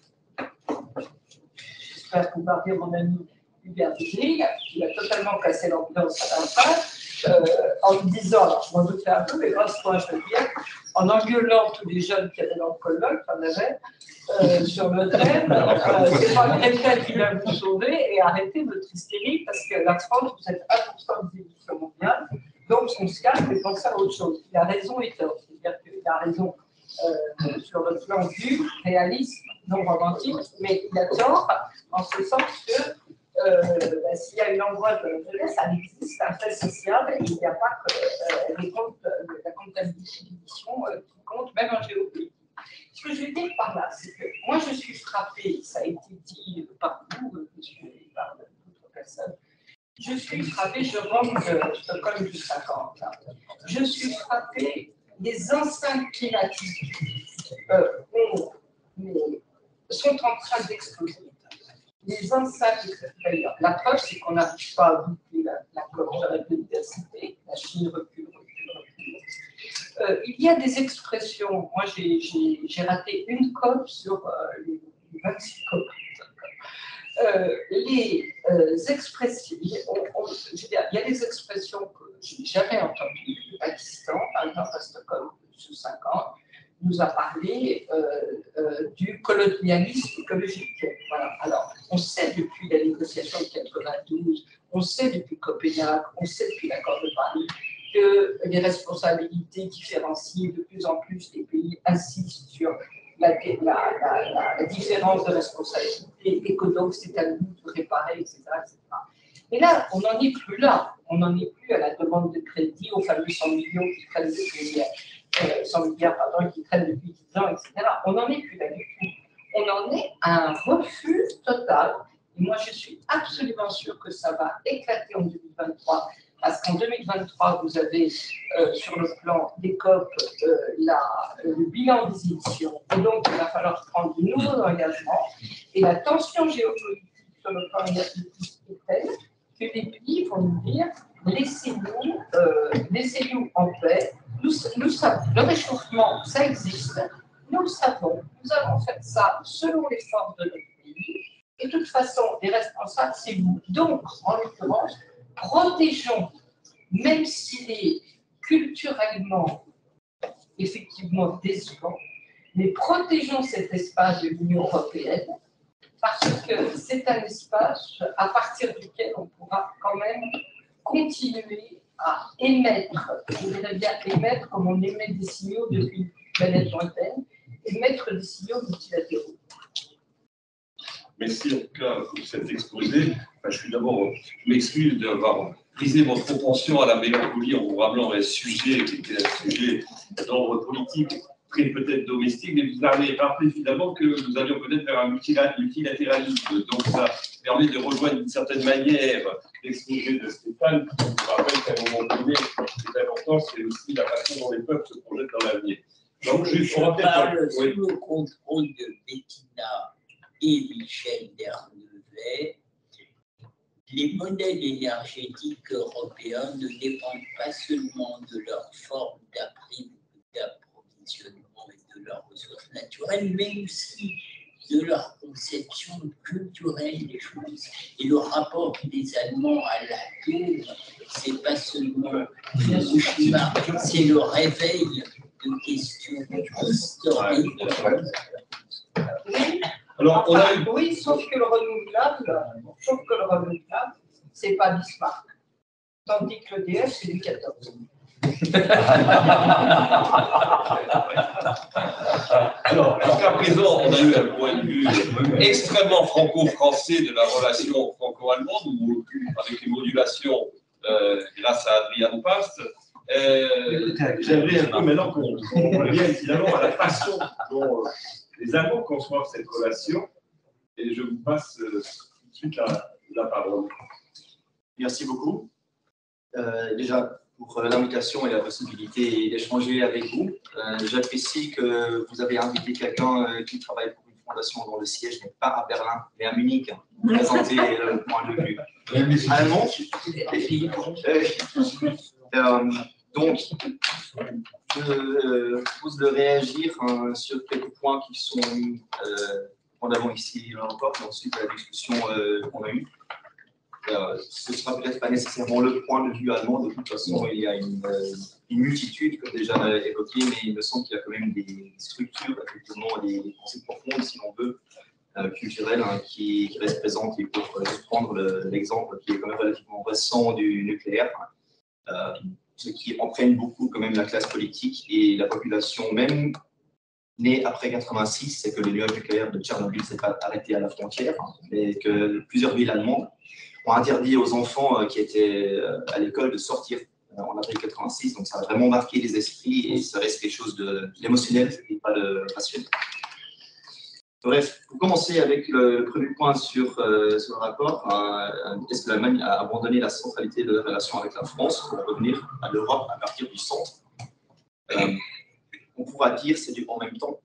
j'espère pouvoir dire mon ami Hubert Dudry, qui a totalement cassé l'ambiance à la fin, euh, en me disant, alors je m'en doutais un peu, mais grâce-toi, je veux dire, en engueulant tous les jeunes qui avaient dans le colloque, j'en avais, euh, sur le thème, euh, c'est pas quelqu'un qui va vous sauver et arrêtez votre hystérie parce que la France, vous êtes un pour cent des émissions mondiales, donc on se calme et pense à autre chose. Il a raison et tort, c'est-à-dire qu'il a raison euh, sur le plan du réalisme non romantique, mais il a tort en ce sens que euh, ben, s'il y a une angoisse de la jeunesse, ça existe, un fait social, et il n'y a pas que euh, les comptes, la comptabilité d'émission euh, qui compte, même en géopolitique. Ce que je veux dire par là, c'est que moi je suis frappée, ça a été dit par vous, monsieur, et par d'autres personnes, je suis frappée, je rentre de Stockholm du cinquante, hein. Je suis frappée des enceintes climatiques euh, ont, mais, sont en train d'exploser. Les enceintes, d'ailleurs, la preuve, c'est qu'on n'arrive pas à boucler la, la COP sur la biodiversité, la Chine recule, recule, recule. Euh, il y a des expressions, moi j'ai raté une COP sur euh, les, les vingt-six COP. Euh, les euh, expressions, on, on, je veux dire, il y a des expressions que je n'ai jamais entendues. Le Pakistan, par exemple, à Stockholm, sur cinq ans, nous a parlé euh, euh, du colonialisme écologique. Voilà. Alors, on sait depuis la négociation de quatre-vingt-douze, on sait depuis Copenhague, on sait depuis l'accord de Paris, que les responsabilités différenciées, de plus en plus les pays insistent sur la, la, la, la différence de responsabilité et que donc c'est à nous de réparer, et cetera, et cetera. Mais là, on n'en est plus là. On n'en est plus à la demande de crédit, aux fameux cent millions qui traînent depuis, euh, cent milliards pardon, qui traînent depuis dix ans, et cetera. On n'en est plus là du tout. On en est à un refus total. Et moi, je suis absolument sûre que ça va éclater en deux mille vingt-trois. Parce qu'en deux mille vingt-trois, vous avez euh, sur le plan des C O P euh, la, euh, le bilan des émissions. Et donc, il va falloir prendre de nouveaux engagements. Et la tension géopolitique sur le plan énergétique est telle que les pays vont nous dire laissez-nous euh, laissez-nous en paix. Nous, nous savons, le réchauffement, ça existe. Nous le savons. Nous avons fait ça selon les forces de notre pays. Et de toute façon, les responsables, c'est vous. Donc, en l'occurrence, protégeons, même s'il est culturellement, effectivement décevant, mais protégeons cet espace de l'Union européenne parce que c'est un espace à partir duquel on pourra quand même continuer à émettre, je voudrais bien émettre comme on émet des signaux depuis une planète lointaine, émettre des signaux multilatéraux. Merci en tout cas pour cet exposé. Enfin, je suis d'abord, je m'excuse d'avoir brisé votre propension à la mélancolie en vous rappelant un sujet qui était un sujet d'ordre politique, très peut-être domestique, mais vous avez rappelé finalement que nous allions peut-être vers un multilatéralisme. Donc ça permet de rejoindre d'une certaine manière l'exposé de Stéphane, qui nous rappelle qu'à un moment donné, ce qui est important, c'est aussi la façon dont les peuples se projettent dans l'avenir. Donc, juste pour Je parle sous le contrôle de Bettina et Michel Dernevet. Les modèles énergétiques européens ne dépendent pas seulement de leur forme d'approvisionnement et de leurs ressources naturelles, mais aussi de leur conception culturelle des choses. Et le rapport des Allemands à l'atome, c'est pas seulement Fukushima, c'est le réveil de questions historiques. Alors, on a Enfin, eu... oui, sauf que le renouvelable, sauf que le renouvelable, c'est pas Bismarck. Tandis que l'E D F, c'est Louis quatorze. Alors, jusqu'à présent, on a eu un point de vue extrêmement franco-français de la relation franco-allemande, ou avec une modulation euh, grâce à Adrian Past. Euh, J'aimerais un peu maintenant qu'on revienne finalement à la façon dont euh, les Allemands conçoivent cette relation, et je vous passe euh, tout de suite la, la parole. Merci beaucoup. Euh, déjà, pour l'invitation et la possibilité d'échanger avec vous. Euh, J'apprécie que vous avez invité quelqu'un euh, qui travaille pour une fondation dont le siège n'est pas à Berlin, mais à Munich, hein, pour présenter le point de vue allemand. Euh, euh, donc, je euh, propose de réagir hein, sur quelques points qui sont euh, en avant ici encore, et ensuite à la discussion euh, qu'on a eue. Euh, ce ne sera peut-être pas nécessairement le point de vue allemand, de toute façon, il y a une, euh, une multitude, comme déjà évoqué, mais il me semble qu'il y a quand même des structures, effectivement, des, des pensées profondes, si l'on veut, euh, culturelles, hein, qui, qui restent présentes. Et pour euh, prendre l'exemple le, qui est quand même relativement récent du nucléaire, euh, ce qui entraîne beaucoup quand même la classe politique et la population même. Née après quatre-vingt-six, c'est que le nuage nucléaire de Tchernobyl ne s'est pas arrêté à la frontière, hein, mais que plusieurs villes allemandes ont interdit aux enfants qui étaient à l'école de sortir en avril quatre-vingt-six. Donc ça a vraiment marqué les esprits et ça reste quelque chose d'émotionnel et pas de rationnel. Bref, pour commencer avec le premier point sur, euh, sur le rapport, euh, est-ce que l'Allemagne a abandonné la centralité de la relation avec la France pour revenir à l'Europe à partir du centre? euh, On pourra dire c'est du en même temps.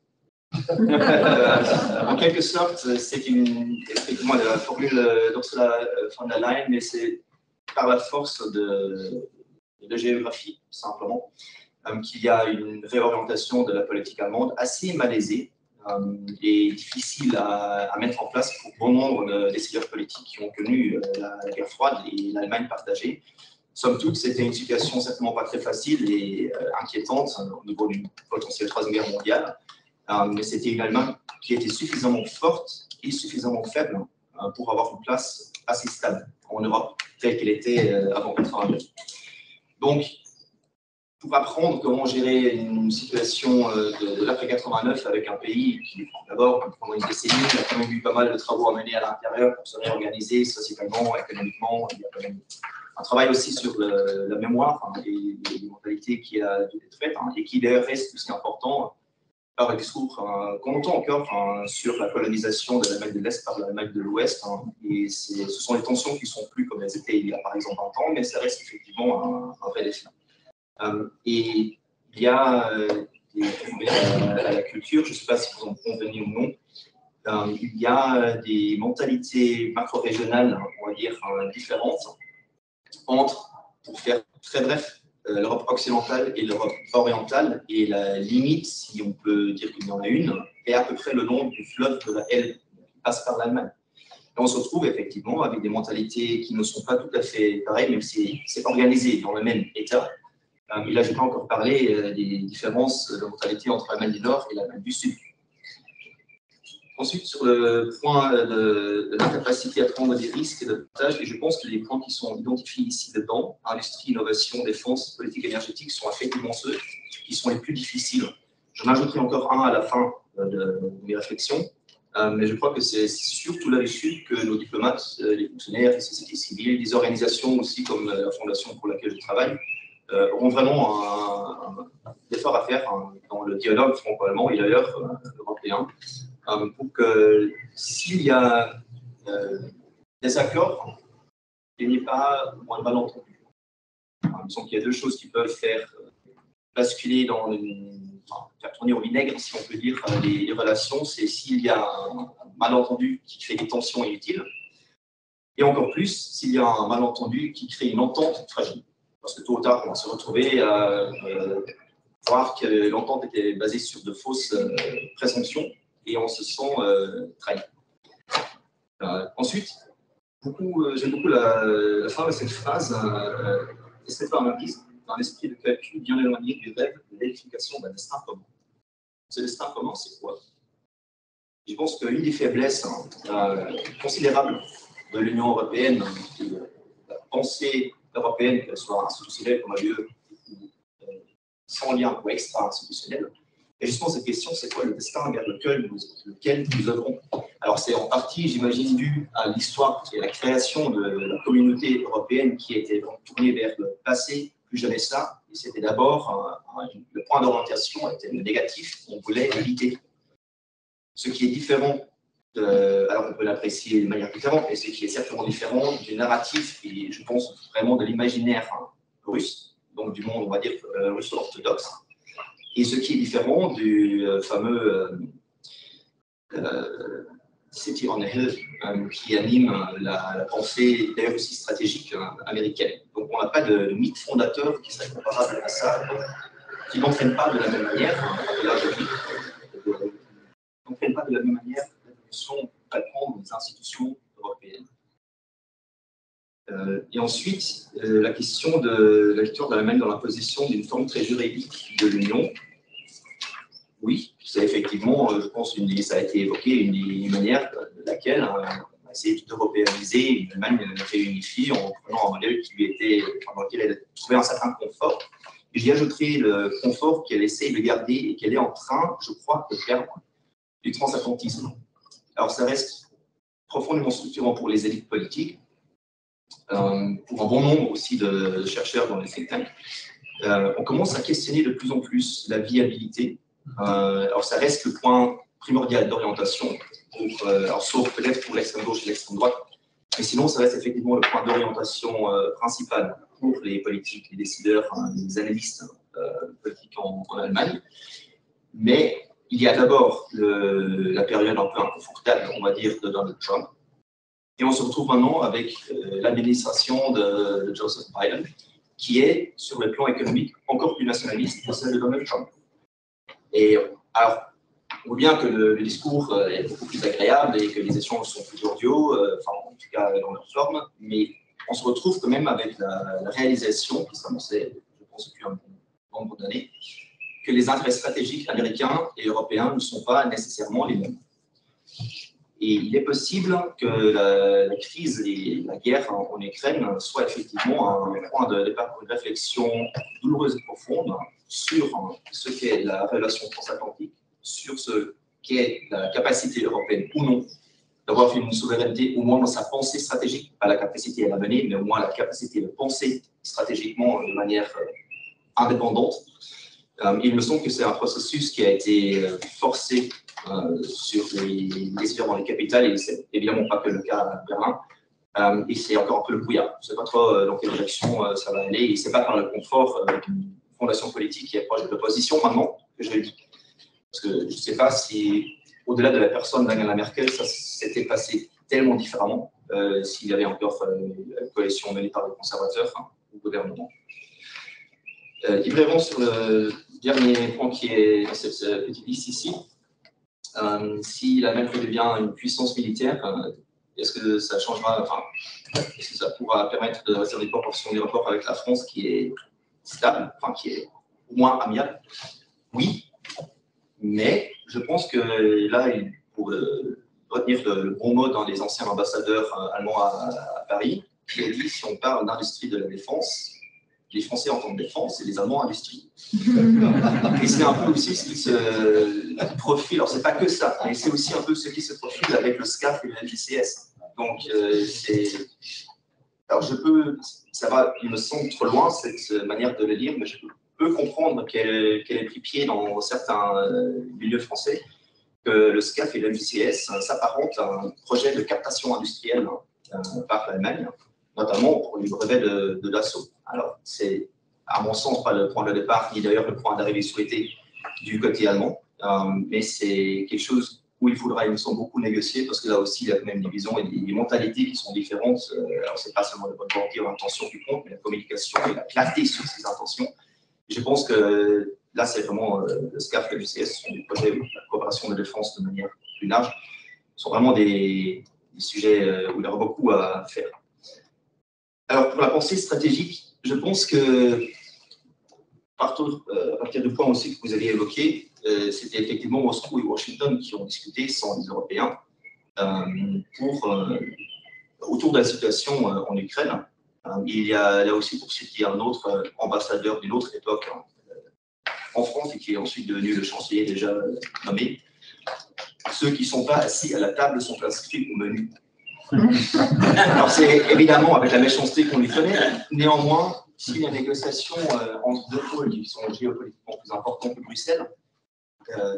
En quelque sorte, c'est une, effectivement la formule d'Ursula von der Leyen, mais c'est par la force de, de géographie, simplement, euh, qu'il y a une réorientation de la politique allemande assez malaisée euh, et difficile à, à mettre en place pour bon nombre de décideurs politiques qui ont connu euh, la, la guerre froide et l'Allemagne partagée. Somme toute, c'était une situation certainement pas très facile et euh, inquiétante au niveau d'une potentielle troisième guerre mondiale. Euh, mais c'était une Allemagne qui était suffisamment forte et suffisamment faible euh, pour avoir une place assez stable en Europe, telle qu'elle était euh, avant quatre-vingt-deux. Donc, pour apprendre comment gérer une situation de, de l'après quatre-vingt-neuf avec un pays qui, d'abord, pendant une décennie, a quand même eu pas mal de travaux à mener à l'intérieur pour se réorganiser socialement, économiquement. Il y a quand même un travail aussi sur le, la mémoire hein, et les mentalités qui a dû être faites hein, et qui d'ailleurs reste aussi important par le discours hein, qu'on entend encore hein, sur la colonisation de l'Allemagne de l'Est par l'Allemagne de l'Ouest. Hein, et ce sont des tensions qui ne sont plus comme elles étaient il y a par exemple vingt ans, mais ça reste effectivement un, un vrai défi. Euh, et il y a euh, des à, à la culture, je ne sais pas si vous en convenez ou non, euh, il y a des mentalités macro-régionales, on va dire, euh, différentes entre, pour faire très bref, euh, l'Europe occidentale et l'Europe orientale. Et la limite, si on peut dire qu'il y en a une, est à peu près le long du fleuve de la Elbe, qui passe par l'Allemagne. Et on se retrouve effectivement avec des mentalités qui ne sont pas tout à fait pareilles, même si c'est organisé dans le même État. Et là, je n'ai pas encore parlé des différences de mentalité entre l'Allemagne du Nord et l'Allemagne du Sud. Ensuite, sur le point de, de l'incapacité à prendre des risques et de partage, et je pense que les points qui sont identifiés ici dedans, industrie, innovation, défense, politique énergétique, sont effectivement ceux qui sont les plus difficiles. J'en ajouterai encore un à la fin de, de mes réflexions, euh, mais je crois que c'est surtout là-dessus que nos diplomates, les fonctionnaires, les sociétés civiles, les organisations aussi comme la fondation pour laquelle je travaille, Euh, auront vraiment un, un effort à faire hein, dans le dialogue franco-allemand et d'ailleurs euh, européen, euh, pour que s'il y a euh, des accords, il n'y ait pas moins de malentendus. Il me semble qu'il y a deux choses qui peuvent faire basculer dans une, enfin, faire tourner au vinaigre, si on peut dire, les, les relations, c'est s'il y a un, un malentendu qui crée des tensions inutiles, et encore plus s'il y a un malentendu qui crée une entente fragile. Parce que tôt ou tard, on va se retrouver à euh, voir que l'entente était basée sur de fausses euh, présomptions et on se sent euh, trahi. Euh, ensuite, euh, j'aime beaucoup la, la fin de cette phrase euh, « C'est pas un indice d'un esprit de calcul bien éloigné du rêve de l'édification d'un destin commun ». Ce destin commun, c'est quoi? Je pense qu'une des faiblesses hein, euh, considérables de l'Union européenne, de la pensée européenne, qu'elle soit institutionnelle comme un lieu euh, sans lien ou extra-institutionnel. Et justement, cette question, c'est quoi le destin vers lequel nous, lequel nous œuvrons? Alors, c'est en partie, j'imagine, dû à l'histoire et à la création de la communauté européenne qui était tournée vers le passé, plus jamais ça. Et c'était d'abord, le point d'orientation était le négatif, on voulait éviter. Ce qui est différent De, alors on peut l'apprécier de manière différente, mais ce qui est certainement différent du narratif et je pense vraiment de l'imaginaire hein, russe, donc du monde, on va dire, euh, russo-orthodoxe, et ce qui est différent du euh, fameux euh, euh, City on a Hill euh, qui anime la, la pensée, d'ailleurs aussi stratégique hein, américaine. Donc on n'a pas de, de mythe fondateur qui serait comparable à ça, donc, qui n'entraîne pas de la même manière, hein, là je dis, n'entraîne pas de la même manière sont à prendre des institutions européennes. Euh, et ensuite, euh, la question de la lecture de la même dans l'imposition d'une forme très juridique de l'Union. Oui, c'est effectivement, je pense, une des, ça a été évoqué, une des manières de laquelle hein, on a essayé d'européaniser une Allemagne réunifiée en prenant un modèle qui lui était, dans lequel elle trouvait un certain confort. Et j'y ajouterai le confort qu'elle essaye de garder et qu'elle est en train, je crois, de perdre du transatlantisme. Alors, ça reste profondément structurant pour les élites politiques, euh, pour un bon nombre aussi de chercheurs dans les think tanks. Euh, on commence à questionner de plus en plus la viabilité. Euh, alors, ça reste le point primordial d'orientation, euh, sauf peut-être pour l'extrême gauche et l'extrême droite, mais sinon, ça reste effectivement le point d'orientation euh, principal pour les politiques, les décideurs, hein, les analystes euh, politiques en, en Allemagne. Mais il y a d'abord la période un peu inconfortable, on va dire, de Donald Trump. Et on se retrouve maintenant avec euh, l'administration de, de Joseph Biden, qui est, sur le plan économique, encore plus nationaliste que celle de Donald Trump. Et alors, on voit bien que le, le discours euh, est beaucoup plus agréable et que les échanges sont plus cordiaux, euh, enfin, en tout cas dans leur forme, mais on se retrouve quand même avec la, la réalisation, qui s'annonçait, je pense, depuis un bon nombre d'années, que les intérêts stratégiques américains et européens ne sont pas nécessairement les mêmes. Et il est possible que la, la crise et la guerre en, en Ukraine soient effectivement un point de départ pour une réflexion douloureuse et profonde sur ce qu'est la relation transatlantique, sur ce qu'est la capacité européenne ou non d'avoir une souveraineté, au moins dans sa pensée stratégique, pas la capacité à la mener, mais au moins la capacité de penser stratégiquement de manière indépendante. Euh, il me semble que c'est un processus qui a été forcé euh, sur les, les différentes les capitales, et c'est évidemment pas que le cas à Berlin. Euh, et c'est encore un peu le brouillard. Je ne sais pas trop euh, dans quelle direction euh, ça va aller, et c'est pas par le confort euh, d'une fondation politique qui est proche de l'opposition maintenant que je le dis. Parce que je ne sais pas si, au-delà de la personne d'Angela Merkel, ça s'était passé tellement différemment euh, s'il y avait encore euh, la coalition menée par les conservateurs hein, au gouvernement. Euh, et vraiment, sur le dernier point qui est dans cette, cette petite liste ici, euh, si l'Allemagne devient une puissance militaire, euh, est-ce que ça changera, enfin, est-ce que ça pourra permettre de rester en proportion des rapports avec la France qui est stable, enfin, qui est au moins amiable? Oui, mais je pense que là, pour euh, retenir le, le bon mot d'un des anciens ambassadeurs euh, allemands à, à Paris, qui a dit si on parle d'industrie de la défense, les Français entendent défense et les Allemands industrie. Et c'est un peu aussi ce qui se profile, alors c'est pas que ça, mais c'est aussi un peu ce qui se profile avec le SCAF et le L G C S. Donc, euh, c'est. Alors, je peux. Ça va, il me semble trop loin cette manière de le lire, mais je peux comprendre qu'elle qu'elle ait pris pied dans certains euh, milieux français, que le SCAF et le L G C S s'apparentent à un projet de captation industrielle euh, par l'Allemagne, notamment pour les brevets de, de Dassault. Alors, c'est, à mon sens, pas le point de départ, ni d'ailleurs le point d'arrivée souhaité du côté allemand, euh, mais c'est quelque chose où il faudra, il me semble, beaucoup négocier, parce que là aussi, il y a quand même des visions et des, des mentalités qui sont différentes. Euh, alors, c'est pas seulement la bonne volonté ou l'intention qui compte, mais la communication et la clarté sur ces intentions. Et je pense que là, c'est vraiment euh, le SCAF et le L G C S, ce sont des projets où la coopération de défense de manière plus large sont vraiment des, des sujets où il y aura beaucoup à faire. Alors, pour la pensée stratégique, je pense que, partout, euh, à partir du point aussi que vous avez évoqué, euh, c'était effectivement Moscou et Washington qui ont discuté sans les Européens euh, pour, euh, autour de la situation euh, en Ukraine. Euh, il y a là aussi, pour citer un autre euh, ambassadeur d'une autre époque hein, en France et qui est ensuite devenu le chancelier déjà euh, nommé, ceux qui ne sont pas assis à la table sont inscrits au menu. Alors c'est évidemment avec la méchanceté qu'on lui connaît, néanmoins, si les négociations euh, entre deux pôles qui sont géopolitiquement plus importants que Bruxelles, euh,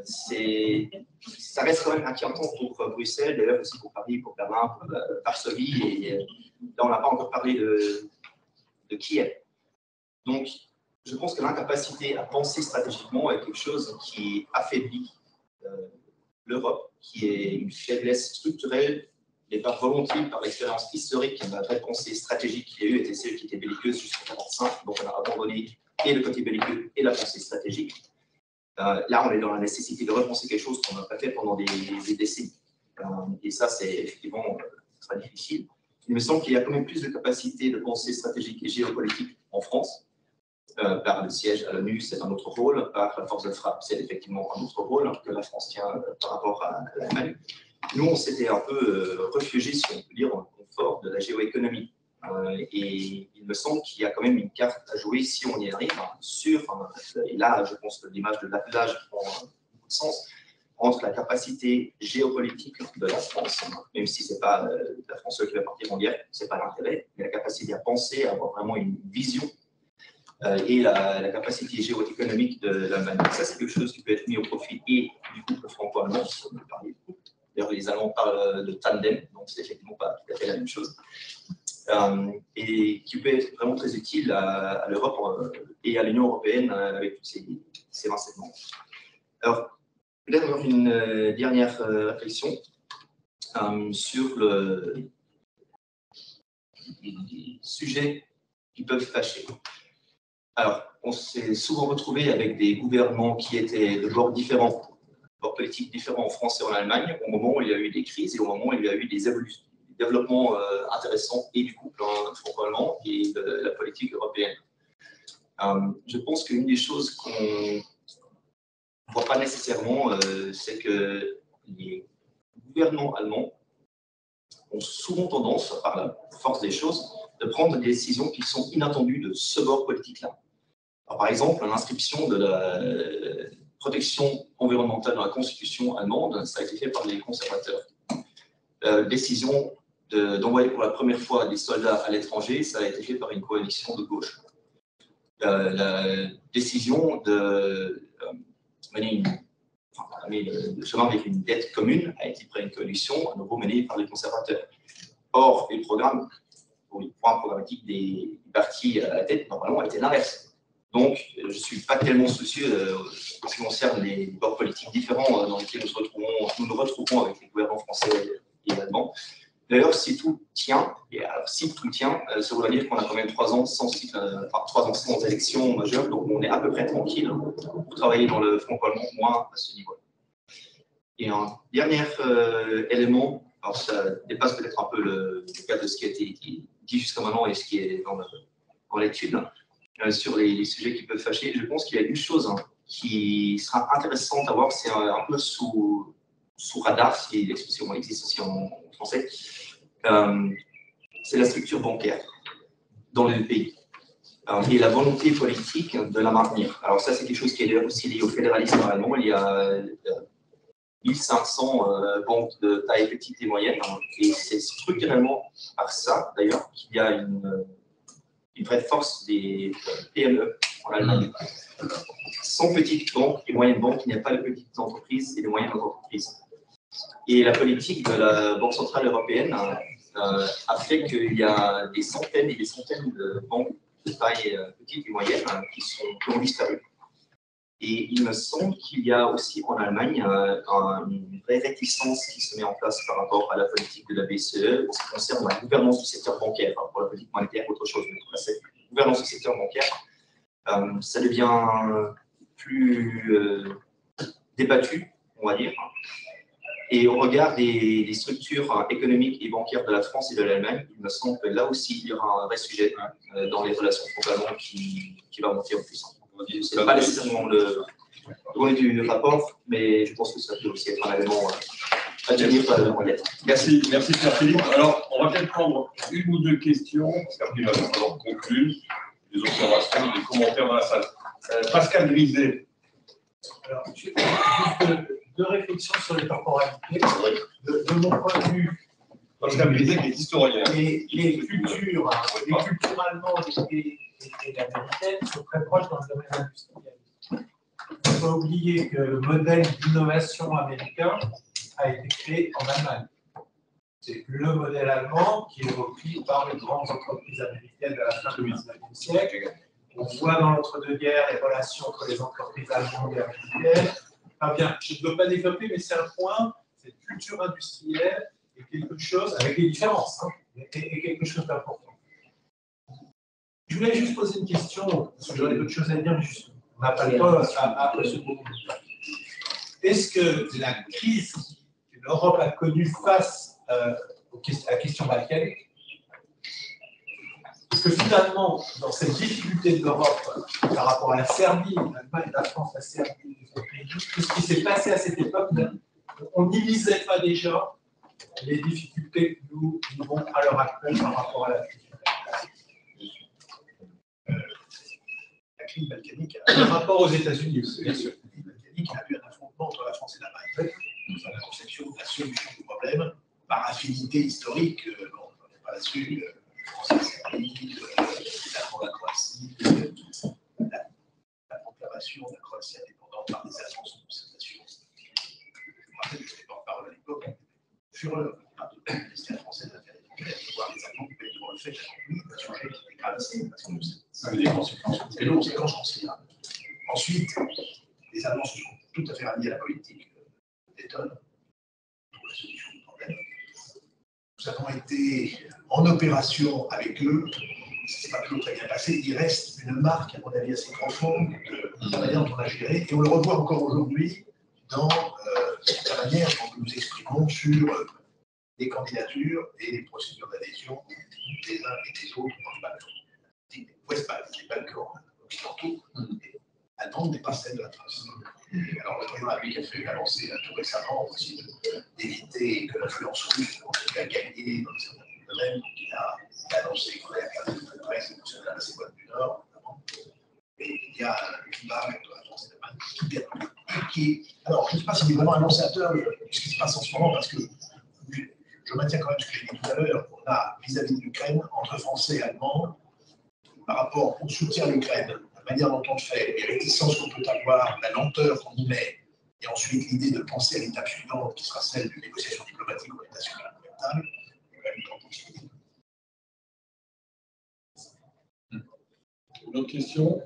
ça reste quand même inquiétant pour euh, Bruxelles, d'ailleurs aussi pour Paris, pour Berlin, pour euh, Varsovie, et euh, là on n'a pas encore parlé de, de Kiev. Donc je pense que l'incapacité à penser stratégiquement est quelque chose qui affaiblit euh, l'Europe, qui est une faiblesse structurelle et par volonté, par l'expérience historique, la vraie pensée stratégique qu'il y a eu était celle qui était belliqueuse jusqu'en quarante-cinq, donc on a abandonné et le côté belliqueux et la pensée stratégique. Euh, là, on est dans la nécessité de repenser quelque chose qu'on n'a pas fait pendant des, des décennies. Euh, et ça, c'est effectivement euh, très difficile. Il me semble qu'il y a quand même plus de capacité de pensée stratégique et géopolitique en France. Euh, par le siège à l'ONU, c'est un autre rôle. Par la force de frappe, c'est effectivement un autre rôle que la France tient euh, par rapport à, à l'Allemagne. Nous, on s'était un peu euh, réfugiés, si on peut dire, dans le confort de la géoéconomie. Euh, et il me semble qu'il y a quand même une carte à jouer, si on y arrive, sur, euh, et là, je pense que l'image de l'attelage prend beaucoup de sens, entre la capacité géopolitique de la France, même si ce n'est pas euh, la France qui va partir en guerre, ce n'est pas l'intérêt, mais la capacité à penser, à avoir vraiment une vision, euh, et la, la capacité géoéconomique de l'Allemagne. Ça, c'est quelque chose qui peut être mis au profit et du couple franco-allemand, si on peut parler de couple. D'ailleurs, les Allemands parlent de tandem, donc c'est effectivement pas tout à fait la même chose. Euh, et qui peut être vraiment très utile à, à l'Europe euh, et à l'Union européenne euh, avec tous ces, ces vingt-sept membres. Alors, peut-être avoir une euh, dernière euh, réflexion euh, sur le, les sujets qui peuvent fâcher. Alors, on s'est souvent retrouvé avec des gouvernements qui étaient de bords différents, politiques différents en France et en Allemagne, au moment où il y a eu des crises et au moment où il y a eu des évolutions, des développements euh, intéressants et du couple hein, franco-allemand et de la politique européenne. Euh, je pense qu'une des choses qu'on ne voit pas nécessairement, euh, c'est que les gouvernants allemands ont souvent tendance, par la force des choses, de prendre des décisions qui sont inattendues de ce bord politique-là. Par exemple, l'inscription de la protection environnementale dans la Constitution allemande, ça a été fait par les conservateurs. La décision d'envoyer de, pour la première fois des soldats à l'étranger, ça a été fait par une coalition de gauche. Euh, la décision de euh, mener une, enfin, le chemin avec une dette commune a été prise par une coalition, à nouveau menée par les conservateurs. Or, les programmes, pour les points programmatiques des partis à la tête, normalement, a été l'inverse. Donc, je ne suis pas tellement soucieux euh, en ce qui concerne les bords politiques différents euh, dans lesquels nous, se retrouvons, nous nous retrouvons avec les gouvernements français et allemands. D'ailleurs, si tout tient, et alors si tout tient, euh, ça voudrait dire qu'on a quand même trois ans sans, euh, enfin, trois ans sans élections majeures, donc on est à peu près tranquille pour travailler dans le franco-allemand, moins à ce niveau. Et un dernier euh, élément, alors ça dépasse peut-être un peu le, le cadre de ce qui a été dit jusqu'à maintenant et ce qui est dans, dans l'étude, euh, sur les, les sujets qui peuvent fâcher. Je pense qu'il y a une chose hein, qui sera intéressante à voir, c'est un, un peu sous, sous radar, si l'expression existe aussi en français, euh, c'est la structure bancaire dans le pays euh, et la volonté politique de la maintenir. Alors ça, c'est quelque chose qui est aussi lié au fédéralisme allemand. Il y a euh, mille cinq cents euh, banques de taille petite et moyenne, hein, et c'est structurellement par ça, d'ailleurs, qu'il y a une, une vraie force des P M E en Allemagne. Sans petites banques et moyennes banques, il n'y a pas de petites entreprises et de moyennes entreprises. Et la politique de la Banque centrale européenne euh, a fait qu'il y a des centaines et des centaines de banques de taille euh, petite et moyenne hein, qui, sont, qui ont disparu. Et il me semble qu'il y a aussi en Allemagne euh, un, une vraie réticence qui se met en place par rapport à la politique de la B C E en ce qui concerne la gouvernance du secteur bancaire. Enfin, pour la politique monétaire, autre chose, mais pour la gouvernance du secteur bancaire, euh, ça devient plus euh, débattu, on va dire. Et au regard des, des structures économiques et bancaires de la France et de l'Allemagne, il me semble que là aussi, il y aura un vrai sujet euh, dans les relations franco-allemandes qui, qui va monter en puissance. Ce n'est pas nécessairement le point du rapport, mais je pense que ça peut aussi être un élément euh, à tenir en lettre. Merci, merci Pierre-Philippe. Alors, on va peut-être prendre une ou deux questions, parce qu'après, il va falloir conclure, des observations, des commentaires dans la salle. Euh, Pascal Griset. Alors, juste deux, deux réflexions sur les temporalités. De, de mon point de vue, Pascal Griset qui est historien. Les, les cultures, les cultures allemandes et, et, et américaines sont très proches dans le domaine industriel. Il ne faut pas oublier que le modèle d'innovation américain a été créé en Allemagne. C'est le modèle allemand qui est repris par les grandes entreprises américaines de la fin du dix-neuvième siècle. On voit dans l'entre-deux-guerres les relations entre les entreprises allemandes et américaines. Enfin bien, je ne veux pas développer, mais c'est un point, cette culture industrielle est quelque chose, avec des différences, hein, est, est quelque chose d'important. Je voulais juste poser une question, parce que j'aurais d'autres choses à dire, mais juste, on n'a pas le temps à, à ce moment. Est-ce que la crise que l'Europe a connue face euh, à la question balkanique, parce que finalement, dans cette difficulté de l'Europe par rapport à la Serbie, l'Allemagne, la France, la Serbie, tout ce qui s'est passé à cette époque, on n'y misait pas déjà les difficultés que nous vivons à l'heure actuelle par rapport à la crise. Euh, la crise balkanique a un rapport aux États-Unis aussi, bien sûr. La crise balkanique a eu un affrontement entre la France et l'Allemagne. Dans la conception de la solution du problème, par affinité historique, euh, bon, on n'est pas là-dessus. Euh, la Serbie, la Croatie, la, la proclamation de la Croatie indépendante par des annonces de concertation. Je me rappelle que j'étais porte-parole à l'époque, fureur de la ministère français des Affaires étrangères, de voir les Allemands qui paient pour le fait d'accomplir un sujet qui était grave, parce que ça avait des conséquences, des conséquences considérables. Ensuite, les Allemands se sont tout à fait ralliés à la politique d'Eton pour la solution du problème. Nous avons été en opération avec eux, ce n'est pas toujours très bien passé, il reste une marque, à mon avis, assez profonde de la manière dont on a géré, et on le revoit encore aujourd'hui dans euh, la manière dont nous nous exprimons sur euh, les candidatures et les procédures d'adhésion des uns et des autres dans le Balkan. Les West-Balkans, les Balkans occidentaux, allemandes n'est pas celle de la France. Alors, le président de la République a fait une avancée tout récemment, aussi d'éviter que l'influence russe dans ce qui a gagné dans certains domaines, qui a, qui a annoncé qu'on allait regarder de presse et fonctionner à la Céboine du Nord, notamment. Et il y a un climat avec de la France qui déroule. Qui, alors, je ne sais pas s'il est vraiment annonciateur de ce qui se passe en ce moment, parce que je, je maintiens quand même ce que j'ai dit tout à l'heure. On a vis-à-vis de l'Ukraine, entre Français et Allemands, par rapport au soutien à l'Ukraine, la manière dont on le fait, les réticences qu'on peut avoir, la lenteur qu'on y met, et ensuite l'idée de penser à l'étape suivante, qui sera celle d'une négociation diplomatique ou internationale fondamentale, il y a quand même une grande possibilité. Une autre question?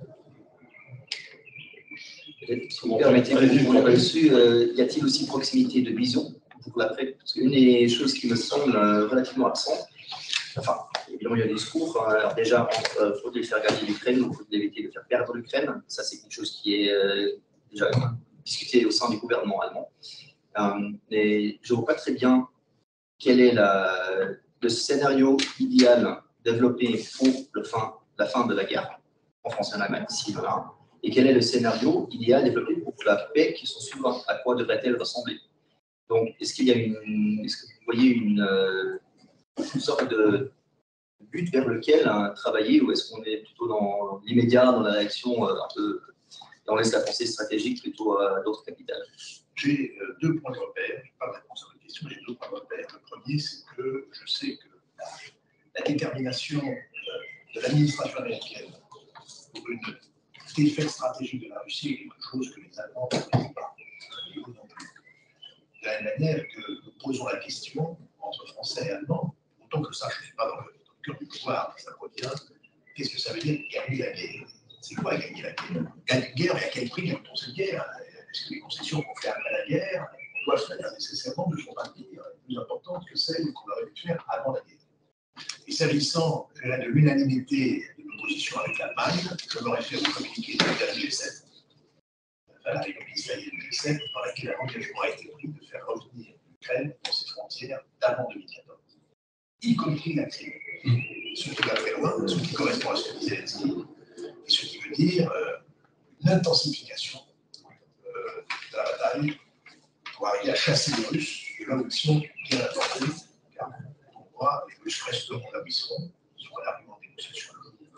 Si vous permettez, là-dessus, euh, y a-t-il aussi proximité de vision pour l'après? Parce qu'une des choses qui me semble euh, relativement absente, enfin, évidemment, il y a des discours. Hein, alors déjà, il faut faire gagner l'Ukraine, il faut éviter de faire perdre l'Ukraine. Ça, c'est quelque chose qui est euh, déjà discuté au sein du gouvernement allemand. Euh, mais je ne vois pas très bien quel est la, le scénario idéal développé pour le fin, la fin de la guerre en France et en Allemagne, si voilà. Et quel est le scénario idéal développé pour la paix qui s'en suivra? À quoi devrait-elle ressembler? Donc, est-ce qu'il y a une, est-ce que vous voyez une, euh, une sorte de but vers lequel hein, travailler, ou est-ce qu'on est plutôt dans l'immédiat, dans la réaction euh, un peu, on laisse la pensée stratégique plutôt à d'autres capitales? J'ai euh, deux points de repère. Je n'ai pas de réponse à votre question, j'ai deux points de repère. Le premier, c'est que je sais que la, la détermination euh, de l'administration américaine pour une défaite stratégique de la Russie est quelque chose que les Allemands ne connaissent pas. Non plus. De la même manière que nous posons la question entre Français et Allemands, autant que ça, je ne suis pas dans le, dans le cœur du pouvoir, mais ça revient, qu'est-ce que ça veut dire gagner la guerre? C'est quoi gagner la guerre? Gagner une guerre, et à quel prix gagne-t-on cette guerre? Est-ce que les concessions qu'on fait après la guerre doivent faire nécessairement de son partie plus importantes que celles qu'on aurait dû faire avant la guerre? Et s'agissant de l'unanimité de nos positions avec l'Allemagne, je m'aurais fait au communiqué de la G sept, à la réunion ministérielle du G sept, par laquelle l'engagement a été pris de faire revenir l'Ukraine dans ses frontières d'avant deux mille quatorze, y compris la Crimée. Ce qui va très loin, ce qui correspond à ce que disait Zelensky, et ce qui veut dire euh, une intensification euh, de la bataille pour arriver à chasser les Russes, et là où ils sont bien attendus, car pour moi, les Russes resteront là où ils seront, ils seront largement des négociations logiques,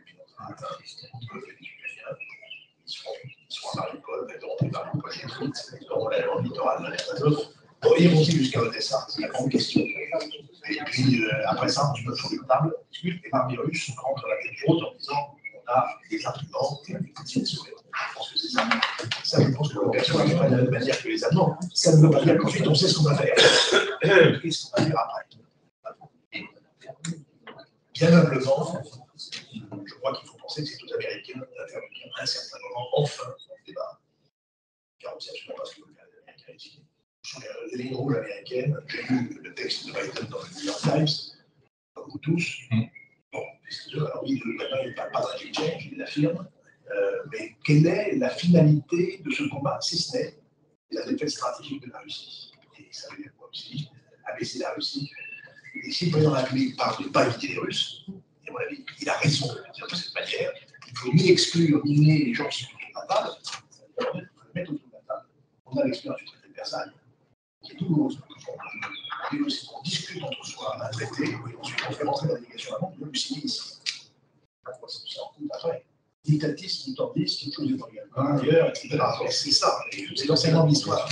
ils seront, ils seront à Mariupol, ils auront pris Mariupol et Tritz, ils auront la lande littorale de l'Azov. Bon, ils vont jusqu'à Odessa, c'est la grande question. Et puis, euh, après ça, tu peux trouver une table, et parmi les Russes, on rentre la tête haute en disant on a des arguments, et des petites souris. Je pense que c'est ça. Ça, je pense que la personne n'est pas de la même manière que les Allemands. Ça ne veut pas dire qu'ensuite, on sait ce qu'on va faire. Qu'est-ce qu'on va faire après? Et, bien humblement, je crois qu'il faut penser que c'est aux Américains d'intervenir à un certain moment, enfin, dans le débat. Car on ne sait absolument pas ce que veulent faire les Américains ici. Sur les lignes rouges américaines, j'ai lu le texte de Biden dans le New York Times, comme vous tous. Bon, alors oui, le gouvernement ne parle pas de régime change, il l'affirme, euh, mais quelle est la finalité de ce combat, si ce n'est la défaite stratégique de la Russie? Et ça veut dire quoi aussi? Abaisser la Russie. Et si le président de la République parle de ne pas éviter les Russes, et à mon avis, il a raison de le dire de cette manière, il ne faut ni exclure, ni nier les gens qui sont autour de la table, il faut le mettre autour de la table. On a l'expérience du traité de Versailles, qui est douloureuse. On discute entre soi un traité, et ensuite on fait rentrer la délégation allemande, le Russie ici. C'est en cours après. Dictatisme, mutantisme, quelque chose de par ailleurs, et cetera. C'est ça, c'est l'enseignement de l'histoire.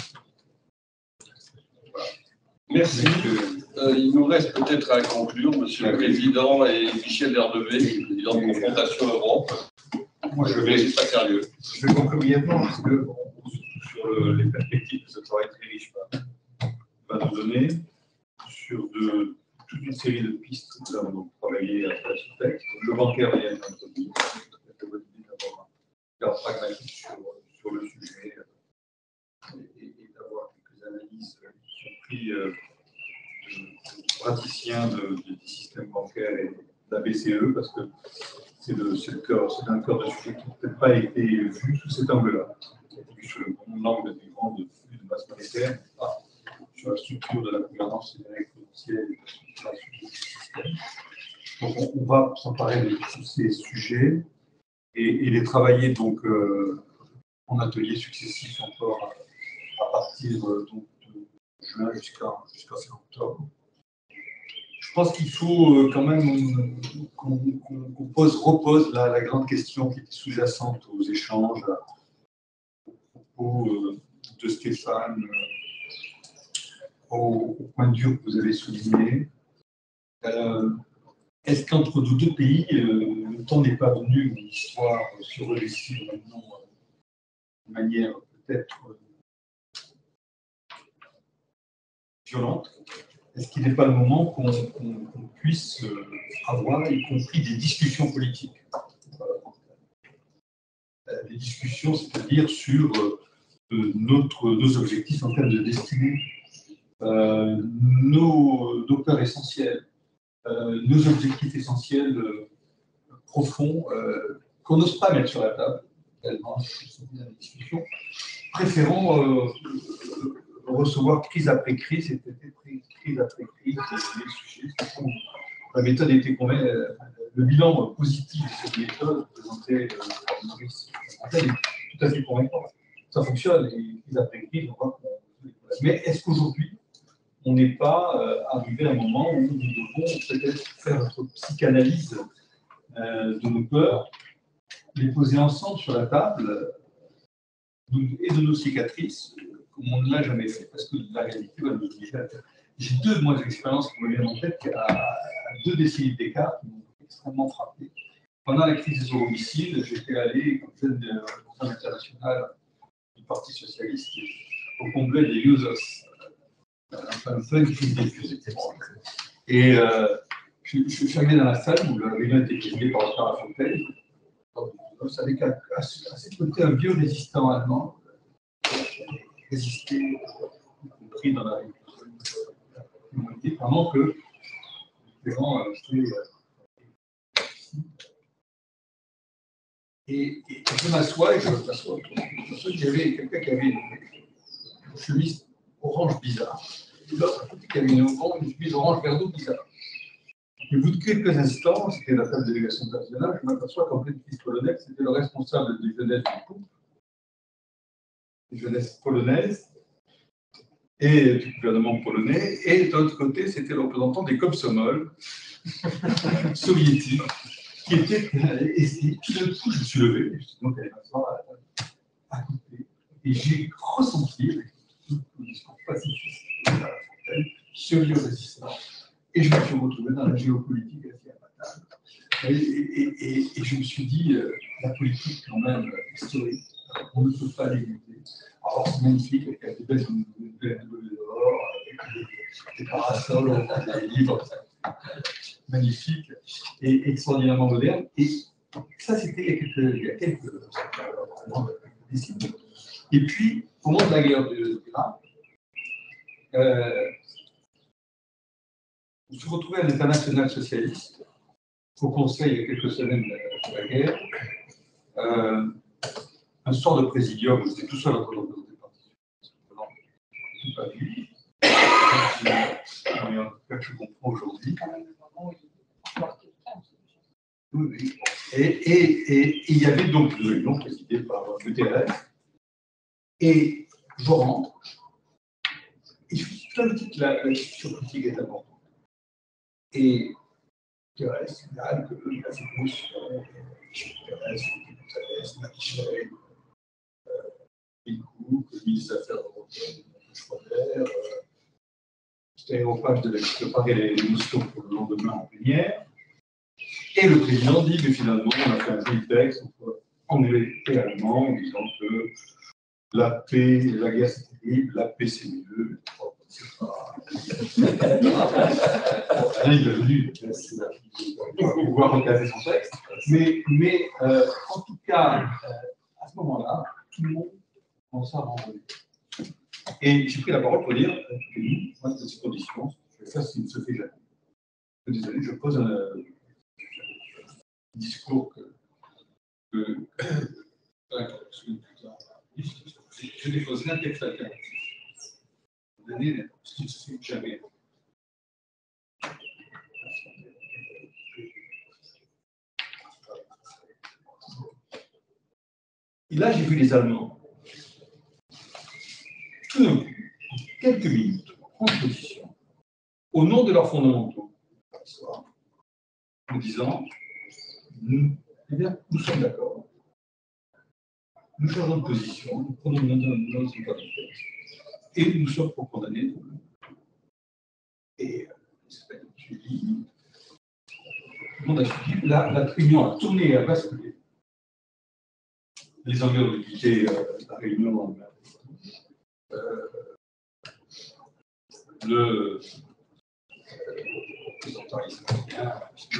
Voilà. Merci. Euh, il nous reste peut-être à conclure, Monsieur le Président et Michel Derdevé, président de Confrontation Europe. Moi, je vais, c'est pas sérieux. Je vais conclure brièvement parce que bon, sur le, les perspectives que ce travail très riche va, va nous donner, sur de, toute une série de pistes que nous avons donc travaillé à ce texte. Le bancaire vient d'introduire, d'avoir un regard pragmatique sur, sur le sujet et, et d'avoir quelques analyses qui sont prises euh, de praticiens de, de, des systèmes bancaires et de la B C E, parce que c'est le cœur, c'est un cœur de sujet qui n'a peut-être pas été vu sous cet angle-là, qui a été vu sur le bon angle des grandes flux de masse monétaire, pas sur la structure de la gouvernance exponentielle et de la structuration du système. Donc on, on va s'emparer de tous ces sujets et, et les travailler donc euh, en ateliers successifs encore à, à partir euh, donc, de juin jusqu'à jusqu'à fin octobre. je pense qu'il faut quand même qu'on qu'on pose, repose la, la grande question qui était sous-jacente aux échanges, au propos de Stéphane, au, au point de vue que vous avez souligné. Euh, Est-ce qu'entre nos deux pays, euh, le temps n'est pas venu où l'histoire se redessine maintenant euh, de manière peut-être euh, violente? Est-ce qu'il n'est pas le moment qu'on qu'on, qu'on puisse euh, avoir, y compris des discussions politiques? euh, Des discussions, c'est-à-dire sur euh, notre, nos objectifs en termes de destinée, euh, nos, nos peurs essentielles, euh, nos objectifs essentiels euh, profonds, euh, qu'on n'ose pas mettre sur la table, tellement c'est bien la discussion, préférons euh, recevoir crise après crise, et crise après crise, les sujets. La méthode était convaincue, le bilan positif de cette méthode présenté par Maurice est tout à fait convaincant. Ça fonctionne, et crise après crise, on voit qu'on. Mais est-ce qu'aujourd'hui, on n'est pas euh, arrivé à un moment où nous devons peut-être faire notre psychanalyse euh, de nos peurs, les poser ensemble sur la table, et de nos cicatrices, comme on ne l'a jamais fait, parce que la réalité va nous obliger à faire. J'ai deux mois d'expérience qui me viennent en tête, à, à deux décennies d'écart, qui m'ont extrêmement frappé. Pendant la crise des euromissiles, j'étais allé, comme jeune de la international du Parti socialiste, au congrès des users, enfin, un fun qui me diffusait. Et euh, je, je suis arrivé dans la salle où la réunion était présidée par Oscar Lafontaine. Vous savez qu'à ses côtés, un vieux résistant allemand, résisté, y compris dans la République, pendant que Ferrand était. Et, et je m'assois et je m'assois. Il y avait quelqu'un qui avait une chemise orange bizarre. Et l'autre, qui avait une chemise orange verdoux bizarre. Et au bout de quelques instants, c'était la table de délégation nationale, je m'aperçois qu'en pleine crise polonaise, c'était le responsable des jeunesses du groupe, des jeunesses polonaises, et du gouvernement polonais, et de l'autre côté, c'était le représentant des Komsomol soviétiques, qui étaient. Et, et tout d'un coup, je me suis levé, je suis donc allé m'asseoir à côté, et j'ai ressenti, avec tout le discours pacifiste de la Fontaine, ce vieux résistant. Et je me suis retrouvé dans la géopolitique assez abattable. Et, et, et, et je me suis dit, euh, la politique, quand même, historique, on ne peut pas l'éviter. Alors, c'est magnifique, avec des belles B M W dehors, avec des parasols, des livres, magnifiques et extraordinairement modernes. Et ça, c'était il y a quelques, il y a quelques euh, décennies. Et puis, au moment de la guerre de l'Irak, euh, je me suis retrouvé à l'international socialiste, au conseil il y a quelques semaines de la guerre, euh, un sort de présidium où j'étais tout seul en train de représenter le parti. Je n'ai pas vu. Mais en tout cas, je comprends aujourd'hui. Oui, oui. Et, et, et, et il y avait donc une réunion présidée par Guterres. Et je rentre. Et je suis tout petit que la discussion politique est importante. Et Guterres signale que la séquence, Guterres, Guterres, Michel, Picou, le ministre des Affaires européennes, Schroeder, c'était l'aéropage de préparer les motions pour le lendemain en plénière. Et le président dit, mais finalement, on a fait un joli texte entre anglais et allemand, en disant que la paix, la guerre c'est terrible, la paix c'est mieux. C'est pas. Il est devenu pour pouvoir recaser son texte. Mais, mais euh, en tout cas, euh, à ce moment-là, tout le monde commence à renvoyer. Et j'ai pris la parole pour dire, moi, dans ces conditions, ça, ça ne se fait jamais. Désolé, je pose un, un discours que, que je déposerai un texte alternatif. Donner ce qui ne se fait jamais. Et là, j'ai vu les Allemands. Tout d'un coup, quelques minutes, en position, au nom de leurs fondamentaux, l'histoire, en disant, nous, eh bien, nous sommes d'accord, nous changeons de position, nous prenons notre responsabilité, et nous sommes pour condamner. Et euh, suivi, tout le monde a suivi, la, la réunion a tourné et a basculé. Les Anglais ont quitté euh, la réunion. Euh, le représentant israélien,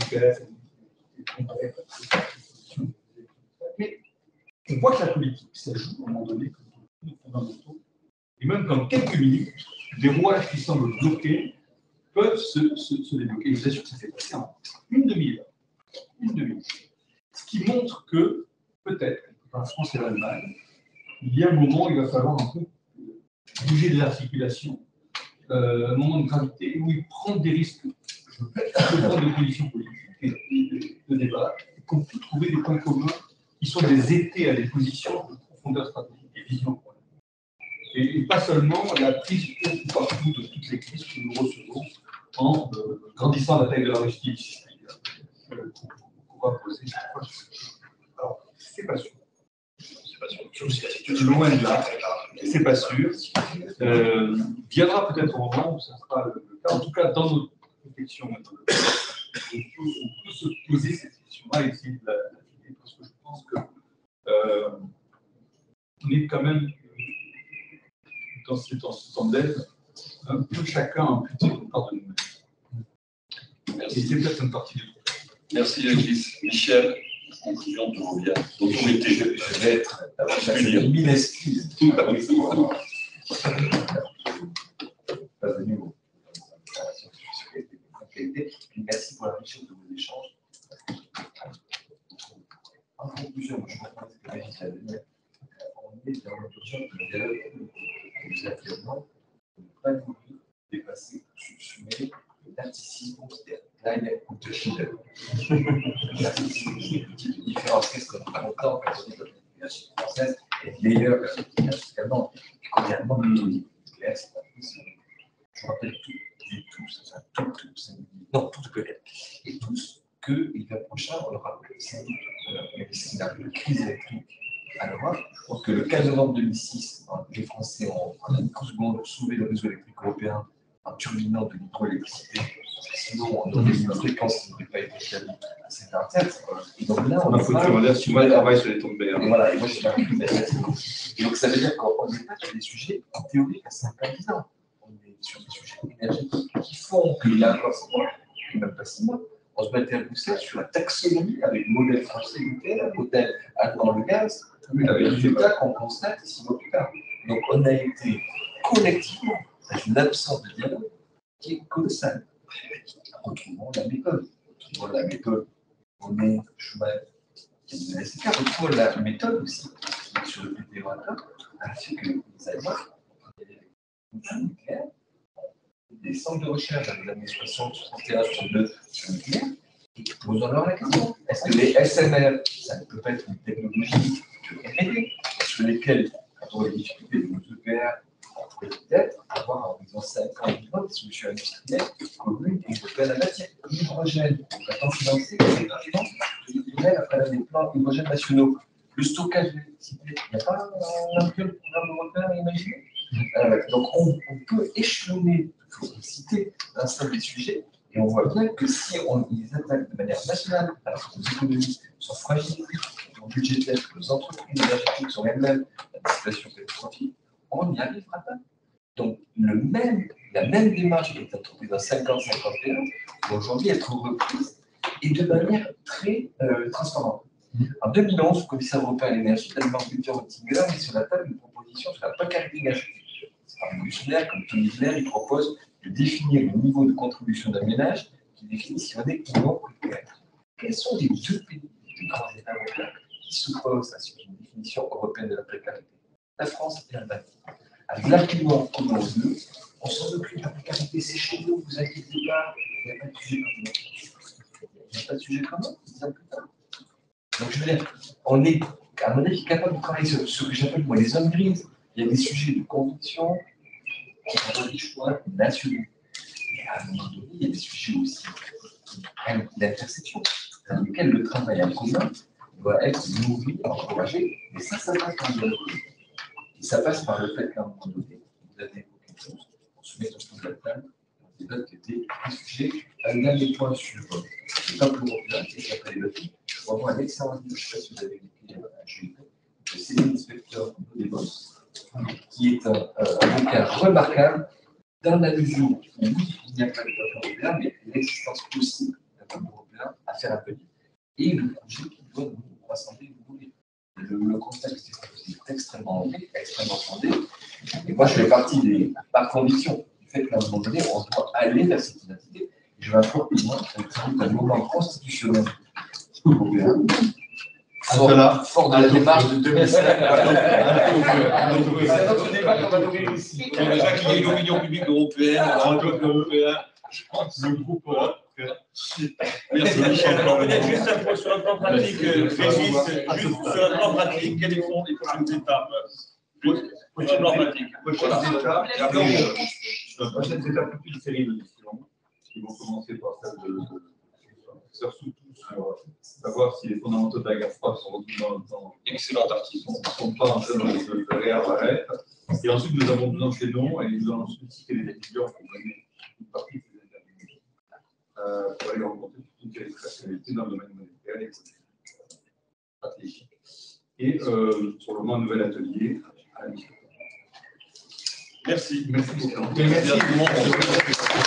mais on voit que la politique, ça joue à un moment donné, fondamentaux, et même dans quelques minutes, des rouages qui semblent bloqués peuvent se, se, se débloquer. Et je vous assure que ça fait passer en une demi-heure. Une demi-heure. Ce qui montre que, peut-être, dans la France et l'Allemagne, il y a un moment où il va falloir un peu bouger des articulations, euh, un moment de gravité où il prend des risques, je peux prendre des positions politiques et de, de débat, et qu'on peut trouver des points communs qui sont des étés à des positions de profondeur stratégique et vision. Et, et pas seulement la prise au partout de toutes les crises que nous recevons en euh, grandissant la taille de la Russie, euh, qu'on va poser. Alors, c'est pas sûr. C'est pas sûr. Loin de là, c'est pas sûr. Euh, viendra peut-être au moment où ça sera le cas. En tout cas, dans notre réflexion, on peut, on peut se poser cette question-là et essayer de la finir, parce que je pense que euh, on est quand même dans ce temps d'aide, un peu chacun amputé une part de nous-mêmes. Et c'est peut-être une partie du problème. Merci, Régis. Michel, conclusion de Rovia. Donc, on était, je vais être, je vais dire, mille excuses. Tout à fait. Pas venu aux merci pour la richesse de vos échanges. En conclusion, je comprends ce que Régis a dit. On est dans l'option de dialogue que nous actuellement, ne pas nous dépasser, subsumer le narcissisme considéré. Là, il y a un de Schiller. Le narcissisme, c'est une petite différence. Qu'est-ce qu'on a longtemps quand on dit que l'énergie française est meilleure que l'énergie allemande? Quand il y a un monde nucléaire, c'est pas possible. Je rappelle tous et tous, enfin tous, tous, non, tous peut-être, et tous, que l'hiver prochain, on aura sans doute un scénario de crise électrique à l'Europe. Je pense que le quinze novembre deux mille six, les Français ont en une seconde soulevé le réseau électrique européen en turbinant de l'hydroélectricité. Sinon, on aurait eu une fréquence qui n'aurait pas été établie à cinq quarante-sept. Et donc là, on a faut dire si moi je travaille sur les tombes verts. Et voilà, et moi je suis arrivé à Et donc ça veut dire qu'on n'est pas sur des sujets en théorie à cinquante ans. On est sur des sujets énergétiques qui font qu'il y a encore six mois, même pas six mois, on se mettait à Bruxelles sur la taxonomie avec le modèle français nucléaire, le modèle allemand le gaz, avec les résultats qu'on constate six mois plus tard. Donc on a été collectivement dans une absence de dialogue qui est colossale. Retrouvons la méthode. Retrouvons la méthode. On est chemin qui est de la S C K. Retrouvons la méthode aussi sur le P T O A a fait que les Allemands, nucléaire, des centres de recherche dans les années soixante, soixante et un, soixante-deux sur le nucléaire, et posons alors la question. Est-ce que les S M R, ça ne peut pas être une technologie de R et D, sur lesquelles, quand on a des difficultés de nos E P R, on pourrait peut-être avoir en disant cinq ans des solutions industrielles communes et européennes à matière. L'hydrogène, maintenant financé, c'est rapidement, l'hydrogène après la des plans hydrogène nationaux. Le stockage de l'électricité, il n'y a pas un seul programme européen à imaginer. Euh, donc on, on peut échelonner, il faut citer l'ensemble des sujets, et on voit bien que si on les attaque de manière nationale, alors que nos économies sont fragilisées, nos budgétaires, que nos entreprises énergétiques sont elles-mêmes dans une situation catastrophique, on n'y arrivera pas. Donc le même, la même démarche qui est entreprise en cinquante cinquante et un peut aujourd'hui être reprise et de manière très euh, transparente. En deux mille onze, le commissaire européen à l'énergie, Dagmar Günther-Oettinger, met sur la table une proposition sur la précarité énergétique. C'est pas révolutionnaire, comme Tony Blair, il propose de définir le niveau de contribution d'un ménage qui définit si on est ou non précaire. Quels sont les deux pays, les grands États européens, qui s'opposent à une définition européenne de la précarité? La France et l'Allemagne. Avec l'argument commun aux deux, on s'en occupe de la précarité, c'est chez nous, vous inquiétez pas, il n'y a pas de sujet commun. Il n'y a pas de sujet commun, dix ans plus tard. Donc, je veux dire, on est, à mon avis, capable de travailler sur ce que j'appelle moi les zones grises. Il y a des sujets de conviction qui sont des choix nationaux. Et à un moment donné, il y a des sujets aussi une intersection dans laquelle le travail en commun doit être nourri, encouragé, et ça, ça passe par le Et ça passe par le fait qu'à un moment donné, vous avez évoqué quelque chose, on se met autour de la table, on débat qui était un sujet, un dernier point sur le peuple européen, qui s'appelle le P I. Je vais avoir un excellent livre, je ne sais pas si vous avez écouté un G I P, de Céline Inspecteur Bodebos, qui est un, un bouquin remarquable dans la mesure où oui, il n'y a pas de peuple européen, mais l'existence possible d'un peuple européen à faire appel. Et le projet qui doit nous rassembler, nous nourrir. Le, le contexte est extrêmement riche, extrêmement fondé. Et moi, je fais partie des, par conviction, du fait qu'à un moment donné, on doit aller vers cette identité. Et je vais apporter, moi, un moment constitutionnel européen. Fort, fort de la démarche de deux mille cinq. C'est notre débat qu'on va nourrir ici. Déjà qu'il y a une opinion publique européenne, un peuple européen, je pense, le groupe là. Merci Michel. Peut-être juste un point sur le plan pratique, Régis, juste sur le plan pratique, quelles sont les prochaines étapes? Juste sur le plan pratique. Prochaines étapes, la prochaine étape, toute une série d'auditions qui vont commencer par celle de surtout sur savoir si les fondamentaux de la guerre froide sont retenus dans le temps. Excellent article. Ils ne sont pas en train de, de, de réapparaître. Et ensuite, nous avons besoin de ces noms et nous allons solliciter les étudiants pour donner une partie de ces interviews. Euh, pour aller rencontrer toute une série de personnalités dans le domaine monétaire et stratégique. Et euh, pour le moment, un nouvel atelier à la mission. Merci. Merci beaucoup. Merci à tout le monde.